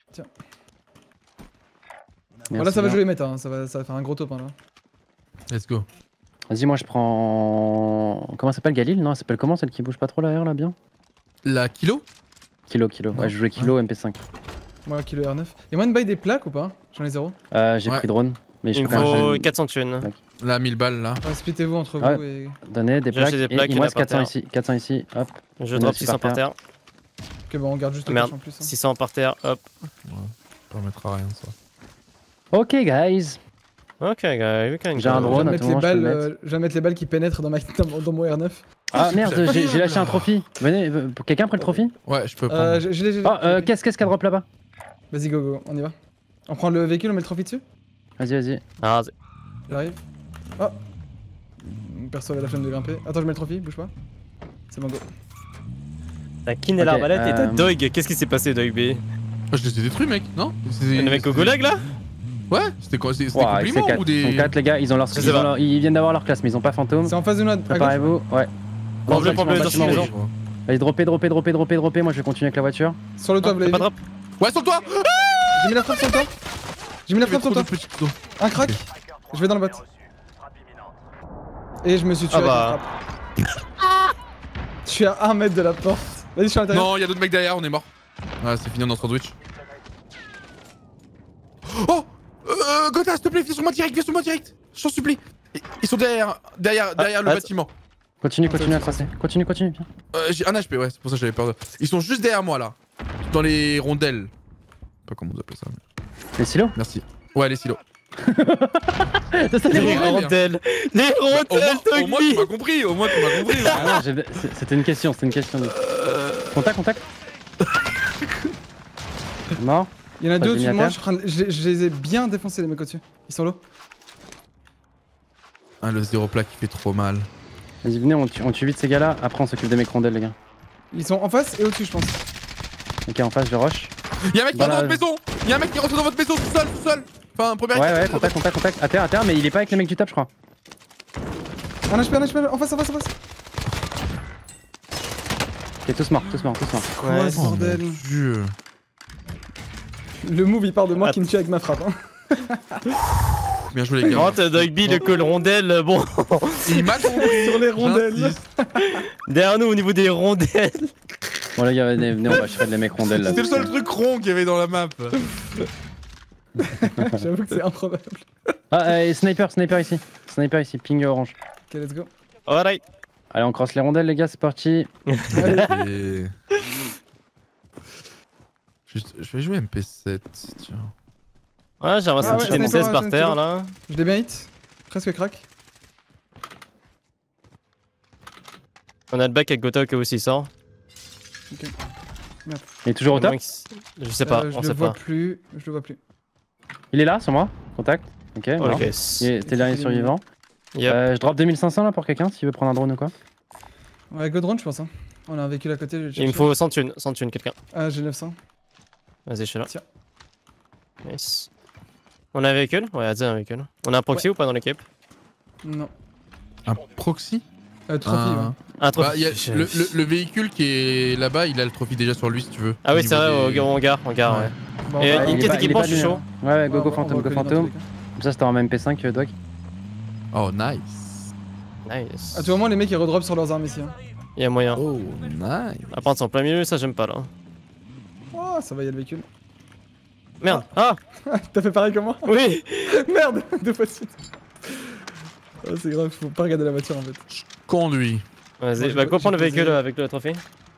C: Voilà, ça va jouer les méta, hein. ça, va, ça va faire un gros top hein, là.
A: Let's go.
D: Vas-y, moi je prends. Comment ça s'appelle Galil? Non, elle s'appelle comment celle qui bouge pas trop là, là, bien?
A: La kilo?
D: Kilo, kilo.
A: Non.
D: Ouais, je jouais kilo M P cinq.
C: Moi, kilo R neuf. Et moi, une bail des plaques ou pas? J'en ai zéro.
D: Euh, j'ai
A: Ouais.
D: pris drone. Mais je
B: Il me
D: peux quand même-
B: faut quatre cents thunes.
A: La mille balles là.
C: Ouais, splittez-vous entre
D: Ouais.
C: vous et.
D: Donner des
B: J'ai
D: plaques.
B: acheté des
D: et
B: plaques,
D: il
B: il y
D: me
B: en a
D: reste
B: par
D: quatre cents
B: terre.
D: ici. quatre cents ici, hop.
B: Je
D: On a
B: drop
D: aussi
B: six cents
D: par
B: par terre.
C: Ok, bon, on garde juste le
B: Merde.
C: cache en plus. hein.
B: six cents par terre, hop.
A: Ça permettra rien ça.
D: Ok, guys.
B: Ok, guys, we can
D: J'ai
B: go.
D: un
C: Je
D: drone.
C: vais mettre les
D: attends, je peux
C: balles,
D: le mettre.
C: euh, je vais mettre les balles qui pénètrent dans, ma... dans, dans mon R neuf.
D: Ah
A: c'est
D: merde,
A: incroyable.
D: j'ai j'ai lâché un trophy. Venez, euh, pour- quelqu'un prend le trophy?
A: Ouais, je peux prendre.
C: Euh, je je l'ai, je l'ai.
D: Oh, euh, qu'est-ce qu'est-ce qu'elle drop là-bas?
C: Vas-y, go, go, on y va. On prend le véhicule, on met le trophy dessus.
D: Vas-y, vas-y.
B: Ah, c'est-
C: J'arrive. Oh. Perso avait la flemme de grimper. Attends, je mets le trophy, bouge pas. C'est bon, go.
B: t'as kin et
D: Ok,
B: l'arbalète et t'as
D: euh,
B: Dog. Qu'est-ce qui s'est passé, Dog B?
A: Ah, je les ai détruits, mec, non? C'est-
B: Le mec au
A: c'est-
B: goulag là?
A: Ouais, c'était quoi? C'était
D: Ouah,
A: compliment
D: c'est quatre.
A: ou
D: Ils sont
A: des.
D: quatre, les gars. Ils, ont leur...
B: Je sais
D: ils, ont
B: pas.
D: leur- ils viennent d'avoir leur classe, mais ils ont pas fantôme.
C: C'est en face de nous, à gauche.
D: Préparez-vous. Ouais.
B: Prends bleu,
D: Bâtiment,
B: prends bleu, dans
D: bâtiment
B: une
D: rouge.
B: maison.
D: Allez, dropper, dropper, dropper, dropper, dropper. Moi, je vais continuer avec la voiture.
C: Sur le toit, vous
B: T'as
C: l'avez
B: pas
C: vu.
B: drop?
A: Ouais, sur toi!
C: J'ai mis la frappe sur le toit. J'ai mis la frappe sur le toit.
A: petites dos.
C: Un crack. Je vais dans le bot. Et je me suis tué
B: Ah bah.
C: avec une frappe. Je suis à un mètre de la porte. Vas-y, je suis à l'intérieur.
A: Non, il y a d'autres mecs derrière, on est mort. Ouais, c'est fini, on est en sandwich. Oh! Euh, Gotha, s'il te plaît, viens sur moi direct, viens sur moi direct! Je t'en supplie! Ils- Ils sont derrière, derrière, derrière le
B: ah,
A: bâtiment.
D: Continue, continue à tracer. Continue, continue. Viens.
A: Euh, j'ai un H P, ouais, c'est pour ça que j'avais peur de. Ils sont juste derrière moi là. Dans les rondelles. Je sais pas comment vous appelez ça. mais-
D: Les silos?
A: Merci. Ouais, les silos.
D: Ça, ça,
A: Les
B: Les
A: rondelles,
B: rondelles! Les
A: Au moins,
B: rondelles,
A: au
B: Dog
A: moins tu
B: B!
A: m'as compris, au moins tu m'as compris.
D: Ah non, j'ai- c'est- c'était une question, c'était une question. De... Contact, contact. Mort.
C: Il y en a
D: Pas
C: deux
D: de
C: au-dessus de moi.
D: miniateur.
C: Je, suis en train de- je- je les ai bien défoncés, les mecs au-dessus. Ils sont low.
A: Ah, le zéro plaque qui fait trop mal.
D: Vas-y, venez, on tue, on tue vite ces gars-là. Après, on s'occupe des mecs rondelles, les gars.
C: Ils sont en face et au-dessus, je pense.
D: Ok, en face, je rush.
A: Y'a un mec qui
D: Dans
A: rentre dans
D: la-
A: votre maison! Y'a un mec qui rentre dans votre maison tout seul, tout seul! Enfin, un premier
D: Ouais, ouais, contact, contact, contact. À terre, à terre, mais il est pas avec les mecs du top, je crois.
C: Un H P, un H P, en face, en face, en face.
D: Ok, tous morts, tous morts, tous morts.
C: Quoi,
B: Ouais,
C: ce
A: Oh,
C: bordel.
A: mon Dieu.
C: Le move, il part de moi
B: Att-
C: qui me tue avec ma frappe. Hein.
A: Bien joué les gars.
B: Rentre, Dog B, le call rondelle. Bon,
A: Il m'a compris.
C: Sur les rondelles.
A: J'insiste.
B: derrière nous au niveau des rondelles.
D: Bon, les gars, venez, venez, on va chercher les mecs rondelles là.
A: C'était le seul truc rond qu'il y avait dans la map.
C: J'avoue que c'est improbable.
D: Ah, euh, sniper, sniper ici. Sniper ici, ping orange.
C: Ok, let's go.
B: Alright.
D: Allez, on crosse les rondelles, les gars, c'est parti.
C: Allez.
A: Et... Juste, je vais jouer M P sept, tiens.
B: Ouais, j'ai ramassé
C: Ah
B: une
C: ouais,
B: petite M
C: sniper,
B: seize par
C: ouais,
B: terre
C: sniper.
B: là.
C: Je l'ai bien hit. Presque crack.
B: On a le back avec Gotok aussi sort.
D: Il est toujours au top.
B: Je sais pas,
C: Euh, je
B: on
C: le
B: sait
C: vois
B: pas.
C: plus. Je le vois plus.
D: Il est là, sur moi. Contact. Ok, mort.
B: Ok.
D: Il est- T'es le dernier survivant.
B: Yep.
D: Euh, je drop deux mille cinq cents là pour quelqu'un s'il veut prendre un drone ou quoi.
C: Ouais, go drone, je pense. Hein. On a un véhicule à côté. je vais le
B: Il me
C: chercher.
B: faut cent thunes, cent thunes quelqu'un.
C: Ah, j'ai neuf cents.
B: Vas-y, je suis là.
C: Tiens.
B: Nice. On a un véhicule? Ouais, vas-y, un véhicule. On a un proxy ou pas dans l'équipe?
C: Non.
A: Un proxy?
C: Euh, trophy,
A: Un-
C: ouais.
B: Un
A: Bah, y a
B: Je-
A: le, le- le véhicule qui est là-bas, il a le trophy déjà sur lui si tu veux.
B: Ah
A: Au
B: oui, c'est
A: niveau
B: vrai,
A: des-
B: au on gare, on gare,
A: Ouais.
B: ouais.
C: Bon,
B: Et
C: bah,
B: il
C: on
B: est
C: va-
B: pas- équipement, je suis
D: de
B: chaud.
D: Ouais, ouais, go
C: on
D: go
C: va-
D: fantôme,
C: on va
D: go
C: coller dans tous
D: fantôme.
C: les cas.
D: Comme ça, c'était en M P cinq, euh, Doc.
A: Oh, nice.
B: Nice.
C: À tout moment, les mecs ils redrop sur leurs armes ici. Hein.
B: Il y a moyen.
A: Oh, nice.
B: À prendre son plein milieu, ça j'aime pas là.
C: Oh, ça va, y a le véhicule.
B: Merde. Ah
C: T'as fait pareil que moi?
B: oui.
C: Merde, deux fois de suite. Oh, c'est grave, faut pas regarder la voiture en fait.
A: Conduit.
C: Moi,
B: Vas-y,
C: je
B: bah
C: peux-
B: go
C: je
B: prendre le
C: peux
B: véhicule
C: poser-
B: avec le trophée.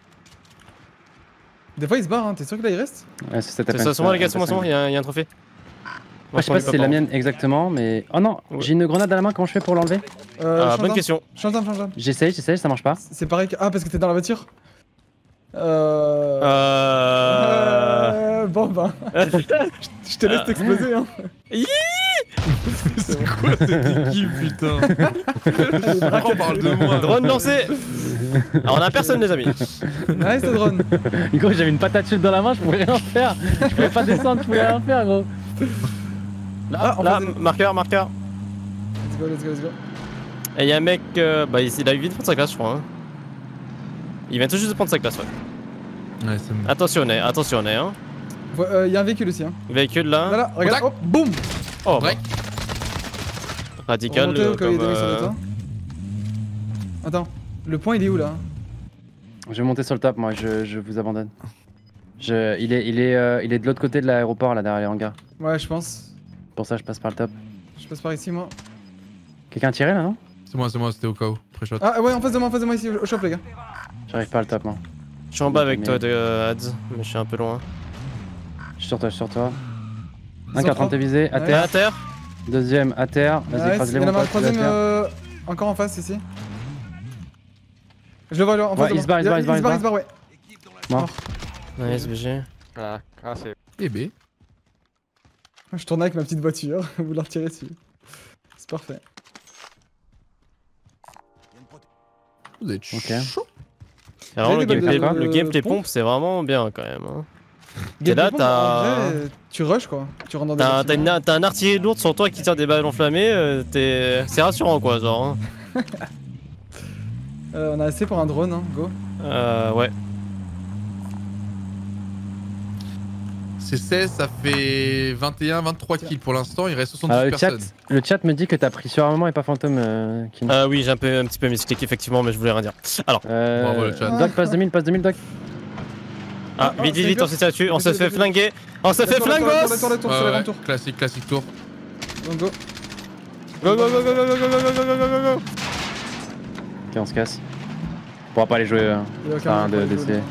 C: Des fois il se barre, hein. T'es sûr que là il reste?
D: Ouais, c'est cette
B: C'est ça, sur moi les gars, sur moi, sur moi, il y, a un- il y a un trophée.
D: Moi, je sais pas si c'est la mienne exactement, mais. Oh non,
B: Ouais.
D: j'ai une grenade à la main, comment je fais pour l'enlever?
C: Euh,
B: Ah,
C: change
B: bonne
C: d'arme.
B: question.
C: Change d'arme, change d'arme.
D: J'essaye, j'essaye, ça marche pas.
C: C'est pareil que. Ah, parce que t'es dans la voiture? Euh.
B: Euh.
C: Euh, Bon bah, je te laisse t'exploser hein.
A: C'est quoi cette équipe, putain? On parle de moi.
B: Drone lancé. Alors on a personne les amis.
C: Nice le drone.
D: Gros, j'avais une patate chaude dans la main, je pouvais rien faire. Je pouvais pas descendre, je pouvais rien faire, gros.
B: Là,
C: Ah, on
B: là,
C: fait des-
B: marqueur, marqueur.
C: Let's go, let's go, let's go.
B: Et y'a un mec, euh, bah il, il a eu vite de prendre sa classe je crois. Hein. Il vient tout juste de prendre sa classe ouais.
A: Ouais, c'est bon.
B: Attentionné, attentionné hein.
C: Ouais, euh, y'a un véhicule aussi hein.
B: Véhicule là.
C: Là là, regarde,
A: Contact.
C: hop, boum.
B: Oh bah.
A: Break.
B: Radical
C: Remontez
B: euh,
C: au cas où il y a
B: comme...
C: des mecs sur le
B: euh,
C: toit. Attends, le point il est où là?
D: Je vais monter sur le top, moi, je, je vous abandonne. Je, il, est, il, est, euh, il est de l'autre côté de l'aéroport, là, derrière les hangars.
C: Ouais, je pense.
D: Pour ça, je passe par le top.
C: Je passe par ici moi.
D: Quelqu'un a tiré là, non?
A: C'est moi, c'est moi, c'était au cas où. Pré-shot.
C: Ah ouais, en face de moi, en face de moi ici, au shop les gars.
D: J'arrive pas à le top, moi.
B: Je suis en bas avec
D: Mais-
B: toi de euh, Ads, mais je suis un peu loin.
D: Je suis sur toi, je suis sur toi.
C: Ils
D: Un qui est
C: sont
D: en train de te
C: trois.
D: viser, à
C: Ouais.
B: T'es
D: terre.
B: à terre.
D: Deuxième, à terre. Vas-y,
C: Nice,
D: écrase-les,
C: il y en
D: mon
C: a un
D: pote, tu vas
C: troisième
D: faire.
C: euh, encore en face ici. Je le vois là, en face
D: Ouais,
C: de
D: il
C: moi.
D: se barre, il se barre, il se barre,
C: il se barre, il se barre, ouais.
D: Mort.
B: Nice B G.
E: Voilà, ah, c'est.
A: Eh B.
C: Je tourne avec ma petite voiture, vous la retirez dessus. C'est parfait.
A: Vous êtes
D: Ok.
A: chaud.
B: C'est vraiment le
C: Vous avez des
B: gameplay,
C: balles de-
B: le gameplay
C: pompe
B: pompe c'est vraiment bien quand même. Hein.
C: Gameplay
B: là,
C: pompe,
B: t'as-
C: en vrai, tu rush quoi. Tu rentres dans des
B: T'as t'as
C: bâtiments.
B: une- t'as un artillerie lourde sur toi qui tire des balles enflammées, euh, t'es- c'est rassurant quoi genre. Hein.
C: Euh, on a assez pour un drone, hein, go.
B: Euh, ouais.
A: C'est seize, ça fait vingt et un, vingt-trois kills pour l'instant, il reste soixante-dix
D: Euh, le, chat,
A: personnes.
D: le chat me dit que t'as pris sur un moment et pas fantôme, euh, Kim.
B: Euh, oui, j'ai un, peu, un petit peu misclick effectivement, mais je voulais rien dire. Alors,
D: Euh,
A: Bravo, le chat.
D: Doc, passe deux mille, passe deux mille, Doc.
B: ah,
C: ah,
B: vite, vite,
C: c'est
B: vite,
C: dur.
B: on s'est tiré dessus, on se
C: Vite,
B: fait
C: vite, vite.
B: flinguer, on se
C: La
B: fait
C: tour, la tour, la tour, la tour, la
B: flingos.
C: tour, c'est
A: Ouais,
C: le
A: ouais,
C: grand tour.
A: classique, classique tour.
C: Donc go.
B: Go, go, go, go, go, go, go, go, go, go, go, go.
D: Ok, on se casse. On pourra pas les jouer, hein.
C: Il y a aucun
D: Ça sert à rien
C: moyen
D: de-
C: pour les
D: d'essayer.
C: jouer.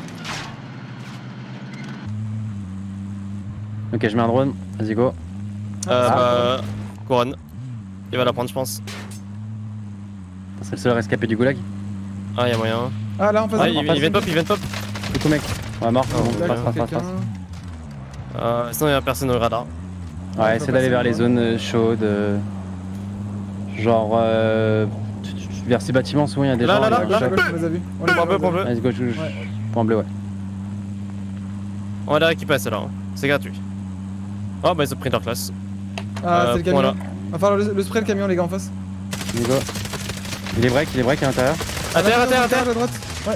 D: Ok, je mets un drone. Vas-y, go.
B: Euh,
C: Ah,
B: bah, couronne. Il va la prendre, je pense.
D: C'est le seul rescapé du goulag.
B: Ah, y'a moyen.
C: Ah là en face
B: Ah,
C: de
B: il,
C: moi.
B: il vient de pop, il vient de pop.
D: Coucou, mec. Ouais, mort.
B: Oh,
D: Bon,
C: Là,
D: passe, passe, passe,
C: quelqu'un.
D: passe.
B: Euh, sinon, y'a personne au radar.
C: on
D: Ouais,
C: peut
D: essaie
C: passer
D: d'aller vers
C: le
D: les
C: drone.
D: zones euh, chaudes. euh, Genre. Euh, tu- tu- tu- vers ces bâtiments, souvent il y a des
B: Là,
D: gens.
B: là, là,
D: euh,
C: À gauche, à
D: chaque-
C: gauche, on les a vus. On les
B: Point bleu,
C: a
B: point
C: vus.
B: bleu.
D: Vas-y, go, je, je-
C: Ouais.
D: point bleu, ouais.
B: On va la récupérer celle-là. Hein. C'est gratuit. Oh, bah, ils ont pris leur classe.
C: Ah,
B: Euh,
C: c'est le
B: point
C: camion.
B: là.
C: Va falloir le, le spray le camion les gars en face.
D: Vas-y, go. Il est break, il est break à l'intérieur.
B: À terre, à terre, à terre.
C: À droite. Ouais.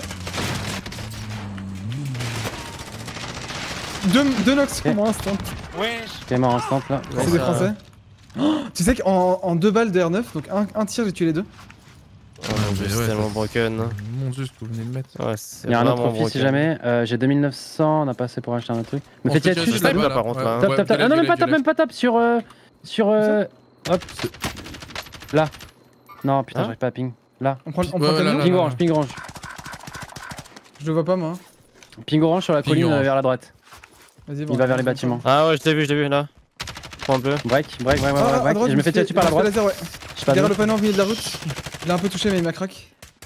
C: Deux, deux knocks sur
D: Ok.
C: moi instant.
D: T'es mort instant là.
C: C'est des français. Oh, tu sais qu'en en deux balles de R neuf, donc un, un tir j'ai tué les deux.
B: Oh mon dieu,
A: mais
B: c'est
A: ouais,
B: tellement
A: ça-
B: broken.
A: Mon dieu, ce que vous venez de mettre.
B: Ouais, c'est
D: Il y a un autre
B: vraiment
D: profil si
B: broken.
D: jamais. Euh, J'ai deux mille neuf cents, on a pas assez pour acheter un autre truc. Me
A: On
D: fais
A: se
D: tirer
A: fait
D: dessus,
A: tirer
D: je
A: dessus,
B: pas
A: là.
B: par contre, là.
A: Ouais,
D: Top,
A: ouais,
D: top, top.
A: violet,
D: Ah non, même
A: violet,
D: pas top,
A: violet.
D: même pas top sur. Euh, sur. Euh, hop. Là. Non, putain,
B: Hein
D: j'arrive pas à ping. Là.
C: On prend, on
A: Ouais,
C: prend le
A: ouais,
C: camion.
A: là,
D: Ping
A: là.
D: orange, ping orange.
C: Je le vois pas moi.
D: Ping orange sur la
A: Ping
D: colline
A: orange.
D: euh, vers la droite.
C: Vas-y,
D: Il va vers les bâtiments.
B: Ah ouais, je l'ai vu, je l'ai vu là. Point bleu.
D: Break, break, break, break,
C: Ah,
D: break,
C: à
D: break.
C: droite,
D: Et je me fais tirer dessus par la droite.
C: Laser, ouais.
D: Je sais pas
C: Derrière
D: d'où.
C: le panneau au milieu de la route. Il a un peu touché mais il m'a crack.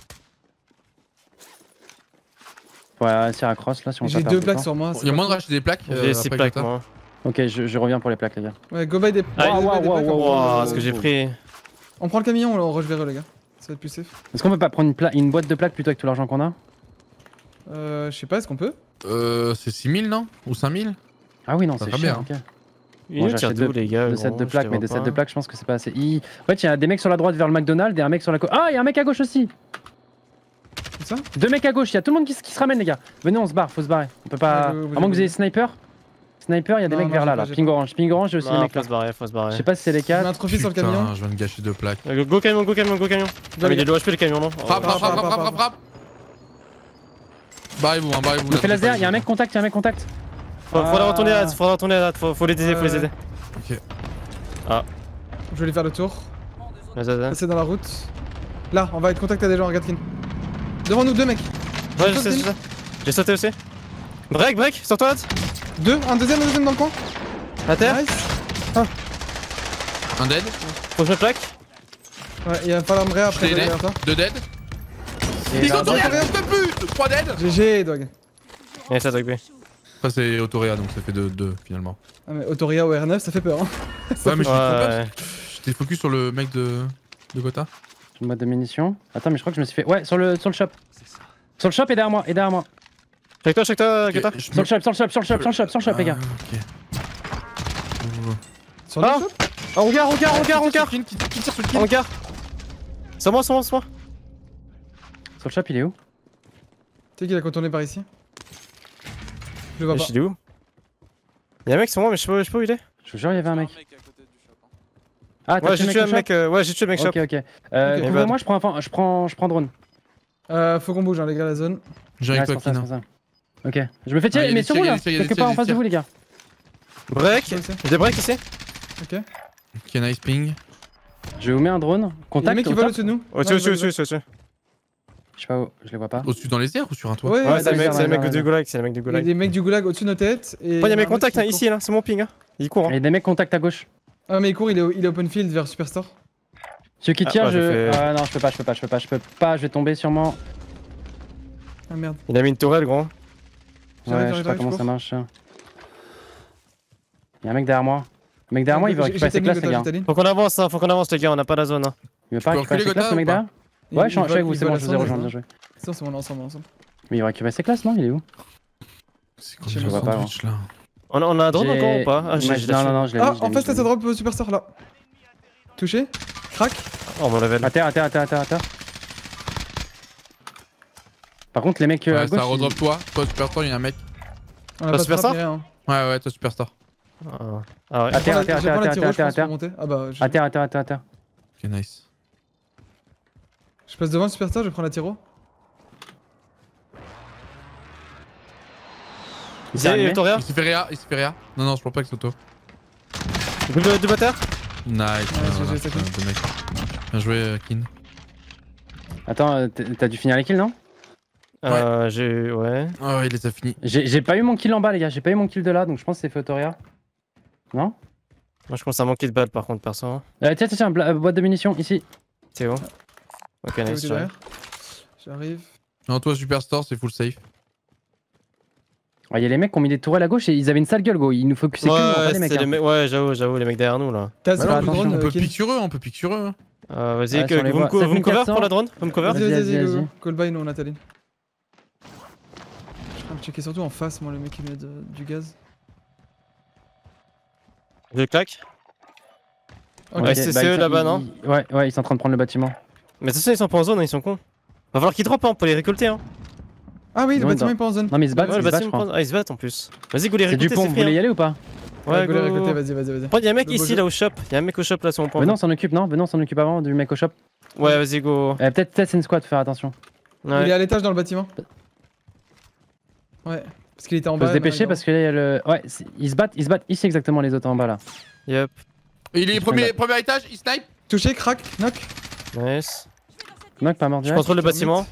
D: Ouais, réussir à cross là si on
C: J'ai
D: peut
C: deux
D: perdre
C: plaques
D: du temps.
C: sur moi.
A: Il
C: c'est
A: y a
C: pas
A: moins de
C: fou.
A: racheter des plaques. euh,
B: J'ai six
A: après
B: plaques
A: Jota.
B: moi.
D: Ok, je, je reviens pour les plaques les gars.
C: Ouais, go buy des
B: Ah,
C: go buy
D: wow,
C: des
D: wow,
C: plaques,
D: wow,
C: on-
B: Wow,
D: oh,
B: ce que j'ai
D: oh.
B: pris.
C: On prend le camion, on rush vers eux les gars. Ça va être plus safe.
D: Est-ce qu'on peut pas prendre une, pla- une boîte de plaques plutôt avec tout l'argent qu'on a?
C: Euh, je sais pas, est-ce qu'on peut?
A: Euh, c'est six mille, non? Ou cinq mille?
D: Ah oui, non,
A: Ça
D: c'est
A: va
D: cher.
A: bien,
D: ok.
B: Il
D: Bon,
B: nous
D: j'ai
B: tire
D: acheté
B: d'où
D: deux-
B: les gars?
D: Deux
B: gros,
D: sets de
B: je
D: plaques,
B: te
D: mais
B: vois
D: deux sets
B: pas.
D: de plaques, je pense que c'est pas assez. Il... En fait, il y a des mecs sur la droite vers le McDonald's et un mec sur la gauche. Ah, il y a un mec à gauche aussi.
C: C'est ça?
D: Deux mecs à gauche, il y a tout le monde qui, se- qui se ramène, les gars. Venez, on se barre, faut se barrer. On peut pas.
C: Ouais, vous- vous
D: à moins que vous
C: avez-
D: ayez sniper. Sniper, il y a des
C: Non,
D: mecs
C: non,
D: vers
C: j'ai
D: là,
C: pas,
D: là.
C: j'ai
D: Ping
C: pas.
D: orange, ping orange, j'ai aussi des
B: Non,
D: mecs
B: faut
D: là.
B: se barrer, faut se barrer.
D: Je sais pas si c'est les
C: Il y a un
D: quatre.
C: trophy sur le
A: Putain,
C: camion.
A: je viens de gâcher deux plaques.
B: Euh, Go camion, go camion, go camion.
C: Go,
B: Ah, mais
C: les
B: il est
C: gars.
B: low H P le camion, non?
A: Frappe,
C: Oh,
A: frappe, frappe,
C: frappe,
A: frappe, frappe, frappe. Barrez-vous, hein, barrez-vous.
D: Il me fait laser, il y a un mec contact, il y a un mec contact.
B: Faut, faut la
D: Ah.
B: retourner là, faut la retourner là, faut, faut les aider, faut les
C: Ouais.
B: aider.
C: Je vais aller faire le tour.
B: Vas-y, vas-y.
C: Passer dans la route. Là, on va être contact à des gens, regarde Kin. Devant nous, deux mecs.
B: Ouais, je sais, je sais. J'ai sauté aussi. Break, break, sur toi,
C: Deux, un deuxième, un deuxième dans le coin.
B: à terre.
C: Nice.
A: Un dead,
B: Faut que je me plaque.
C: Ouais, il va falloir me ré
A: je
C: après
A: t'ai aidé.
C: derrière toi.
A: Deux dead.
D: Et
A: Ils
D: là,
A: ont tourné, fils de pute. Trois dead.
C: G G, dog.
B: Et ça, dog B.
A: Après, c'est Autoréa, donc ça fait deux, deux finalement.
C: Ah, mais Autoria au R neuf, ça fait peur. Hein.
A: Ouais, mais je suis trop
B: Ouais,
A: bien.
B: ouais.
A: Je T'es focus sur le mec de, de Gotha?
D: J'ai une boîte de munitions. Attends, mais je crois que je me suis fait. Ouais, sur le, sur le shop. Sur le shop et derrière moi, et derrière moi.
B: Check toi, check toi,
A: Ok,
B: Gotha.
A: je
D: Sur
A: me-
D: le shop, sur le shop, sur le shop, sur le shop, sur le shop, les gars.
A: Ah, ok.
C: Sur le
B: Ah.
C: shop.
B: Oh, regarde, regarde, regarde, regarde.
A: Qui qui- qui tire sur le
B: En
A: kill?
B: regard. C'est moi, c'est moi, c'est moi.
D: Sur le shop, il est où?
C: Tu sais qu'il a contourné par ici. Je le vois
B: Mais
C: pas.
B: je suis où? Y'a un mec sur moi, mais je sais pas, je sais pas où il est.
D: Je vous jure, il y avait un mec.
E: à côté du shop. hein.
D: Ah, t'as
B: Ouais, j'ai tué
D: le
B: un
D: shop?
B: mec, euh, ouais, j'ai tué le mec shop.
D: Ok, ok. Euh,
C: Ok.
D: couvrez-moi, je prends, un- je prends, je prends drone.
C: Euh, faut qu'on bouge, hein, les gars, la zone.
A: J'ai
D: Ouais,
A: avec
D: c'est
A: toi,
D: pour ça, c'est
A: Kina.
D: pour ça. Ok. Je me fais
A: Ah,
D: tirer,
A: y a
D: mais
A: des
D: sur
A: tirs,
D: vous
A: y a
D: là,
A: des tirs, y a des
D: quelque
A: tirs,
D: part
A: y a
D: en
A: des
D: face de
A: tirs.
D: vous, les gars.
B: Break.
C: Je sais.
B: J'ai break ici.
C: Ok.
A: Ok, nice ping.
D: Je vous mets un drone.
C: Il y a des
D: Contact.
C: mecs qui
D: au
C: volent
D: top.
C: au-dessus de nous.
B: Au-dessus,
C: Ouais,
B: au-dessus,
C: ils
B: au-dessus,
C: volent.
B: au-dessus.
D: Je sais pas où, je les vois pas.
A: Au-dessus dans les airs ou sur un toit?
C: Ouais,
B: Ouais, c'est le
C: ouais,
B: mec, c'est le mec
D: ouais,
B: du
D: ouais.
B: goulag, c'est le mec du
C: il y a
B: goulag.
C: des mecs du goulag au-dessus de nos têtes. Et
B: Oh, y'a
C: un
B: mes
C: mec
B: contacts
C: qui
B: hein,
C: court.
B: ici là, c'est mon ping. Hein. Il court.
D: Il y
B: Hein.
D: a des mecs contact à gauche.
C: Ah, mais il court, il est, il est open field vers Superstore.
D: Celui qui
B: Ah,
D: tire,
B: bah,
D: je.
B: j'ai fait-
D: Ah non, je peux pas, je peux pas, je peux pas, je peux pas, je vais tomber sûrement.
C: Ah merde.
B: Il a mis une tourelle, gros.
C: J'arrive,
D: Ouais, je sais
C: j'arrive,
D: pas comment
C: je
D: ça
C: cours.
D: marche. Il y a un mec derrière moi. Le mec derrière moi, il veut
C: J'ai-
D: récupérer
C: j'ai
D: ses classes,
C: timing,
D: les
C: Gotha,
D: gars.
C: j'ai timing.
B: Faut qu'on avance, hein, faut qu'on avance, les gars, on a pas la zone. Hein.
D: Il veut pas
A: peux
D: récupérer ses
A: reculer,
D: classes,
A: Gotha,
D: le mec
A: ou pas?
D: derrière?
C: Il-
D: Ouais,
C: il
D: je suis je suis
C: vole-
D: avec vous,
C: il
D: c'est
C: vole
D: bon,
C: la
D: je vous ai
C: zone,
D: rejoint,
C: là.
D: bien joué.
C: C'est bon, c'est bon, on est ensemble, on est ensemble.
D: Mais il va récupérer ses classes, non? Il est où?
A: C'est
C: Je
A: comme
C: le
A: le
D: vois pas,
A: sandwich là.
B: On a, on a un drone
D: J'ai-
B: encore ou pas? Ah, j'ai
D: Ouais,
B: j'ai
D: Non,
B: lâché.
D: non, non, je l'ai
C: Ah,
D: mis, je l'ai
C: en
D: mis,
C: face,
D: je
C: t'as
D: l'ai
C: sa
D: mis.
C: drop Superstore là. Touché. Crac.
B: Oh, mon level.
D: À terre, à terre, à terre, à terre, à terre. Par contre, les mecs euh, à
A: Ouais,
D: gauche.
A: ça
D: ils-
A: redrop toi. Toi, Superstar, il y a un mec.
C: On a
B: Ah,
C: pas de
B: Superstore
C: frappe, ni rien.
A: Ouais, ouais, toi, Superstar.
B: Ah, ah ouais.
D: À
C: Je
D: terre,
C: prends
D: à
C: la-
D: terre, à
C: je
D: terre,
C: prends
D: à
C: la
D: terre,
C: tiro,
D: à
C: je
D: terre, à
C: pense,
D: terre.
C: pour monter. Ah bah, je
D: À terre, à terre, à terre, à terre.
A: Ok, nice.
C: je passe devant le Superstar, je prends la tiro.
D: Il s'est
B: C'est
D: animé.
B: Victoria.
A: Il s'est fait réa, il s'est fait réa. Non, non, je pense pas que c'est auto.
B: Boule de, de bâtard.
A: Nice.
C: j'ai-
A: voilà,
C: j'ai ça
A: putain, deux mecs. Bien joué, euh, Kin.
D: Attends, euh, t'es- t'as dû finir les kills, non?
B: Euh, j'ai. Ouais.
A: Oh, il les a finis.
D: J'ai j'ai pas eu mon kill en bas, les gars. J'ai pas eu mon kill de là, donc je pense que c'est Photoria. Non?
B: Moi, je commence à manquer de balles par contre, perso. hein.
D: Euh, Tiens, tiens, tiens, bla- euh, boîte de munitions, ici.
B: C'est où? Ok,
C: T'es
B: nice.
C: où, t'es
B: j'arrive.
C: derrière J'arrive.
A: Non, toi, Superstar, c'est full safe.
D: Il y a les mecs qui ont mis des tourelles à gauche et ils avaient une sale gueule, go. Ils nous focusaient que nous, pas
B: Ouais,
D: les mecs.
B: c'est les
D: hein.
B: mecs. Ouais, j'avoue, j'avoue, les mecs derrière nous là.
C: T'as
D: Bah
C: ce
D: non,
C: drone,
D: attention,
C: drone,
A: On peut
C: euh, Kin.
A: pique sur eux, on peut pique sur eux. hein.
B: Euh, Vas-y,
D: Ouais,
B: que-
D: si on les
B: vous, me
D: voit.
B: co- vous me cover
D: 7400.
B: pour la drone? Vous me cover?
C: Vas-y,
D: Vas-y,
C: vas-y,
D: vas-y,
C: go,
D: vas-y.
C: go. Call by, nous, on a Taline. Je suis en train de checker surtout en face, moi, le mec qui met de- du gaz.
B: Je claque.
C: Ok.
B: Ouais,
D: Ok,
B: c'est
D: bah,
B: c'est
D: ils
B: eux
D: sont-
B: là-bas,
D: ils-
B: non?
D: ils- Ouais, ouais, ils sont en train de prendre le bâtiment.
B: Mais de toute façon, ils sont pas en zone, hein, ils sont cons. Va falloir qu'ils drop, hein, pour les récolter. Hein.
C: Ah oui, le
D: Ouais,
C: bâtiment
D: dans-
C: est pas en zone.
D: Non, mais ils se battent,
B: Ouais,
D: ils
B: le
D: se battent, je
B: bâtiment.
D: crois.
B: Ah, ils se battent en plus. Vas-y, go les
D: C'est
B: récolter,
D: du pont,
B: c'est
D: vous
B: free.
D: voulez y
B: hein.
D: aller ou pas?
C: Ouais, go les
B: go.
C: récolter, vas-y, vas-y, vas-y.
B: Prends, y'a un mec
C: Le
B: ici
C: beau
B: là au shop. Y'a un mec au shop là sur mon point.
D: Venons, on s'en occupe, non? Venons, on s'en occupe avant du mec au shop.
B: Ouais, vas-y, go.
D: Euh, Peut-être peut c'est une squad, faut faire attention.
C: Il est
B: Ouais.
C: à l'étage dans le bâtiment. Ouais, parce qu'il était en
D: Faut
C: bas.
D: se dépêcher parce que là, il y a le. Ouais, c'est- ils se battent, ils se battent ici exactement, les autres en bas là.
B: Yep.
A: Il est
D: Je
A: premier,
D: prends
A: premier étage, il snipe.
C: Touché, crack, knock.
B: Nice.
D: Knock, pas mort
B: Je
D: direct.
B: contrôle le bâtiment.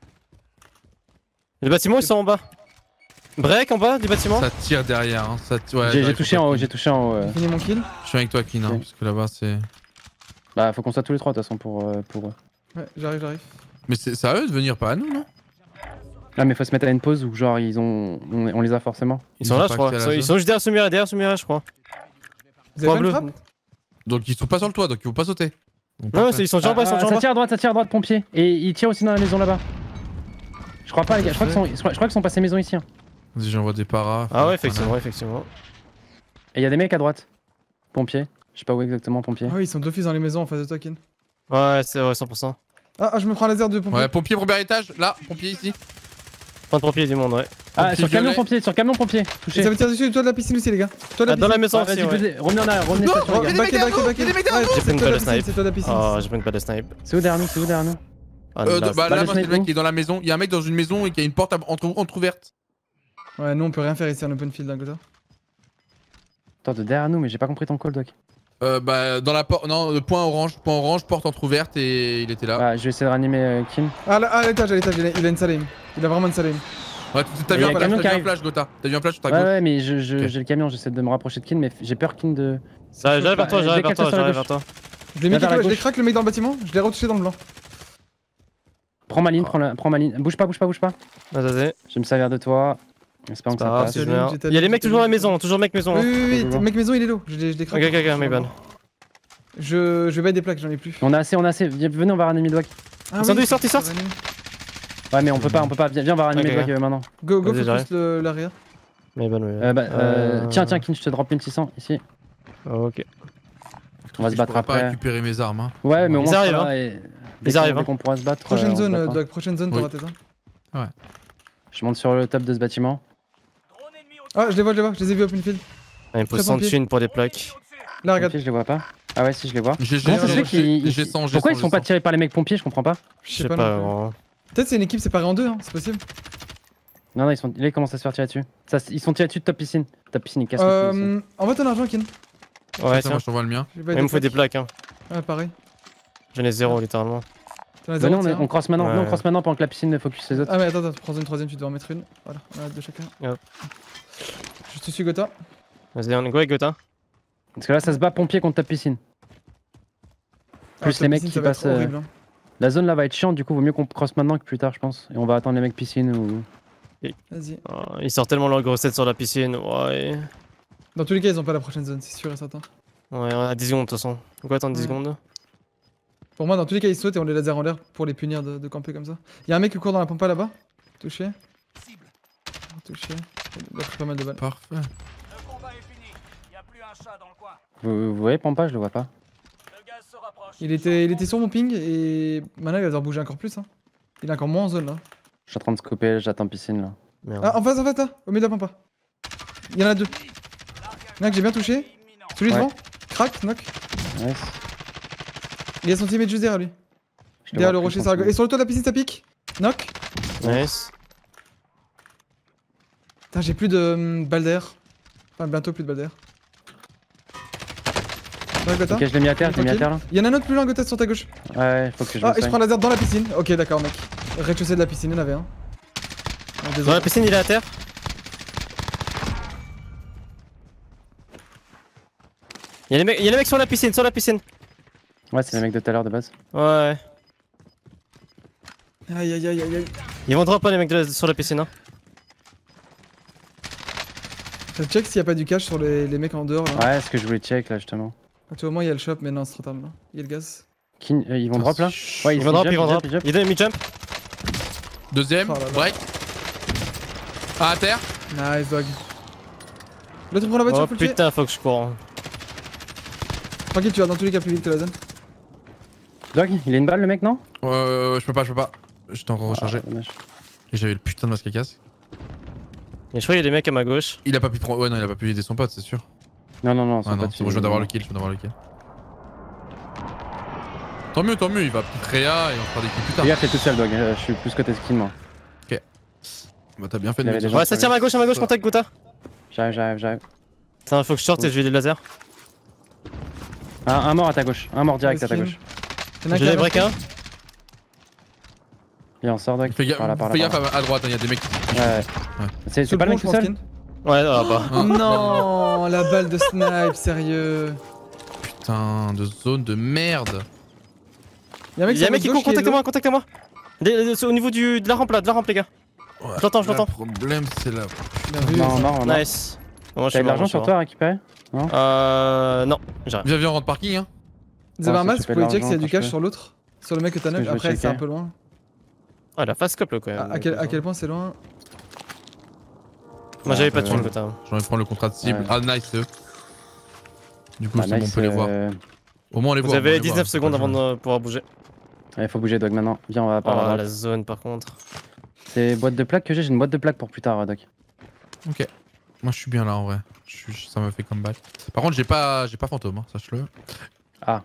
B: Le bâtiment, ils sont en bas. Break en bas du bâtiment.
A: Ça tire derrière. Hein. Ça tire- ouais,
D: J'ai j'ai
A: j'arrive
D: touché
A: pas,
D: en haut,
A: Kin.
D: j'ai touché en haut. euh.
C: J'ai fini mon kill.
A: Je suis avec toi, Kin, hein,
D: Ok.
A: parce que là-bas, c'est.
D: Bah, faut qu'on soit tous les trois de toute façon pour. euh, pour...
C: Ouais, j'arrive, j'arrive.
A: Mais c'est c'est à eux de venir, pas à nous, non?
D: Ah, mais faut se mettre à une pause où genre ils ont. On, on les a forcément.
B: Ils
A: Ils
B: sont
A: ont
B: là,
A: pas
B: je crois.
A: accès à
B: Ils
A: la
B: sont, ils
A: zone.
B: sont juste derrière ce mur, derrière ce mur, je crois.
C: Vous avez
B: Point
C: pas une
B: bleu.
C: frappe
A: Donc ils sont pas sur le toit, donc ils vont pas sauter. Donc,
B: Non,
A: parfait.
B: c'est- ils sont déjà en bas, ils sont
D: Ah,
B: déjà en
D: ça
B: bas.
D: tire à droite, ça tire à droite, pompier. Et ils tirent aussi dans la maison là-bas. Je crois pas, les gars. Je crois qu'ils sont, je crois, je crois qu'ils sont passés maison ici. hein.
A: Vas-y, j'envoie des paras.
B: Ah ouais, effectivement, effectivement.
D: Et il y a des mecs à droite. Pompier. Je sais pas où exactement, pompier.
C: Ah oui, ils sont d'office dans les maisons en face de toi, Kin.
B: Ouais, c'est vrai, cent pour cent.
C: Ah, ah, je me prends un laser de pompier.
A: Ouais, pompier premier étage, là, pompier ici.
B: Pas de pompier du monde, ouais.
D: Ah,
A: pompier
D: sur camion
A: violet.
D: pompier, sur camion pompier.
C: Et
D: Touché.
C: ça me tire dessus, toi de la piscine aussi, les gars. Toi de
B: Ah,
C: la
B: dans la
C: piscine.
B: maison
D: Ah,
B: aussi,
D: vas-y,
B: ouais.
D: pesez- revenez en arrière, revenez
A: Non,
D: station, les
A: il y a
D: gars.
A: des mecs
C: Back,
A: derrière
C: back,
A: nous,
C: back,
A: il y a des mecs derrière
C: ouais,
A: nous.
B: J'ai pris une
C: c'est toi
B: balle
C: de
B: de
C: la piscine,
B: snipe.
C: c'est toi de la piscine.
B: Oh, j'ai pris une balle de snipe.
D: C'est où derrière nous, c'est où derrière nous?
B: Ah,
A: Euh,
B: là,
A: de- bah
D: Balle
A: là,
D: de
A: moi, c'est le
D: snipe,
A: mec qui est dans la maison. Il y a un mec dans une maison et qui a une porte à- entre- entrouverte.
C: Ouais, nous on peut rien faire ici en open field d'un côté.
D: Attends, de derrière nous, mais j'ai pas compris ton call, Doc.
A: Euh, bah, dans la porte. Non, le point orange. Point orange, porte entrouverte et il était là.
D: Ah, je vais essayer de ranimer euh, Kim.
C: Ah, là, à l'étage, à l'étage, il a, il a une salle aim. Il a vraiment une salle aim.
A: Ouais, t'as
D: Et
A: vu
D: y a
A: un
D: un
A: flash,
D: camion
A: t'as
D: qui
A: vu un
D: arrive.
A: flash, Gotha. T'as vu un flash sur ta
D: Ouais,
A: gauche.
D: ouais, mais je- je-
A: Ok.
D: j'ai le camion, j'essaie de me rapprocher de Kim, mais j'ai peur Kim de.
B: Ça, j'arrive vers toi,
D: Euh,
B: j'arrive vers
D: décale-toi
B: toi,
D: sur la
B: j'arrive
D: gauche.
B: vers toi.
C: Je l'ai mis
D: Va vers la
C: quelque- je l'ai
D: gauche.
C: crack le mec dans le bâtiment, je l'ai retouché dans le blanc.
D: Prends ma ligne, prends, la- prends ma ligne. Bouge pas, bouge pas, bouge pas.
B: Vas-y, vas-y.
D: Je vais me servir de toi. Espérons
B: C'est
D: que
B: pas
D: ça
B: grave,
D: passe.
B: si je
C: J'ai
B: meurs.
C: ta
B: Il y a les
C: ligne,
B: mecs
C: j'ai ta
B: toujours à la
C: ligne.
B: maison, toujours mec maison.
C: Oui,
B: hein.
C: oui, oui,
D: Bon, bon.
C: mec maison il est low. Je l'ai je l'ai
B: Ok,
C: crack.
B: ok, ok, mec ban.
C: Je, je vais des plaques, j'en ai plus.
D: On a assez, on a assez. Viens, venez, on va ranimer Dwag.
C: Ah
B: Ils sont deux, ils sortent, ils sortent.
D: Ouais, mais on peut pas, on peut pas. Viens, viens, on va ranimer
B: Ok,
D: Dwag euh, maintenant.
C: Go, go,
B: Vas-y,
C: focus le- l'arrière.
B: Mais bonne,
D: Euh, bah, euh,
B: Euh,
D: Tiens, tiens, Kin, je te drop mille six cents ici.
B: Ok.
D: On va se
A: Je
D: battre
A: pourrais pas
D: après.
A: récupérer mes armes. Hein.
D: Ouais, mais au
B: Ils
D: moins, ça
B: arrivent,
D: va,
B: hein.
D: et dès
B: Ils
D: qu'on-
B: arrivent,
D: dès
B: hein.
D: qu'on pourra se battre.
C: Prochaine
D: euh, on
C: zone,
D: se
C: euh,
D: battra.
C: Doug, prochaine zone,
A: Oui.
C: t'auras tes armes.
D: Je monte sur le top de ce bâtiment.
F: Drone ennemi au
C: Ah, je les vois, je les vois, je les ai vus open field.
B: Ah, il me faut
C: Très
B: cent
C: pompier.
B: thunes pour des plaques.
C: Là, regarde.
D: Pompiers, je les vois pas. Ah ouais, si, je les vois.
A: J'ai
D: Comment ça se fait
A: j'ai-
D: qu'ils.
A: j'ai
D: ils-
A: cent, j'ai
D: Pourquoi
A: cent,
D: ils sont
A: j'ai
D: pas
A: cent.
D: tirés par les mecs pompiers? Je comprends pas.
C: Je
B: Je
C: sais
B: sais
C: pas.
B: pas,
C: non plus.
B: gros.
C: Peut-être c'est une équipe séparée en deux, hein, c'est possible.
D: Non, non, ils sont. Là, ils commencent à se faire tirer dessus. Ça, ils sont tirés dessus de top piscine. Top piscine, ils cassent le cul,
C: Euh. Envoie ton argent, Kin.
B: Ouais,
A: Tiens, moi
B: tiens.
A: je t'envoie le mien.
C: Je vais
B: Il me faut des plaques, hein.
C: Ouais, pareil.
B: J'en ai zéro, littéralement.
C: T'en as
D: Venez,
C: zéro,
D: on,
C: tiens.
D: on cross maintenant.
B: Ouais.
D: Non, on cross maintenant pendant que la piscine ne focus les autres.
C: Ah, mais attends, attends, prends une troisième, tu dois en mettre une. Voilà, on a deux chacun.
B: Hop.
C: Je te suis, Gotha.
B: Vas-y, on est go avec Gotha.
D: Parce que là, ça se bat pompier contre top piscine. Plus
C: Ah,
D: les mecs
C: piscine,
D: qui
C: ça va
D: passent,
C: être
D: euh,
C: horrible, hein.
D: La zone là va être chiante, du coup, vaut mieux qu'on cross maintenant que plus tard, je pense. Et on va attendre les mecs piscine ou.
C: Vas-y.
B: Oh, ils sortent tellement leur grossette sur la piscine. Ouais.
C: Dans tous les cas, ils ont pas la prochaine zone, c'est sûr et certain.
B: Ouais, on a dix secondes de toute façon. On va attendre dix
C: Ouais.
B: secondes.
C: Pour moi, dans tous les cas, ils sautent et on les laser en l'air pour les punir de, de camper comme ça. Y'a un mec qui court dans la pampa là-bas. Touché. Touché. Il a pris pas mal de balles.
A: Parfait.
F: Le combat est fini. Y a plus un chat dans le coin.
D: Vous, vous voyez Pampa, je le vois pas.
F: Le gaz se rapproche.
C: Il était, il était sur mon ping et maintenant il va devoir bouger encore plus. Hein. Il est encore moins en zone là.
D: Je suis en train de scoper, j'attends piscine là.
B: Merde.
C: Ah, en face, en face là, au milieu de la pampa. Il y en a deux. Il y en a un que j'ai bien touché.
F: Imminent.
C: Celui
D: Ouais.
C: devant. Crack, knock.
D: Nice.
C: Il y a son teammate juste derrière lui.
D: Je le
C: Derrière le
D: vois
C: rocher,
D: plus,
C: ça
D: en
C: rigole.
D: fait.
C: Et sur le toit de la piscine, ça pique. Knock.
B: Nice.
C: Putain, j'ai plus de hum, balles d'air. Enfin, bientôt plus de balles d'air. Ouais, Gotha.
D: Ok, je l'ai mis à terre, je l'ai mis à terre là.
C: Il y en a un autre plus loin, Gotha, sur ta gauche.
D: Ouais, faut que je
C: Ah,
D: me
C: et je
D: soigne.
C: prends laser dans la piscine. Ok, d'accord, mec. Rez-de-chaussée de la piscine, il y en avait un. Ah,
B: Dans
C: désolé.
B: la piscine, il est à terre. Y'a les mecs, y'a les mecs sur la piscine, sur la piscine.
D: Ouais, c'est les mecs de tout à l'heure de base.
B: Ouais.
C: Aïe, aïe, aïe, aïe, aïe.
B: Ils vont drop pas les mecs de la- sur la piscine, hein.
C: Je check s'il y a pas du cash sur les, les mecs en dehors là.
D: Ouais, c'est ce que je voulais check là justement.
C: Actuellement, il y a le shop, mais non, c'est trop tard là. Il y a le gaz.
D: Kin- euh, ils vont drop là. Ouais,
B: Ils vont drop,
D: jump,
B: ils vont drop.
D: jump, jump.
B: Il donne mid-jump.
A: Deuxième,
C: Oh là là.
A: break. Ah, à terre.
C: Nice, dog. L'autre prend la voiture,
B: Oh
C: faut le tuer.
B: putain, faut que je cours.
C: Tranquille, tu vas dans tous les cas plus vite que la zone.
D: Dog, il a une balle le mec, non?
A: Euh, je peux pas, je peux pas. J'étais encore rechargé.
D: Ah, dommage.
A: Et j'avais le putain de masque à casse.
B: Et je crois qu'il y a des mecs à ma gauche.
A: Il a pas pu prendre. Ouais, non, il a pas pu aider son pote, c'est sûr.
D: Non, non, non,
A: Ah
D: c'est
A: non,
D: pas
A: c'est bon, je viens d'avoir le kill, je viens d'avoir le kill. Tant mieux, tant mieux, il va plus créa et on fera des kills plus tard.
D: Les gars, t'es tout seul, Dog. euh, Je suis plus côté skin, moi.
A: Bah, t'as bien fait de
D: Il y
A: me
D: avait
A: dire.
D: des
B: Ouais, ça tire à ma gauche, à ma gauche, contact Gouta.
D: J'arrive, j'arrive, j'arrive.
B: Putain, faut que je sorte et je vais des lasers.
D: Un, un mort à ta gauche, un mort direct à ta
C: Skin.
D: gauche.
C: Y'en a un
B: J'ai
C: qui
B: des
C: a
B: break un.
D: Viens, on sort, Dog.
A: Fais gaffe,
D: Par là, par là,
A: fais
D: par
A: gaffe à, à droite, il y a des mecs.
D: là. Ouais, ouais. C'est c'est pas le mec tout seul?
B: Ouais, ah bah.
C: Oh non, la balle de snipe, sérieux.
A: Putain, de zone de merde.
C: Y'a un mec,
B: Il y a un
C: sur
B: mec qui
C: notre
B: court,
C: gauche est
B: contactez-moi, contactez-moi. Des- des- Au niveau du, de la rampe là, de la rampe, les gars.
A: Ouais.
B: Je l'entends, je l'entends.
A: Le problème, c'est là.
C: low. Bien vu.
D: Non, mort, mort.
B: Nice. Bon, moi, je
D: T'as
B: suis
D: de
B: mort,
D: l'argent
B: moi,
D: sur
B: je suis
D: toi à récupérer?
B: mort. Euh. Non, j'arrive.
A: Viens, viens, on rentre parking, hein.
C: Vous avez
D: Ah,
C: un
D: si
C: masque,
D: tu
C: vous
D: fais
C: pouvez
D: de
C: check s'il y a
D: l'argent,
C: du cash
D: franchement.
C: sur l'autre. Sur le mec que t'as
D: Parce que
C: neuf.
D: je vais
C: Après, c'est
D: checker.
C: un peu loin.
B: Ah, la fast scope là quand
C: À,
B: même.
C: à quel, à quel point c'est loin?
B: Moi j'avais pas de
A: Ouais.
B: thune, Gouta.
A: J'ai envie de prendre le contrat de cible.
D: Ouais.
A: Ah, nice, c'est eux. Du coup,
D: Bah,
A: c'est bon, on
D: nice,
A: peut les voir.
D: euh,
A: Au moins, on les
B: Vous
A: voit. on
B: avez
A: les voit,
B: dix-neuf
A: c'est
B: secondes
A: pas
B: avant
A: grave.
B: de pouvoir bouger.
D: Il faut bouger, Dog, maintenant. Viens, on va
B: Oh
D: par là.
B: la zone par contre.
D: C'est boîte de plaques que j'ai, j'ai une boîte de plaques pour plus tard, Doc.
A: Ok. Moi, je suis bien là en vrai. Je suis... Ça m'a fait comeback. Par contre, j'ai pas, j'ai pas fantôme, hein, sache-le.
D: Ah,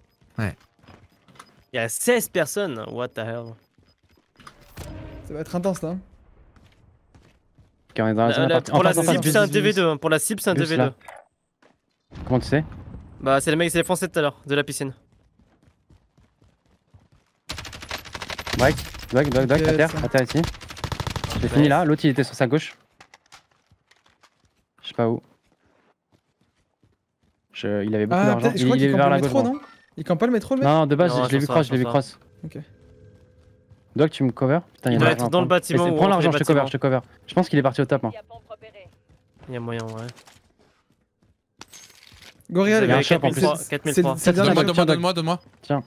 B: Il y a seize personnes, what the hell.
C: Ça va être intense là.
D: ok, on est dans la
B: La-
D: zone
B: la-
D: apparti- en
B: pour la
D: face, en face,
B: cible
D: juste-
B: c'est un
C: juste-
B: D V deux, hein. Pour la cible c'est un
D: juste
B: D V deux.
D: là. Comment tu sais?
B: Bah c'est les mecs, c'est les français de tout à l'heure, de la piscine.
D: Break, Doc, Doc, Doc,
C: Ok,
D: à terre,
C: ça.
D: à terre ici. J'ai fini là, l'autre il était sur sa gauche. Je sais pas où. Je... Il avait beaucoup
C: Ah,
D: d'argent.
C: peut-être- je crois
D: Il
C: qu'il
D: est
C: campe
D: vers
C: le
D: la gauche.
C: métro,
D: bon.
C: non? Il campe pas le métro, le mec?
D: Non, non, de base,
B: Non,
D: je l'ai
B: je
D: vu
B: pense
D: cross,
B: pas,
D: je l'ai vu
B: je pense
D: cross.
C: Ok.
D: Doc, tu me cover? Putain,
B: Il
D: y a
B: doit
D: de
B: être
D: l'argent
B: dans
D: à
B: le
D: prendre.
B: bâtiment
D: Mais c'est-
B: ou
D: Prends
B: entre
D: l'argent,
B: les
D: je te cover,
B: bâtiments.
D: je te cover. Je pense qu'il est parti au top. Hein.
B: Il y a moyen, ouais.
C: Gorilla,
B: Vous
C: les
B: avez
C: gars.
D: shop en
B: quatre mille
D: plus.
B: trois, quatre mille trois.
C: C'est- c'est bien,
A: Donne-moi,
C: Doc.
A: donne-moi, donne-moi, donne-moi.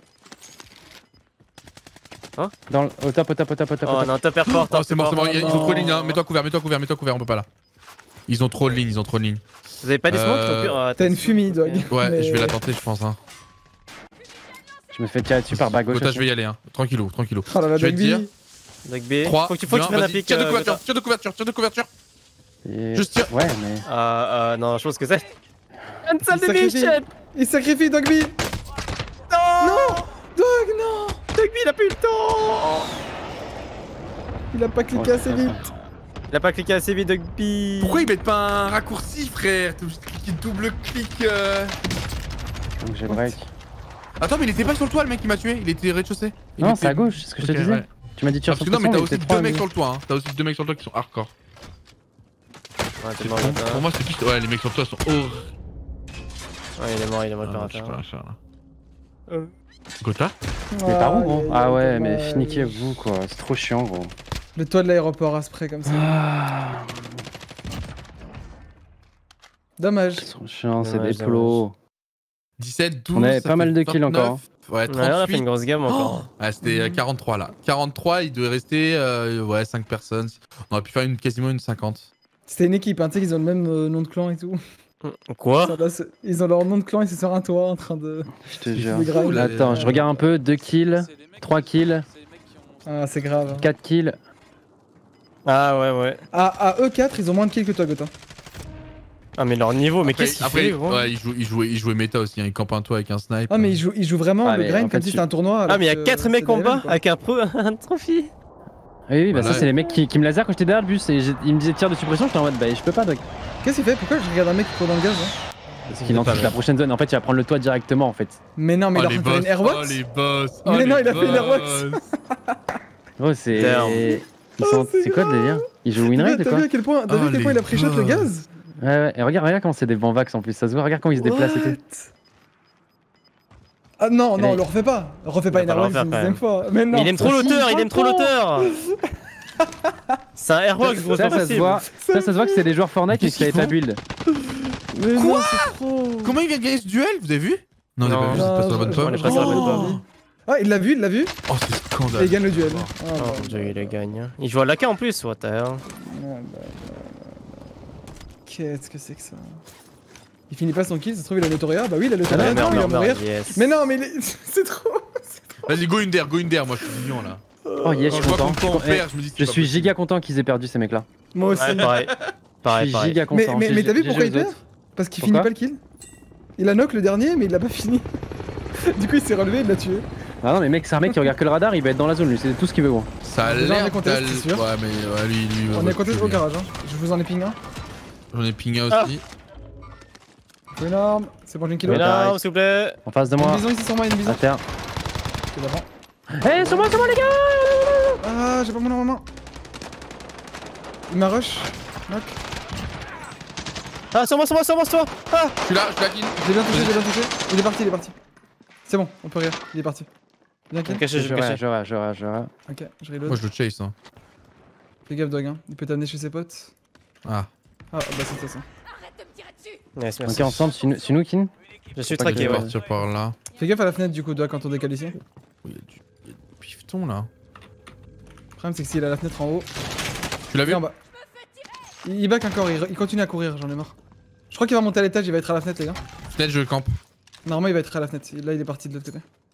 D: Dans le... Au top, au top, au top, au top.
B: Oh
D: au top.
B: non, top airport.
A: Oh, c'est mort, c'est mort, ils ils ont trop de
C: non.
A: lignes, hein. Mets-toi couvert, mets-toi couvert, mets-toi couvert, on peut pas là. Ils ont trop de lignes, ils ont trop de lignes.
B: Vous avez pas des smokes
A: Euh,
B: au pire Ah,
C: T'as une
B: attention.
C: fumée, Dog.
A: Ouais,
C: Mais-
A: je vais la tenter, je pense. Hein.
D: Je me fais tirer dessus par bas gauche.
A: Gotha, je vais y aller, hein. Tranquillou, tranquillou.
C: Oh là là,
A: Je vais
C: Dog
A: te dire.
C: B.
B: Doc B.
A: trois,
B: Faut que tu faut que tu
A: deux, un,
B: prennes un
A: vas-y,
B: pic.
A: Tire de
B: euh,
A: couverture,
B: Gotha.
A: tire de couverture, tire de couverture.
D: Et-
A: Juste tire.
D: Ouais, mais.
B: Ah, ah, non, je pense que c'est. Une
C: Il
B: salle de
C: sacrifie.
B: mission.
C: Il sacrifie Dog B. Non Dog, non
B: Doc B, il a plus le temps.
C: Il a pas cliqué
D: Ouais,
C: assez
D: c'est
C: vite.
D: ça.
B: Il a pas cliqué assez vite, Doc B.
A: Pourquoi ils mettent pas un raccourci, frère? T'es obligé de cliquer double-clic. Euh...
D: Donc j'ai break.
A: Attends, mais il était pas sur le toit, le mec qui m'a tué. Il était rez-de-chaussée. Il
D: Non,
A: était-
D: c'est à gauche, c'est ce que je te
A: Ok,
D: disais.
A: ouais.
D: Tu m'as dit tu
A: Parce que non, mais t'as aussi deux mecs sur
D: le
A: le toit. Hein. T'as aussi deux mecs sur le toit qui sont hardcore.
B: Ouais, t'es
A: C'est
B: mort,
A: pour,
B: Gotha.
A: pour moi, c'est piste. Ouais, les mecs sur le toit sont horribles.
B: Ouais, il est mort, il est mort,
A: Ah,
B: le
A: non, je sais
B: pirateur.
A: pas, je sais pas.
B: Euh.
A: Gotha?
D: Mais par où, gros
C: Aïe, aïe,
D: Ah
C: aïe,
D: ouais, mais
C: dommage.
D: finiquez-vous quoi, c'est trop chiant, gros.
C: Le toit de l'aéroport à spray comme ça.
D: Ah,
C: Dommage.
D: c'est trop chiant, c'est
B: Dommage,
D: des plots.
A: dix-sept, douze.
D: On avait
A: ça
D: pas mal
A: fait
D: de kills
A: vingt-neuf.
D: encore.
A: Ouais,
B: Ouais, on a fait
A: trente-huit.
B: une grosse gamme encore.
A: Ah, c'était euh, quarante-trois là. quarante-trois, il devait rester euh, ouais, cinq personnes. On aurait pu faire une, quasiment une cinquante.
C: C'était une équipe, hein, tu sais qu'ils ont le même euh, nom de clan et tout.
B: Quoi
C: Ça, là, c'est- ils ont leur nom de clan, ils sont sur un toit en train de.
D: Je te jure.
C: C'est grave.
D: Attends, je regarde un peu, deux kills,
E: C'est les mecs
D: trois
E: qui-
D: kills,
E: c'est les mecs qui ont-
C: Ah, c'est grave.
D: quatre kills.
B: Ah ouais, ouais.
C: À, à E quatre, ils ont moins de kills que toi, Gotha.
B: Ah, mais leur niveau, mais
A: Après,
B: qu'est-ce qu'il
A: après,
B: fait, gros
A: ouais, il jouait, il, jouait, il jouait méta aussi. Hein. Il campe un toit avec un snipe.
C: Ah, mais ils jouent, ils jouent vraiment
D: Ah,
C: le
D: mais
C: grind
D: en
C: comme
D: fait,
C: si
D: tu-
C: c'était un tournoi. alors
B: Ah, mais il y a
C: que
B: quatre
C: c'est
B: mecs
C: des
B: en bas
C: levels, quoi.
B: avec un pro, un trophy.
D: Oui, oui, bah
A: Voilà.
D: ça, c'est les mecs qui, qui me laser quand j'étais derrière le bus et j'ai- ils me disaient tir de suppression, j'étais en mode bah je peux pas, Doc.
C: Qu'est-ce qu'il fait? Pourquoi je regarde un mec qui court dans le gaz hein
D: Parce qu'il en touche la prochaine zone, en fait, il va prendre le toit directement en fait.
C: Mais non, mais
A: Oh,
C: il
A: les
C: a fait une
A: boss.
C: airwalk.
A: Oh, les boss.
C: Mais
A: Oh,
C: non,
A: les
C: il a fait une airwalk.
A: boss.
D: Gros, c'est.
B: Damn.
D: Ils sont...
C: c'est
D: C'est quoi le délire Ils jouent win
C: T'as
D: rate
C: vu-
D: ou
C: t'as
D: quoi
C: vu à quel point, t'as vu à
A: Oh,
C: quel point il a
A: les
C: pré-shot le
A: boss.
C: gaz?
D: Ouais, ouais, et regarde, regarde comment c'est des bons vax en plus, ça se voit, regarde comment ils se déplacent et tout.
C: What Ah non,
D: Et
C: non,
D: là,
C: on le refait pas. Refais pas
B: va
C: une
B: pas le
C: airwalk, c'est
B: refaire,
C: une
B: quand
C: deuxième fois. Mais non.
B: Mais il aime trop
C: ça
B: l'auteur,
C: chie.
B: il aime trop l'auteur. C'est un airwalk, gros, c'est
D: Ça,
B: pas
D: ça se
B: possible.
D: voit, ça, ça se voit que c'est des joueurs Fortnite mais
A: Qu'est-ce
D: qui avaient
A: qu'ils
D: pas
A: font
D: build.
C: Mais non, c'est trop.
A: Comment il vient de gagner ce duel? Vous avez vu? Non, on
B: Non.
A: a pas vu, c'est pas sur la bonne
C: Non,
A: pomme.
B: on est pas sur la bonne pomme.
C: Ah, il l'a vu, il l'a vu.
A: Oh, c'est
C: Et
A: scandaleux.
C: il gagne le duel. Ah,
B: Oh
C: bah,
B: mon dieu, il le gagne. Il joue à l'A K en plus, what the hell.
C: ah, bah, bah, bah. Qu'est-ce que c'est que ça? Il finit pas son kill, ça se trouve il a le Toria. Bah oui, il a le
B: Ah,
C: Toria.
B: merde,
C: Non, il va
B: merde,
C: mourir.
B: merde, yes.
C: Mais non, mais il est- c'est trop.
A: Vas-y, go Under, go Under. Moi, je suis mignon là.
D: Oh yes, je
A: Quand
D: suis
A: je vois
D: content.
A: qu'on
D: Je,
A: perd, je me dis.
D: je suis giga content qu'ils aient perdu ces mecs là.
C: Moi aussi.
B: Ouais, pareil.
D: Je
B: Pareil,
D: suis
B: pareil.
D: giga
C: Mais,
D: content.
C: mais,
D: J'ai-
C: mais t'as vu
D: j'ai
C: pourquoi il
D: joué aux
C: perd?
D: autres.
C: Parce qu'il finit
D: Pourquoi
C: pas le kill. Il a knock le dernier, mais il l'a pas fini. Du coup, il s'est relevé, il l'a tué.
D: Ah non mais mec, c'est un mec qui regarde que le radar, il va être dans la zone lui, c'est tout ce qu'il veut gros.
A: Ça a
C: Déjà, on est
A: l'air
C: contest,
A: d'aller-
C: c'est sûr.
A: Ouais, mais ouais, lui, lui.
C: On
A: ouais,
C: est compté
A: je
C: au
A: viens.
C: garage. Hein. Je vous en ai ping un.
A: J'en ai pingé
B: Ah.
A: aussi.
C: Énorme. C'est bon, j'ai une kilo.
B: Mais
D: là,
B: non, s'il vous plaît.
D: En face de
C: Il y a
D: moi,
C: une bison ici sur moi, il y a une bison.
D: à terre.
C: C'est d'avant.
D: Eh sur moi, sur moi les gars.
C: Ah, j'ai pas mon arme en main. Il m'a rush. Knock.
B: Ah, sur moi, sur moi, sur moi, sur moi. Ah.
A: Je suis là, je suis là, kill.
C: J'ai bien touché, j'ai bien touché. Il est parti, il est parti. C'est bon, on peut rire. Il est parti. Bien kill.
B: Ok, je
D: Je
B: vais
D: vais,
B: cacher.
D: je vais, je vais, je vais.
C: Ok, je reload.
A: Moi, je le chase. Hein.
C: Fais gaffe, Dog. Hein. Il peut t'amener chez ses potes.
A: Ah.
C: Ah, bah c'est ça. ça.
B: Nice,
D: Ok
B: merci.
D: ensemble, c'est nous- c'est nous Kin.
B: Je suis
A: Je
B: traqué,
A: vais
B: ouais.
A: partir par là.
C: Fais gaffe à la fenêtre du coup, Dog, quand on décale ici. Le
A: Oh, il y a du, il y a du pifton là.
C: problème, c'est que s'il a la fenêtre en haut.
A: Tu l'as vu?
C: Et en bas. Il, il back encore, il, il continue à courir, j'en ai marre. Je crois qu'il va monter à l'étage, il va être à la fenêtre, les gars.
A: Fenêtre, je campe.
C: Normalement, il va être à la fenêtre. Là, il est parti de l'autre côté.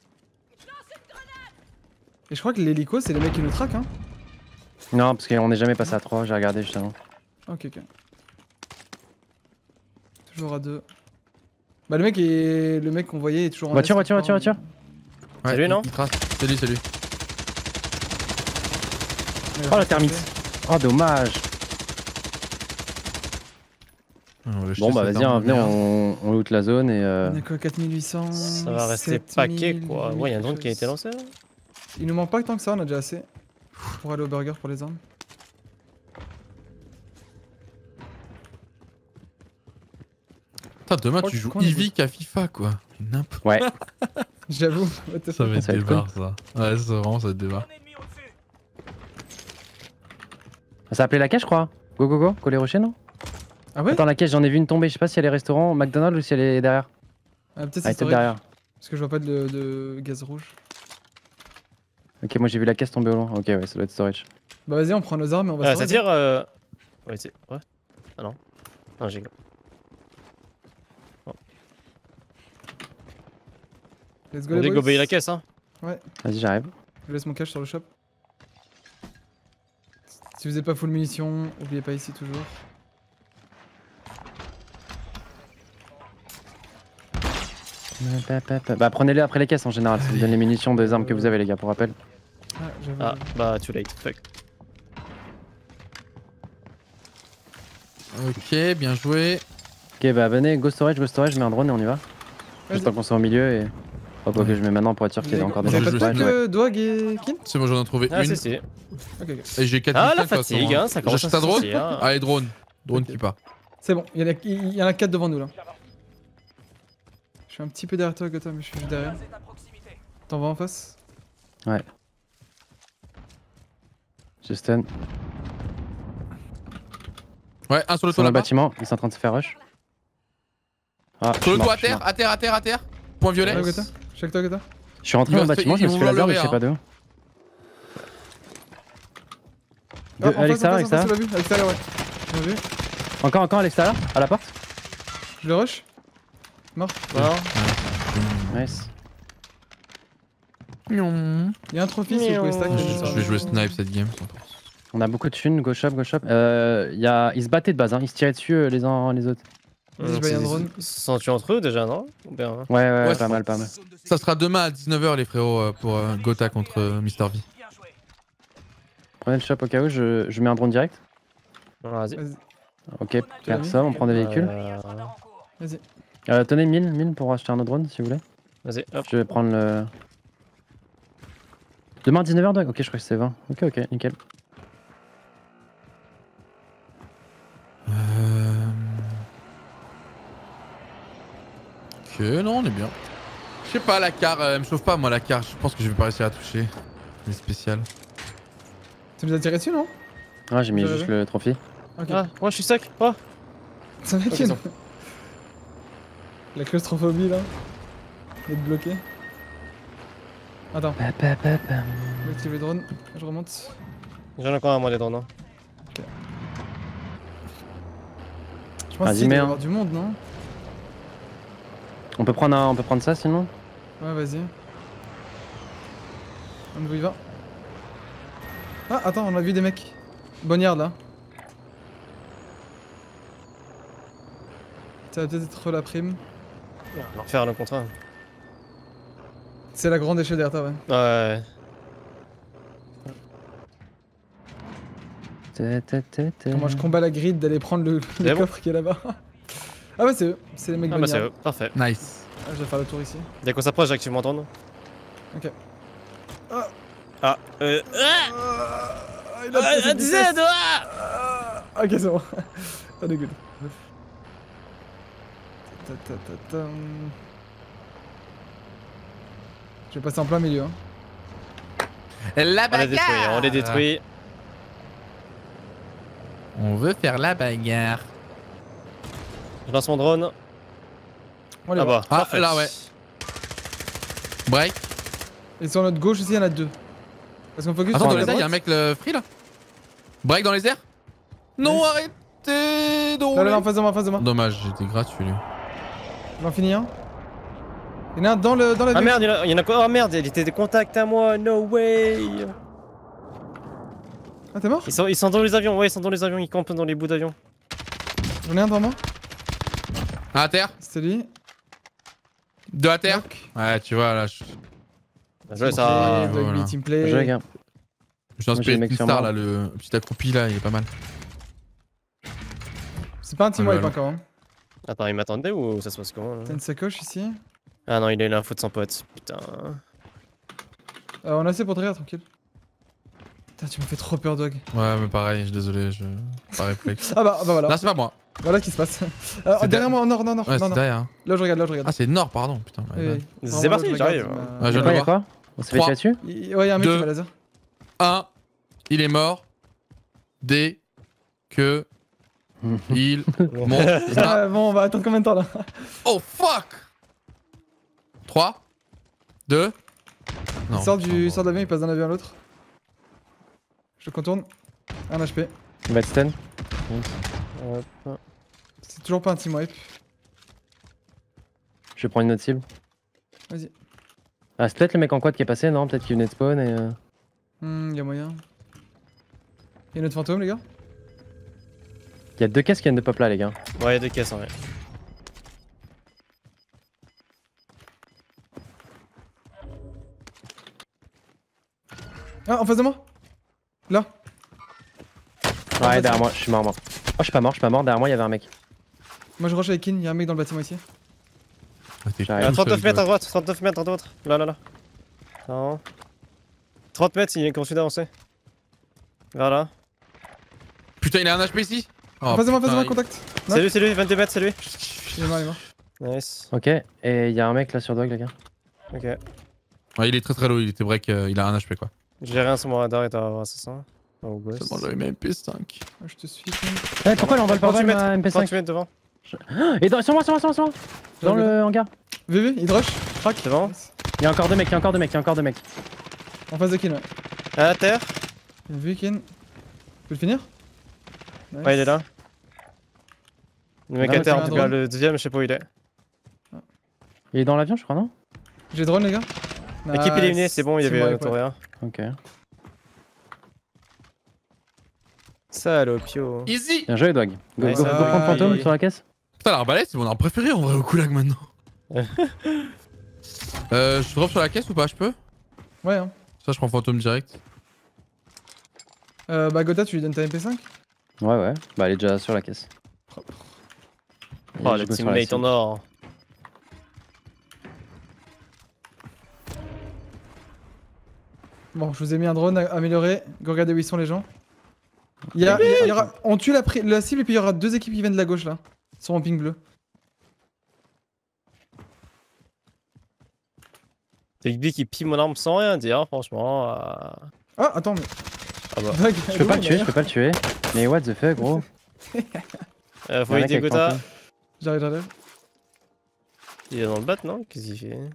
C: Et je crois que l'hélico, c'est les mecs qui nous traquent, hein.
D: Non parce qu'on est jamais passé à trois, j'ai regardé justement.
C: Ok, ok. Toujours à deux. Bah, le mec est. Le mec qu'on voyait est toujours en
D: Voiture,
C: S,
D: voiture,
C: encore.
D: voiture, voiture.
A: Ouais,
B: C'est lui,
A: il-
B: non
A: il trace. C'est lui, c'est lui.
C: Il va
D: Oh la
C: faire
D: thermite.
C: passer.
D: Oh dommage.
A: Ah, on va jeter
D: Bon bah
A: cette
D: vas-y,
A: arme
D: hein,
A: de
D: venez,
A: merde.
D: on, on loot la zone et euh...
C: On est quoi, quatre mille huit cents.
B: Ça va rester
C: sept
B: paquet,
C: mille,
B: quoi. Ouais, y'a un drone qui a été lancé là.
C: Il nous manque pas tant que ça, on a déjà assez. Pour aller au burger pour les armes.
A: Putain, demain,
C: crois
A: tu
C: que-
A: joues
C: qu'on est
A: Eevee qu'à FIFA quoi. N'importe.
D: Ouais.
C: J'avoue. what the
A: Ça
C: fuck.
A: va être
D: Ça va être
A: débarre ça. Ouais, ça vraiment, ça va être débarre.
F: Un ennemi au-dessus.
D: Ça s'appelait la cache je crois. Go go go, coller rocher non?
C: Ah ouais?
D: Attends, la caisse, j'en ai vu une tomber. Je sais pas si elle est restaurant, McDonald's ou si elle est derrière.
C: Ah, peut-être
D: Ah,
C: c'est
D: elle est peut-être
C: storage.
D: derrière.
C: Parce que je vois pas de, de gaz rouge.
D: Ok, moi j'ai vu la caisse tomber au loin. Ok, ouais, ça doit être storage.
C: Bah vas-y, on prend nos armes et on va
B: Ah, ça
C: storage.
B: tire. Euh... Ouais, c'est. Ouais. Ah non. Non, j'ai.
C: Let's go
B: On
C: les
B: dit
C: boys.
B: gober la caisse, hein.
D: Vas-y, j'arrive.
C: Je laisse mon cash sur le shop. Si vous êtes pas full munitions, oubliez pas ici toujours.
D: Bah prenez-les après les caisses en général, ça vous donne les munitions des armes que vous avez les gars pour rappel.
C: Ah, j'avoue.
B: Ah, bah, too late. Fuck.
A: Ok, bien joué.
D: Ok bah venez, go storage, go storage, je mets un drone et on y va. Juste pas qu'on soit au milieu et... Hop, ok, je mets maintenant pour être sûr qu'il y a encore des
C: Vous
D: gens
C: avez
D: qui
C: pas de
D: storage.
C: pack, euh, Dwag et Kin?
A: C'est bon, j'en ai trouvé
B: Ah,
A: une.
B: si, si.
C: Ok, ok.
A: Et j'ai quatre
B: Ah,
A: mille
B: la
A: cinq, de toute
B: fatigue,
A: façon,
B: hein, ça commence
A: J'achète
B: à
A: un drone.
B: se sentir, hein.
A: Allez, drone. Drone
C: Ok.
A: qui part.
C: C'est bon, il y, en a, il y en a quatre devant nous là. Je suis un petit peu derrière toi, Gotham, mais je suis juste derrière.
F: Gaz est à proximité.
C: T'en vas en face?
D: Je stun.
A: Ouais, un sur le
D: Sur
A: toit
D: le
A: là-bas.
D: bâtiment, ils sont en train de se faire rush. Ah, je
A: Sur
D: suis
A: le
D: mort,
A: toit à
D: je suis
A: terre,
D: mort.
A: à terre, à terre, à terre. Point violet.
C: Ouais, Gotham? Je suis avec toi, Gotham?
D: Je suis rentré
A: Il
D: dans le
A: va-
D: bâtiment, je
A: ils
D: me suis
A: vont
D: fait laser mais
A: lever,
D: je sais
A: hein.
D: pas d'où.
C: Ah, en
D: De-
C: face,
D: à
C: en
D: l'extérieur,
C: face, en face,
D: à l'extérieur.
C: c'est pas vu. À l'extérieur, ouais. Bien vu.
D: Encore, encore à l'extérieur, à la porte.
C: Je le rush? Mort.
B: Non.
D: Nice.
C: Il y a un trophy si vous pouvez stack.
B: Miaou.
A: Je je vais jouer snipe cette game.
D: On a beaucoup de thunes, go shop, go shop. Euh, y a... Ils se battaient de base, hein. Ils se tiraient dessus euh, les uns les autres.
C: Vas-y, je vais y un drone.
B: Ils se sont tués entre eux déjà, non Ou bien, hein.
D: Ouais, ouais, ouais,
A: Ouais,
D: pas mal, pas mal.
A: Ça sera demain à dix-neuf heures les frérots euh, pour euh, Gotha contre euh, mister V.
F: Bien joué.
D: Prenez le shop au cas où, je, je mets un drone direct.
B: Vas-y.
C: Vas-y,
D: Ok, personne, on prend des véhicules.
B: Euh,
F: Radar en cours.
C: vas-y.
D: Euh, tenez mille, mille pour acheter un autre drone si vous voulez.
B: Vas-y, hop.
D: Je vais prendre le... Demain dix-neuf heures, ok, je crois que c'est vingt. Ok, ok, nickel.
A: Euh... Ok, non, on est bien. Je sais pas, la car, euh, elle me chauffe pas moi la car. Je pense que je vais pas réussir à toucher. Elle est spéciale.
C: Ça nous a tiré dessus, non?
D: Ah, j'ai mis
C: Vous
D: juste
C: avez
D: le trophy.
C: Ok.
B: Ah, moi je suis sec. Oh.
C: Ça va,
B: Ok,
C: Kin?
B: ça.
C: La claustrophobie là. D'être bloqué. Attends,
D: Pa, pa, pa, pa.
C: je vais activer le drone. Je remonte.
B: J'en ai encore un moi des drones. Hein.
C: Je pense
D: Vas-y,
C: qu'il doit y
D: mets
C: avoir
D: un.
C: du monde, non?
D: On peut prendre un... on peut prendre ça sinon.
C: Ouais, vas-y. On y va. Ah, attends, on a vu des mecs. Bonniard là. Ça va peut-être être la prime.
B: On va refaire le contrat.
C: C'est la grande échelle derrière toi, ouais.
B: Ouais.
D: Ta, ta, ta, ta.
C: Comment je combats la grid d'aller prendre le, le
B: C'est bon
C: coffre qui est là-bas. Ah ouais, c'est eux. C'est les mecs
B: Ah bah c'est
C: Bonniard.
B: eux. Parfait.
A: Nice.
C: Ah, je vais faire le tour ici.
B: Dès qu'on s'approche, j'active mon drone.
C: Ok.
B: Ah. Euh.
C: Ah, il a
B: Ah,
C: passé
B: ah,
C: de
B: disais,
C: vitesse.
B: ah.
C: Ah, ok, c'est bon. On est good. Ta, ta, ta, ta. Je vais passer en plein milieu. Hein.
A: La
B: On les détruit, on les détruit.
A: On veut faire la bagarre.
B: Je lance mon drone.
C: On les
B: Ah
C: voit.
B: bah,
A: Ah,
B: parfait.
A: là, ouais. Break.
C: Et sur notre gauche aussi, il y en a deux. Parce qu'on focus
A: Attends,
C: sur
A: dans
C: la
A: les airs, y'a un
C: droite.
A: mec le free là. Break dans les airs. Non,
C: Oui.
A: arrêtez de
C: Là, là,
A: rouler.
C: là, en face de moi, en face de moi.
A: Dommage, j'étais gratuit lui.
C: J'en finis un. Il y en a un dans, le, dans la
B: Ah
C: vue.
B: merde, il y en a- il y en a quoi? Oh merde, il était des contacts à moi, no way!
C: Ah, t'es mort?
B: Ils sont, ils sont dans les avions, ouais, ils sont dans les avions, ils campent dans les bouts d'avion.
C: J'en ai un devant moi.
A: Un à terre.
C: C'était lui.
A: Deux à terre.
C: Knock.
A: Ouais, tu vois là. Je
B: Bien joué,
C: Ok,
B: ça.
C: Dogby
A: voilà.
C: team play.
D: Je regarde.
A: je suis
D: Moi, j'ai
A: inspiré
D: le
A: de
D: mec sur
A: Star
D: moi.
A: là, le petit accroupi là, il est pas mal.
C: C'est pas un team
A: Ah,
C: wipe
A: là,
C: encore. Hein.
B: Attends, il m'attendait ou ça se passe comment là?
C: T'as une sacoche ici.
B: Ah non, il a eu l'info de son pote. Putain.
C: Euh, on a assez pour te rire, tranquille. Putain, tu me fais trop peur, Dog.
A: Ouais, mais pareil, je suis désolé, je. Pas réflexe.
C: Ah bah, bah voilà.
A: Là, c'est pas moi.
C: Voilà ce qui se passe. Euh,
A: C'est
C: derrière
A: der-
C: moi, en nord, non, non,
A: Ouais,
C: non,
A: c'est
C: non.
A: derrière. hein.
C: Là, je regarde, là, je regarde.
A: Ah, c'est Nord, pardon. Putain. my
C: Oui,
A: bad.
C: oui.
B: C'est
C: Vraiment,
B: parti,
C: là, je
B: j'arrive.
C: regarde,
A: Ah, je
C: il
A: viens
C: m'a-
A: de
D: Quoi,
A: le
D: y'a
A: voir.
D: quoi? On s'est fait
A: Trois.
D: tirer dessus?
C: il- Ouais, y'a un mec
A: Deux.
C: qui m'a laser.
A: Un. Il est mort. Dès que. Il monte.
C: Ah, bon, on va attendre combien de temps là?
A: Oh fuck! trois, deux.
C: Il sort du sort de l'avion, il passe d'un avion à l'autre. Je contourne. un H P.
D: Il va être stun.
B: Hop.
C: C'est toujours pas un team wipe.
D: Je vais prendre une autre cible.
C: Vas-y.
D: Ah, c'est peut-être le mec en quad qui est passé, non? Peut-être qu'il venait de spawn et. Euh...
C: Hmm, y'a moyen. Y'a notre fantôme, les gars?
D: Il y a deux caisses qui viennent de pop là, les gars.
B: Ouais, y'a deux caisses en vrai.
C: Ah, en face de moi? Là.
D: Ouais, derrière moi, je suis mort, moi. Oh, je suis pas mort, je suis pas mort. Derrière moi, il y avait un mec.
C: Moi, je rush avec Kin, y'a un mec dans le bâtiment ici.
D: J'arrive.
B: Euh, trente-neuf mètres à droite, trente-neuf mètres à droite. Là, là, là. Non. trente mètres, il continue d'avancer. Vers là.
A: Putain, il a un H P ici. Oh,
C: en face de moi, en face de moi,
A: putain,
C: contact.
B: C'est lui, c'est lui, vingt-deux mètres, c'est lui.
C: Il est mort, il est mort.
B: Nice.
D: Ok, et il y a un mec là sur dog, les gars.
B: Ok.
A: il- Ouais, il est très très low, il était break, euh, il a un H P quoi.
B: J'ai rien sur mon radar et t'as assassin. Oh, gosse.
A: Seulement j'avais mes M P cinq.
C: Ah, je te suis, Kin.
D: Eh, pourquoi là on va le pas
B: trente-huit
D: ma M P cinq?
B: trente-huit mètres devant.
D: Et dans, sur moi, sur moi, sur moi, sur moi. Dans le hangar.
C: V V, il rush. Crac.
B: C'est bon.
D: Il y a encore deux mecs, il y a encore deux mecs, il y a encore deux mecs.
C: En face de Kin, ouais.
B: À terre.
C: Bien vu, Kin. Tu peux le finir? Nice.
B: Ouais, il est là. Le mec
D: Non,
B: à terre,
C: c'est
B: en
C: un
B: tout cas,
C: drone.
B: le deuxième, je sais pas où il est.
D: Il est dans l'avion, je crois, non?
C: J'ai drone, les gars.
B: Équipe
C: Nice.
B: éliminée, c'est bon, il y avait
C: Team
B: euh,
C: wipe, ouais.
B: Toréa.
D: Ok.
B: Salopio.
A: Easy!
D: Bien joué, Dog. Go,
B: Ouais,
D: go, go
B: ça
D: prendre
B: va,
D: fantôme
B: il-
D: sur la caisse.
A: Putain, l'arbalète, c'est mon arme préférée en vrai au Koulag maintenant. euh, je drop sur la caisse ou pas? Je peux?
C: Ouais, hein.
A: Ça, je prends fantôme direct.
C: Euh, bah, Gotha, tu lui donnes ta M P cinq?
D: Ouais, ouais. Bah, elle est déjà sur la caisse.
C: Propre.
D: Et
B: Oh,
D: je
B: le
D: go sur la
B: teammate
D: cible.
B: en or.
C: Bon, je vous ai mis un drone a- amélioré. Go regarder où ils sont, les gens. Il y a, il y aura, on tue la, pri- la cible et puis il y aura deux équipes qui viennent de la gauche là. Ils sont en ping bleu.
B: C'est le qui pille mon arme sans rien dire, franchement. euh.
C: Ah, attends, mais.
B: Ah bah.
C: Vague,
D: Je peux pas le tuer, je peux pas le tuer. Mais what the fuck, gros.
B: Euh, faut
D: Un mec
B: aider
D: avec
B: Gotha.
D: fantôme.
C: J'arrive, j'arrive.
B: Il est dans le bat, non? Qu'est-ce qu'il fait?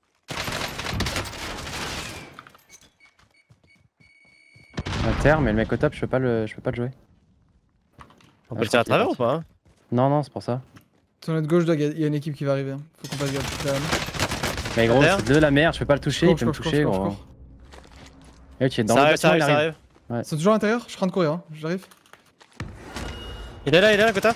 D: À terre, mais le mec au top, je peux pas le, je peux pas le jouer.
B: On
D: Ah,
B: peut le
D: je
B: tirer à
D: crois qu'il est
B: travers ou
D: parti.
B: pas? hein
D: Non, non, c'est pour ça.
C: Sur notre gauche, Doug, il y a une équipe qui va arriver. hein. Faut qu'on passe gaffe. derrière nous.
D: Mais gros,
B: terre
D: c'est de la merde, je peux pas le toucher,
C: Je
D: il peut me
C: cours, je cours,
D: toucher,
C: je cours, je
D: gros.
C: cours.
D: Et tu es dans
B: Ça
D: le
B: arrive, ça
D: bâtiment,
B: arrive,
D: il
B: ça
D: arrive.
B: arrive.
C: Ils sont toujours à l'intérieur, je suis en train de courir, hein. J'arrive.
B: Il est là, il est là, Gotha.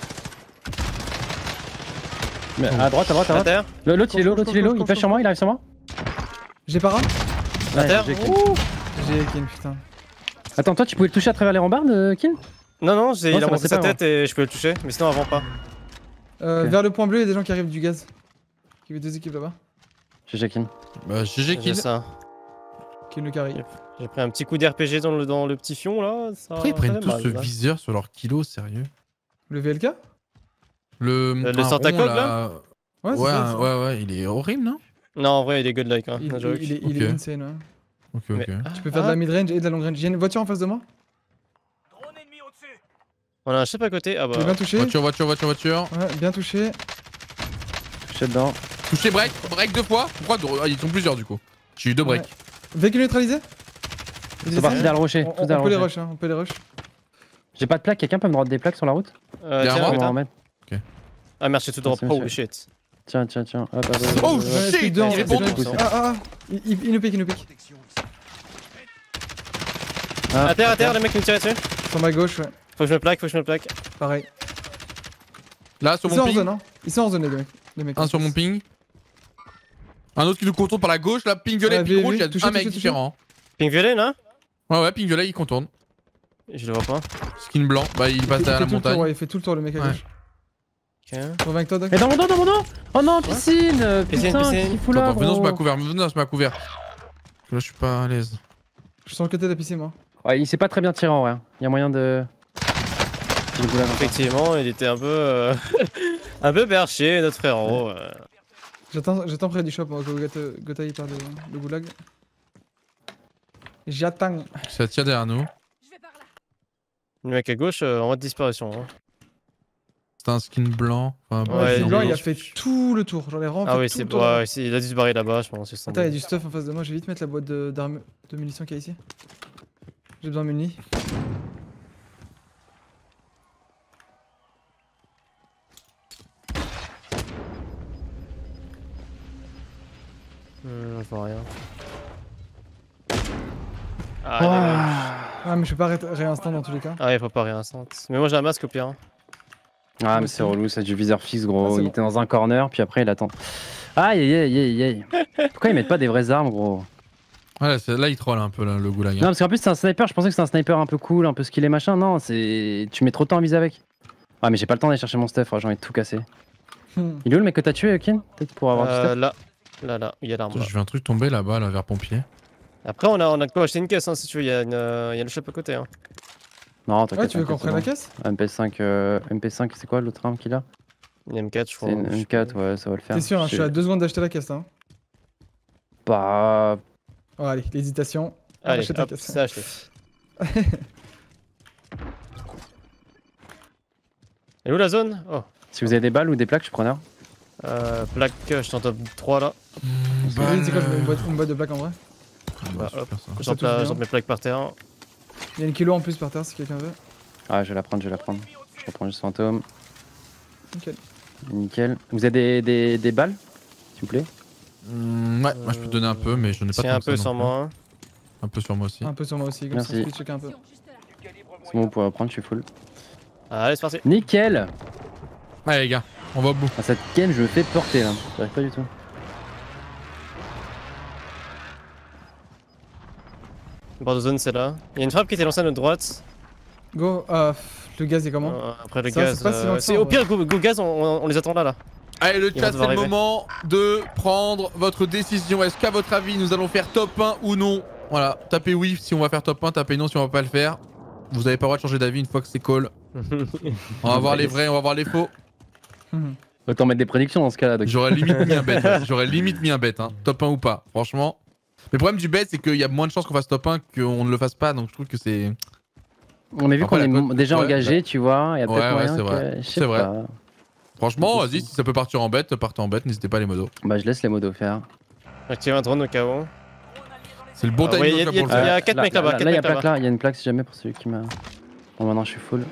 D: Mais à droite, à droite, à
B: À
D: droite.
B: terre.
D: Le- L'autre il est low,
C: Cours,
D: l'autre il est
C: cours,
D: low, il
C: cours,
D: flash sur
C: cours.
D: moi, il arrive sur moi.
C: J'ai para
B: À
D: Ouais,
B: terre.
D: j'ai kill.
C: J'ai Kin, putain.
D: Attends, toi tu pouvais le toucher à travers les rambardes, euh, Kin?
B: Non, non, j'ai-
D: Non,
B: il
D: ça
B: a montré
D: passait
B: sa
D: pas,
B: tête et je peux le toucher, mais sinon avant pas.
C: Euh,
D: Ok.
C: Vers le point bleu, il y a des gens qui arrivent du gaz. Il y avait deux équipes là-bas.
D: G G Kin.
A: Bah, G G
B: J'ai
A: kill.
B: ça.
C: Qui le carry.
B: J'ai pris un petit coup d'R P G dans le, dans le petit fion là. Ça
A: Pourquoi ils
B: ça
A: prennent
B: fait
A: tous
B: mal,
A: ce
B: là.
A: viseur sur leur kilo, sérieux?
C: Le V L K?
A: Le.
B: le
A: un
B: Santa
A: rond,
B: Claus,
A: là.
C: Ouais, c'est
A: Ouais,
C: ça,
A: un-
C: c'est ça.
A: ouais, ouais, il est horrible, non?
B: Non, en vrai, il est godlike. Hein.
C: Il,
B: no
C: il-
B: joke.
C: il est, il est
A: Ok.
C: insane, ouais.
A: Ok,
B: Mais-
A: ok.
C: Tu peux faire de
B: Ah,
C: la mid-range et de la long-range. J'ai une voiture en face de moi.
F: Drone ennemi au-dessus.
B: On a un chef à côté. Ah bah.
C: Je l'ai bien touché.
A: Voiture, voiture, voiture, voiture.
C: Ouais, bien touché.
D: Touché dedans.
A: Touché break, break deux fois. Pourquoi deux- ah, ils sont plusieurs du coup. J'ai eu deux breaks.
C: Ouais. Véhicule neutralisé.
D: Ils sont partis derrière le rocher.
C: On,
D: tous
C: on
D: derrière
C: peut
D: le
C: les
D: rocher.
C: rush, hein, on peut les rush.
D: J'ai pas de plaque, quelqu'un peut me droite des plaques sur la route?
B: Euh,
A: Derrière
B: tiens,
A: moi,
D: On va
B: Gotha.
D: en mettre.
B: Ah, merci, tout drop.
D: Merci,
B: Holy
D: monsieur.
B: shit.
D: Tiens, tiens, tiens. Hop, hop, hop,
A: Oh
D: hop, hop.
C: Ouais,
A: shit,
C: plus de deux,
A: il
C: on-
A: répond.
C: c'est bon. Ah, ah, ah. Il, il, il nous pique, il nous pique.
D: Ah,
B: À terre, à terre, les mecs nous tirent dessus.
C: Sur ma gauche, ouais.
B: Faut que je me plaque, faut que je me plaque.
C: Pareil.
A: Là, sur
C: Ils sont
A: mon
C: en
A: ping.
C: zone, hein. Ils sont en zone, les mecs. Les mecs
A: Un sur mon ping. Un autre qui nous contourne par la gauche, là, ping violet,
C: Ouais,
A: ping
C: vu,
A: rouge,
C: vu.
A: il y a
C: Touché,
A: un mec
C: touché, touché.
A: différent.
B: Ping violet là?
A: Ouais, ouais, ping violet, il contourne.
B: Je le vois pas.
A: Skin blanc, bah il
C: Il
A: passe
C: fait- il
A: derrière
C: fait
A: la
C: tout le tour,
A: montagne.
C: ouais, il fait tout le tour, le mec à
A: Ouais.
C: gauche.
B: Ok.
C: Je reviens avec toi, Doc.
D: Mais dans mon dos, dans mon dos! Oh non, piscine! euh,
B: Piscine,
D: Putain,
B: piscine.
D: qu'est-ce qu'il fout là,
A: Attends, venons, je
D: gros?
A: m'a couvert, venons, je m'a couvert. Parce que là, je suis pas à l'aise.
C: Je suis sur le côté de la piscine, moi.
D: Ouais, il s'est pas très bien tiré en vrai. Il y a moyen de. J'ai le goulag encore.
B: Effectivement, il était un peu. euh, un peu perché, notre frérot. euh.
C: J'attends j'attends près du shop, moi, que Gotha Gotha, il parle de, de goulag. J'attends.
A: Ça tire derrière nous.
B: Le mec à gauche, euh, en mode disparition. Hein.
A: C'était un skin blanc. Enfin,
B: Ouais,
C: Ouais,
B: il
C: blanc,
B: est-
C: il a fait tout le tour. J'en ai vraiment
B: Ah
C: fait
B: oui,
C: tout
B: c'est
C: le tour.
B: ouais, c'est- il a dû se barrer là-bas, je pense. c'est
C: Attends, il y a du stuff en face de moi. Je vais vite mettre la boîte de, d'armes- de munitions qu'il y a ici. J'ai besoin de munis.
B: Hmm, je vois rien. Ah, il est là.
C: Ah, mais je peux pas ré- réinstant dans tous les cas.
B: Ah ouais, faut pas rien instant. Mais moi j'ai un masque au pire. hein.
D: Ah, mais
C: Moi
D: c'est
C: aussi.
D: relou, ça, du viseur fixe,
C: Ah,
D: gros.
C: c'est
D: il
C: bon.
D: était dans un corner, puis après il attend. Aïe, aïe, aïe, aïe, aïe. Pourquoi ils mettent pas des vraies armes, gros?
A: Ouais, c'est- là, il troll un peu là, le goulag.
D: Non,
A: Hein.
D: parce qu'en plus, c'est un sniper. Je pensais que c'était un sniper un peu cool, un peu skillé machin. Non, c'est. Tu mets trop de temps à viser avec. Ah, mais j'ai pas le temps d'aller chercher mon stuff, j'ai envie de tout casser.
C: Hmm.
D: Il est où le mec que t'as tué, Ken? Peut-être pour avoir du
B: Euh,
D: stuff.
B: là, là, là, il y a l'arme. là.
A: Je vais un truc tomber là-bas, là, vers pompier.
B: Après, on a, on a de quoi acheter une caisse hein, si tu veux. Il y a, une, euh, il y a le shop à côté. Hein.
D: Non,
C: Ouais,
D: t'inquiète.
C: tu veux qu'on
D: t'inquiète,
C: prenne la
D: c'est
C: caisse
D: bon. M P cinq, euh, M P cinq, c'est quoi l'autre arme qu'il a?
B: Une M quatre, je crois.
D: C'est une
B: je sais
D: M quatre,
B: pas.
D: ouais, ça va le faire.
C: T'es sûr, hein, je
D: J'ai-
C: suis à deux secondes d'acheter la caisse. Hein.
D: Bah.
C: Oh, allez, l'hésitation.
B: Allez,
C: Achète la
B: hop,
C: caisse.
B: c'est acheté. Et où la zone? Oh,
D: Si vous avez des balles ou des plaques, je suis preneur.
B: euh, plaque, je t'en top trois là.
C: Vas-y, c'est quoi, je mets une boîte, une boîte de plaques en vrai.
B: Bah, hop.
A: super, ça.
C: Ça
B: J'en
C: touche
B: pla-
C: bien.
B: j'en mets plaque par terre.
C: Il y a une kilo en plus par terre si quelqu'un veut.
D: Ah, je vais la prendre, je vais la prendre. Je reprends juste fantôme.
C: Nickel.
D: Nickel. Vous avez des, des, des balles, s'il vous plaît?
A: Mm, ouais, moi je peux te donner un peu, mais je n'ai pas
B: Tiens
A: tant
B: un
A: que ça
B: peu
A: non
B: sur
A: plus.
B: moi. hein.
A: Un peu sur moi aussi.
C: Un peu sur moi aussi, comme ça
D: Merci.
C: je peux checker un peu.
D: C'est bon, vous pouvez reprendre, je suis full.
B: Allez, c'est parti.
D: Nickel!
A: Allez les gars, on va au bout.
D: Ah, cette ken, je me fais porter là. J'arrive pas du tout.
B: Bord de zone, c'est là. Il y a une frappe qui était lancée à notre droite.
C: Go, ah, pff, le gaz est comment?
B: Euh, après le
C: Ça,
B: gaz.
C: c'est pas si
B: euh,
C: loin que
B: c'est
C: ça,
B: au
C: en
B: pire, go, go gaz, on, on- on les attend là là.
A: Allez le
B: Ils
A: chat,
B: vont
A: c'est
B: devoir
A: le
B: arriver.
A: moment de prendre votre décision. Est-ce qu'à votre avis nous allons faire top un ou non? Voilà, tapez oui si on va faire top un, tapez non si on va pas le faire. Vous avez pas le droit de changer d'avis une fois que c'est call. On va voir les vrais, on va voir les faux.
C: Mhm.
D: Autant mettre des prédictions dans ce cas-là. donc.
A: J'aurais limite mis un bet, ouais. J'aurais limite mis un bet, hein. Top un ou pas, franchement. Mais le problème du bet, c'est qu'il y a moins de chances qu'on fasse top un qu'on ne le fasse pas, donc je trouve que c'est.
D: On a vu
A: Après,
D: qu'on est
A: la
D: m-
A: cote-
D: déjà
A: ouais,
D: engagé, tu vois. Il y a
A: Ouais,
D: peut-être
A: ouais,
D: moyen
A: c'est vrai.
D: que. je sais
A: C'est vrai.
D: pas.
A: Franchement, vas-y, si ça peut partir en bet, partez en bet, n'hésitez pas les modos.
D: Bah, je laisse les modos faire.
B: Active un drone au cas où.
A: C'est le bon
B: Ah,
A: timing
B: ouais, y a-
A: là,
B: y a-
A: pour le
B: y a-
A: faire.
B: quatre
D: là,
B: mecs là-bas,
D: Là,
B: quatre
D: là, il y a
B: mecs
D: plaque
B: là-bas.
D: là. Il y a une plaque si jamais pour celui qui m'a. Bon, maintenant je suis full.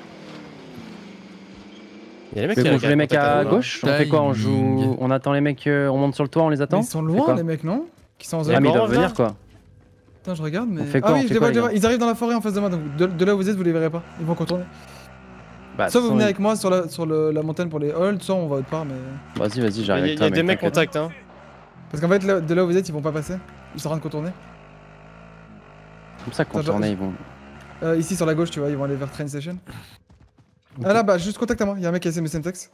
B: Il y a les mecs
D: Mais
B: qui
D: bon, je les mecs à
B: contact
D: gauche. On fait quoi? On
A: Timing.
D: joue. On attend les mecs. euh, On monte sur le toit, on les
C: Mais
D: attend?
C: ils sont
D: C'est
C: loin
D: quoi
C: les mecs, non? Qui sont en
D: Ah,
C: zone.
D: mais ils
B: bon,
D: doivent
B: on va.
D: venir quoi.
C: Attends, je regarde, mais.
D: On fait quoi,
C: ah
D: on
C: oui,
D: fait
C: je les
D: quoi,
C: vois, je les
D: les
C: vois. Ils arrivent dans la forêt en face de moi, donc de, de là où vous êtes, vous les verrez pas. Ils vont contourner.
D: Bah,
C: Soit
D: de
C: vous
D: toute
C: venez
D: façon,
C: avec moi sur la, sur le- la montagne pour les holds, soit on va autre part, mais.
D: Vas-y, vas-y,
B: Il
D: j'arrive
B: y a,
D: avec
B: y
D: toi.
B: a des
D: mec,
B: mecs
D: t'inquiète.
B: contact hein.
C: Parce qu'en fait, là- de là où vous êtes, ils vont pas passer. Ils sont en train de contourner.
D: Comme ça, contourner, ils vont.
C: Euh, ici sur la gauche, tu vois, ils vont aller vers Train Station. Ah là, bah, juste contact à moi. Y'a un mec qui a essayé de me semtex.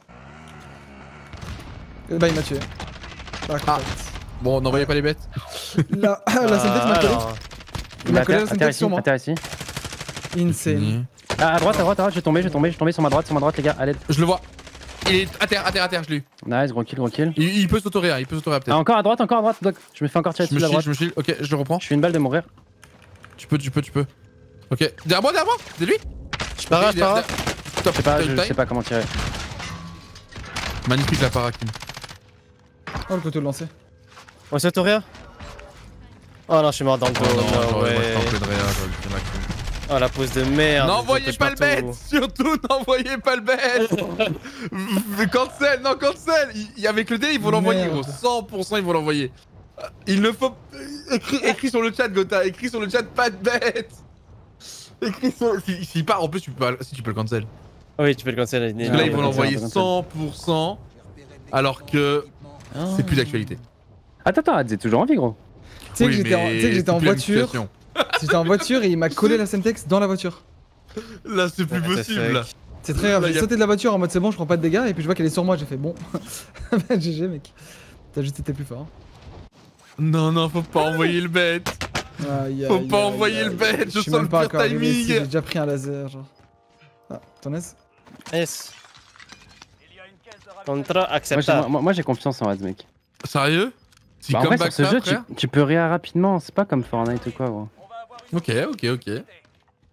C: Et bah, il m'a tué. Bah, contact.
A: Bon, n'envoyez pas les bêtes.
C: Là, la semtex m'a collé.
B: alors,
C: Il m'a collé la
D: Atterre
C: semtex
D: ici,
C: sur moi.
D: atterre ici.
C: Insane.
D: Ah, à droite, à droite, à droite, j'ai tombé, j'ai tombé, j'ai tombé sur ma droite, sur ma droite, les gars, à l'aide.
A: Je le vois. Il est à terre, à terre, à terre, je l'ai eu.
D: Nice, gros kill, gros kill.
A: Il, il peut s'autoréa, il peut s'autoréa
D: Ah,
A: peut-être.
D: encore à droite, encore à droite, Doc. Je me fais encore tirer
A: Je me
D: dessus à
A: shield,
D: droite.
A: je me shield. Ok, je le reprends.
D: Je suis une balle de mourir.
A: Tu peux, tu peux, tu peux. Ok, derrière moi, derrière moi. C'est lui.
B: je pars, je pars.
A: Top,
D: Je sais pas,
A: time,
D: je
A: time.
D: sais pas comment tirer.
A: Magnifique la parakim.
C: Oh, le couteau de lancer.
B: On s'est rien. Oh non, je suis mort dans le dos.
A: Oh non,
B: no
A: j'aurais moi,
B: way.
A: je tentais de réa, j'aurais dû la kill.
B: Oh la pose de merde.
A: N'envoyez
B: je touche
A: pas le
B: partout.
A: bet. Surtout, n'envoyez pas le bet. Cancel, non, cancel. Il- Avec le dé, ils vont l'envoyer,
C: Merde.
A: gros. cent pour cent, ils vont l'envoyer. Il ne faut. Écris, écris sur le chat, Gotha. Écris sur le chat, pas de bet. Écris sur. S'il si part, en plus, tu peux, pas- si tu peux le cancel.
B: Oui, tu peux le cancel.
A: Parce que là,
D: Ah,
A: ils vont
D: ouais,
A: l'envoyer
D: cancel,
A: cent pour cent. Alors que c'est plus d'actualité.
D: Attends, attends, Adz est toujours en vie, gros.
C: Tu sais que
A: Oui,
C: j'étais en,
A: mais
C: tu sais que j'étais en
A: c'est plus la
C: voiture.
A: situation.
C: J'étais en voiture et il m'a collé la semtex dans la voiture.
A: Là, c'est plus
B: What the
A: possible. Là.
B: fuck.
C: C'est très grave.
A: Là,
C: J'ai
A: y a-
C: sauté de la voiture en mode c'est bon, je prends pas de dégâts et puis je vois qu'elle est sur moi. J'ai fait bon. G G, mec. T'as juste été plus fort.
A: Non, non, faut pas envoyer le bet.
C: Aïe,
A: Faut
C: aïe,
A: pas
C: aïe,
A: envoyer
C: aïe.
A: le bet, je
C: Je suis
A: sens
C: même
A: le
C: pas
A: pire
C: encore arrivé ici,
A: timing.
C: J'ai déjà pris un laser, genre. Ah, t'en es?
B: Yes.
F: Il y a une caisse de
B: Contra
D: Moi, j'ai-
B: acceptable.
D: moi, moi, j'ai confiance en Adz, mec.
A: Sérieux? Si
D: Bah, en vrai, sur
A: comeback
D: ce
A: ça,
D: jeu, tu,
A: frère
D: tu peux réa rapidement. C'est pas comme Fortnite ou quoi, gros.
F: On va avoir une
A: Ok, ok, ok.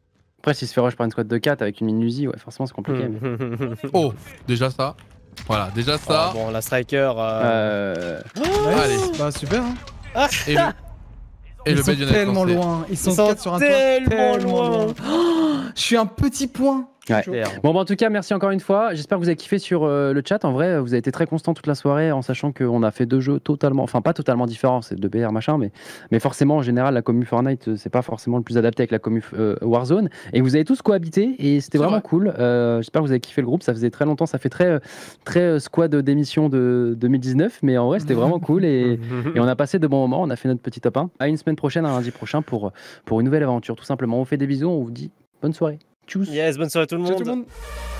D: Après, s'il se fait rush par une squad de quatre avec une mine Uzi, ouais, forcément, c'est compliqué. mais-
A: Oh, déjà ça. Voilà, déjà ça.
B: Ah, bon, la striker. Euh...
D: Euh...
A: Allez.
C: Bah super hein.
A: Et le, et
C: Ils
A: le
C: sont
A: baïonnet
C: tellement
A: lancé.
C: loin. Ils sont,
B: sont
C: quatre sur un toit.
B: tellement loin.
C: Oh, je suis un petit point.
D: Ouais.
C: Chaud.
D: Bon, bah, en tout cas, merci encore une fois. J'espère que vous avez kiffé sur euh, le chat. En vrai, vous avez été très constant toute la soirée en sachant qu'on a fait deux jeux totalement, enfin pas totalement différents, c'est deux B R machin, mais, mais forcément, en général, la commu Fortnite, euh, c'est pas forcément le plus adapté avec la commu euh, Warzone. Et vous avez tous cohabité et c'était
A: C'est
D: vraiment
A: vrai.
D: cool. Euh, J'espère que vous avez kiffé le groupe. Ça faisait très longtemps, ça fait très, euh, très euh, squad d'émission de deux mille dix-neuf, mais en vrai, c'était vraiment cool et, et on a passé de bons moments. On a fait notre petit top un. À une semaine prochaine, à lundi prochain, pour, pour une nouvelle aventure, tout simplement. On vous fait des bisous, on vous dit bonne soirée. Tchuss.
B: Yes, bonne soirée à tout le
C: Ciao
B: monde.
C: tout le monde.